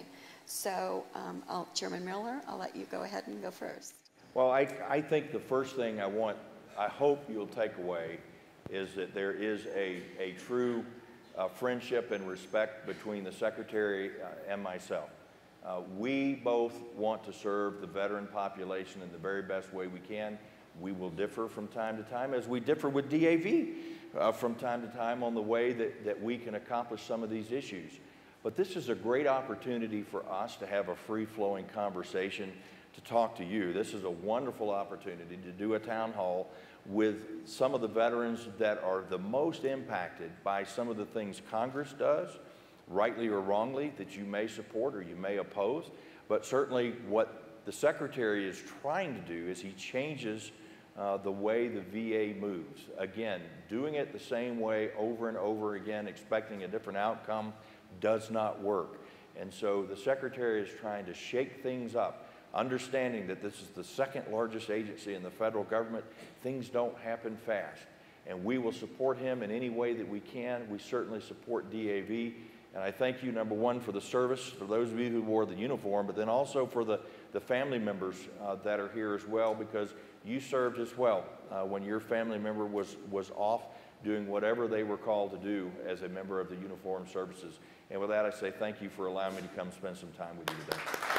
So um, I'll, Chairman Miller, I'll let you go ahead and go first. Well, I, I think the first thing I want, I hope you'll take away is that there is a, a true uh, friendship and respect between the Secretary uh, and myself. Uh, we both want to serve the veteran population in the very best way we can. We will differ from time to time, as we differ with D A V uh, from time to time on the way that, that we can accomplish some of these issues. But this is a great opportunity for us to have a free-flowing conversation, to talk to you. This is a wonderful opportunity to do a town hall with some of the veterans that are the most impacted by some of the things Congress does, rightly or wrongly, that you may support or you may oppose. But certainly what the Secretary is trying to do is he changes uh, the way the V A moves. Again, doing it the same way over and over again, expecting a different outcome, does not work. And so the Secretary is trying to shake things up, understanding that this is the second largest agency in the federal government. Things don't happen fast. And we will support him in any way that we can. We certainly support D A V. And I thank you, number one, for the service, for those of you who wore the uniform, but then also for the, the family members uh, that are here as well, because you served as well uh, when your family member was, was off doing whatever they were called to do as a member of the uniformed services. And with that, I say thank you for allowing me to come spend some time with you today.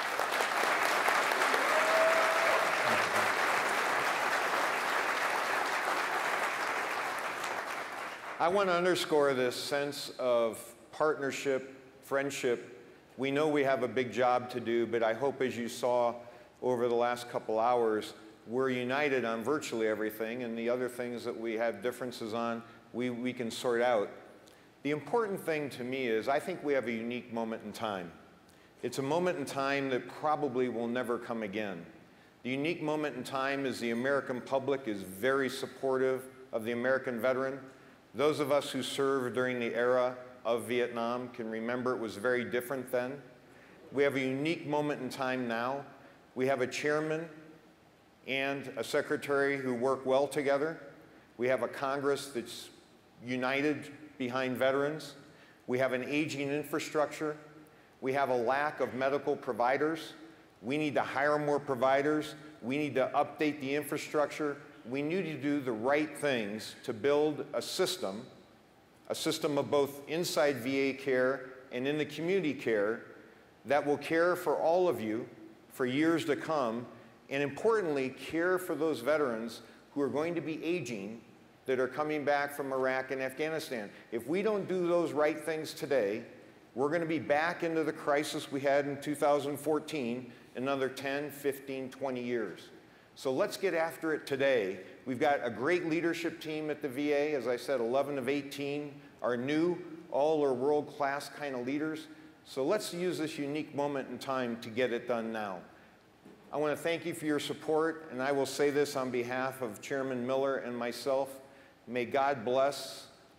I want to underscore this sense of partnership, friendship. We know we have a big job to do, but I hope, as you saw over the last couple hours, we're united on virtually everything, and the other things that we have differences on, we, we can sort out. The important thing to me is I think we have a unique moment in time. It's a moment in time that probably will never come again. The unique moment in time is the American public is very supportive of the American veteran. Those of us who served during the era of Vietnam can remember it was very different then. We have a unique moment in time now. We have a chairman and a secretary who work well together. We have a Congress that's united behind veterans. We have an aging infrastructure. We have a lack of medical providers. We need to hire more providers. We need to update the infrastructure. We need to do the right things to build a system, a system of both inside V A care and in the community care that will care for all of you for years to come, and importantly, care for those veterans who are going to be aging that are coming back from Iraq and Afghanistan. If we don't do those right things today, we're going to be back into the crisis we had in two thousand fourteen in another ten, fifteen, twenty years. So let's get after it today. We've got a great leadership team at the V A. As I said, eleven of eighteen are new, all are world-class kind of leaders. So let's use this unique moment in time to get it done now. I want to thank you for your support, and I will say this on behalf of Chairman Miller and myself. May God bless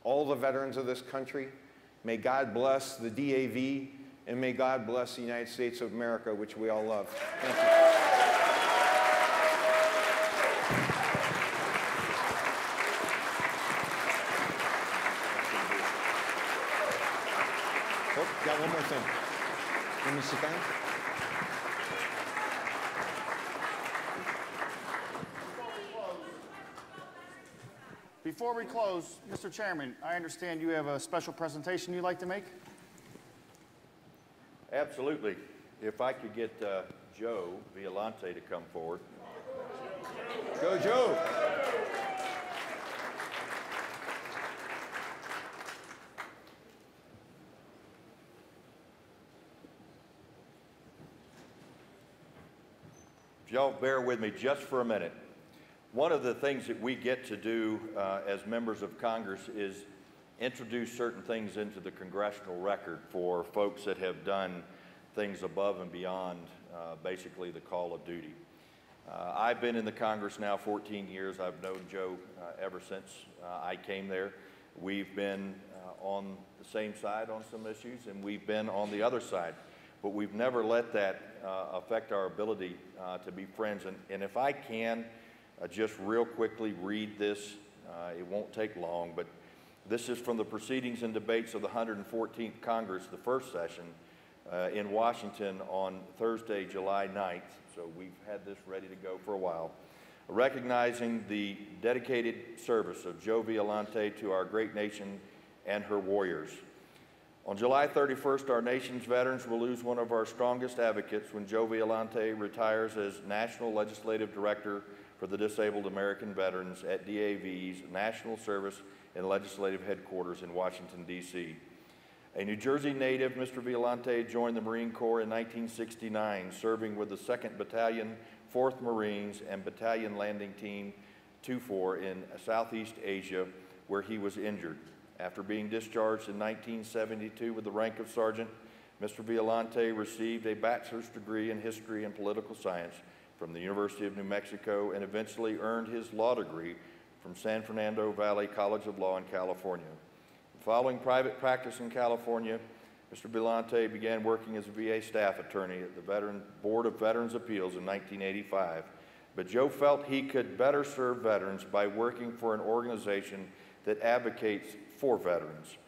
all the veterans of this country. May God bless the D A V, and may God bless the United States of America, which we all love. Thank you. Oh, got one more thing. Let me sit down. Before we close, Mister Chairman, I understand you have a special presentation you'd like to make? Absolutely. If I could get uh, Joe Violante to come forward. Go, Joe. If y'all bear with me just for a minute. One of the things that we get to do uh, as members of Congress is introduce certain things into the congressional record for folks that have done things above and beyond uh, basically the call of duty. Uh, I've been in the Congress now fourteen years. I've known Joe uh, ever since uh, I came there. We've been uh, on the same side on some issues, and we've been on the other side. But we've never let that uh, affect our ability uh, to be friends. And, and if I can, uh, just real quickly read this, uh, it won't take long, but this is from the proceedings and debates of the one hundred fourteenth Congress, the first session, uh, in Washington on Thursday, July ninth. So we've had this ready to go for a while. Recognizing the dedicated service of Joe Violante to our great nation and her warriors. On July thirty-first, our nation's veterans will lose one of our strongest advocates when Joe Violante retires as National Legislative Director for the Disabled American Veterans at D A V's National Service and Legislative Headquarters in Washington, D C A New Jersey native, Mister Violante joined the Marine Corps in nineteen sixty-nine, serving with the second Battalion, fourth Marines, and Battalion Landing Team two four in Southeast Asia, where he was injured. After being discharged in nineteen seventy-two with the rank of sergeant, Mister Violante received a bachelor's degree in history and political science from the University of New Mexico and eventually earned his law degree from San Fernando Valley College of Law in California. Following private practice in California, Mister Violante began working as a V A staff attorney at the Veteran Board of Veterans Appeals in nineteen eighty-five. But Joe felt he could better serve veterans by working for an organization that advocates for veterans.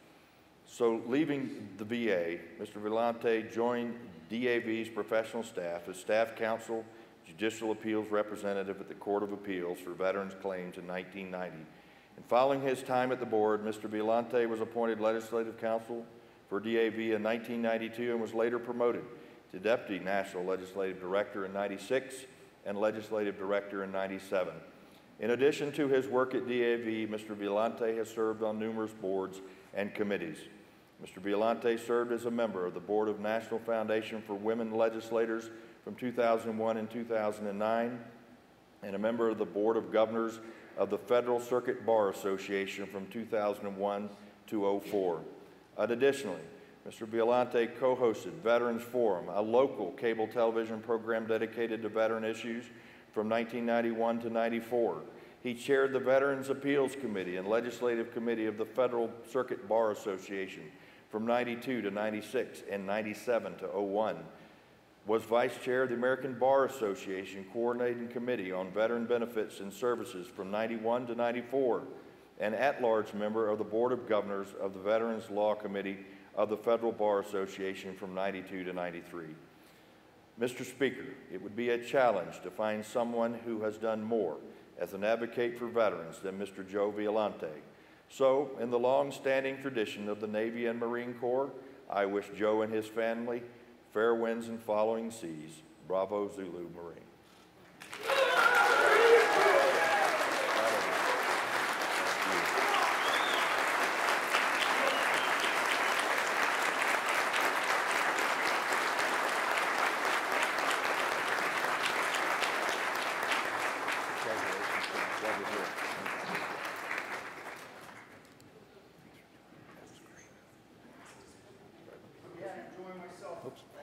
So leaving the V A, Mister Violante joined D A V's professional staff as staff counsel, judicial appeals representative at the Court of Appeals for Veterans Claims in nineteen ninety. And following his time at the board, Mister Violante was appointed legislative counsel for D A V in nineteen ninety-two and was later promoted to Deputy National Legislative Director in ninety-six and Legislative Director in ninety-seven. In addition to his work at D A V, Mister Violante has served on numerous boards and committees. Mister Violante served as a member of the Board of National Foundation for Women Legislators from two thousand one and two thousand nine, and a member of the Board of Governors of the Federal Circuit Bar Association from two thousand one to oh four. And additionally, Mister Violante co-hosted Veterans Forum, a local cable television program dedicated to veteran issues from nineteen ninety-one to ninety-four. He chaired the Veterans Appeals Committee and Legislative Committee of the Federal Circuit Bar Association from ninety-two to ninety-six and ninety-seven to oh one. Was Vice Chair of the American Bar Association Coordinating Committee on Veteran Benefits and Services from ninety-one to ninety-four, and at-large member of the Board of Governors of the Veterans Law Committee of the Federal Bar Association from ninety-two to ninety-three. Mister Speaker, it would be a challenge to find someone who has done more as an advocate for veterans than Mister Joe Violante. So, in the long-standing tradition of the Navy and Marine Corps, I wish Joe and his family fair winds and following seas. Bravo, Zulu, Marine. Yeah, enjoying myself. Oops.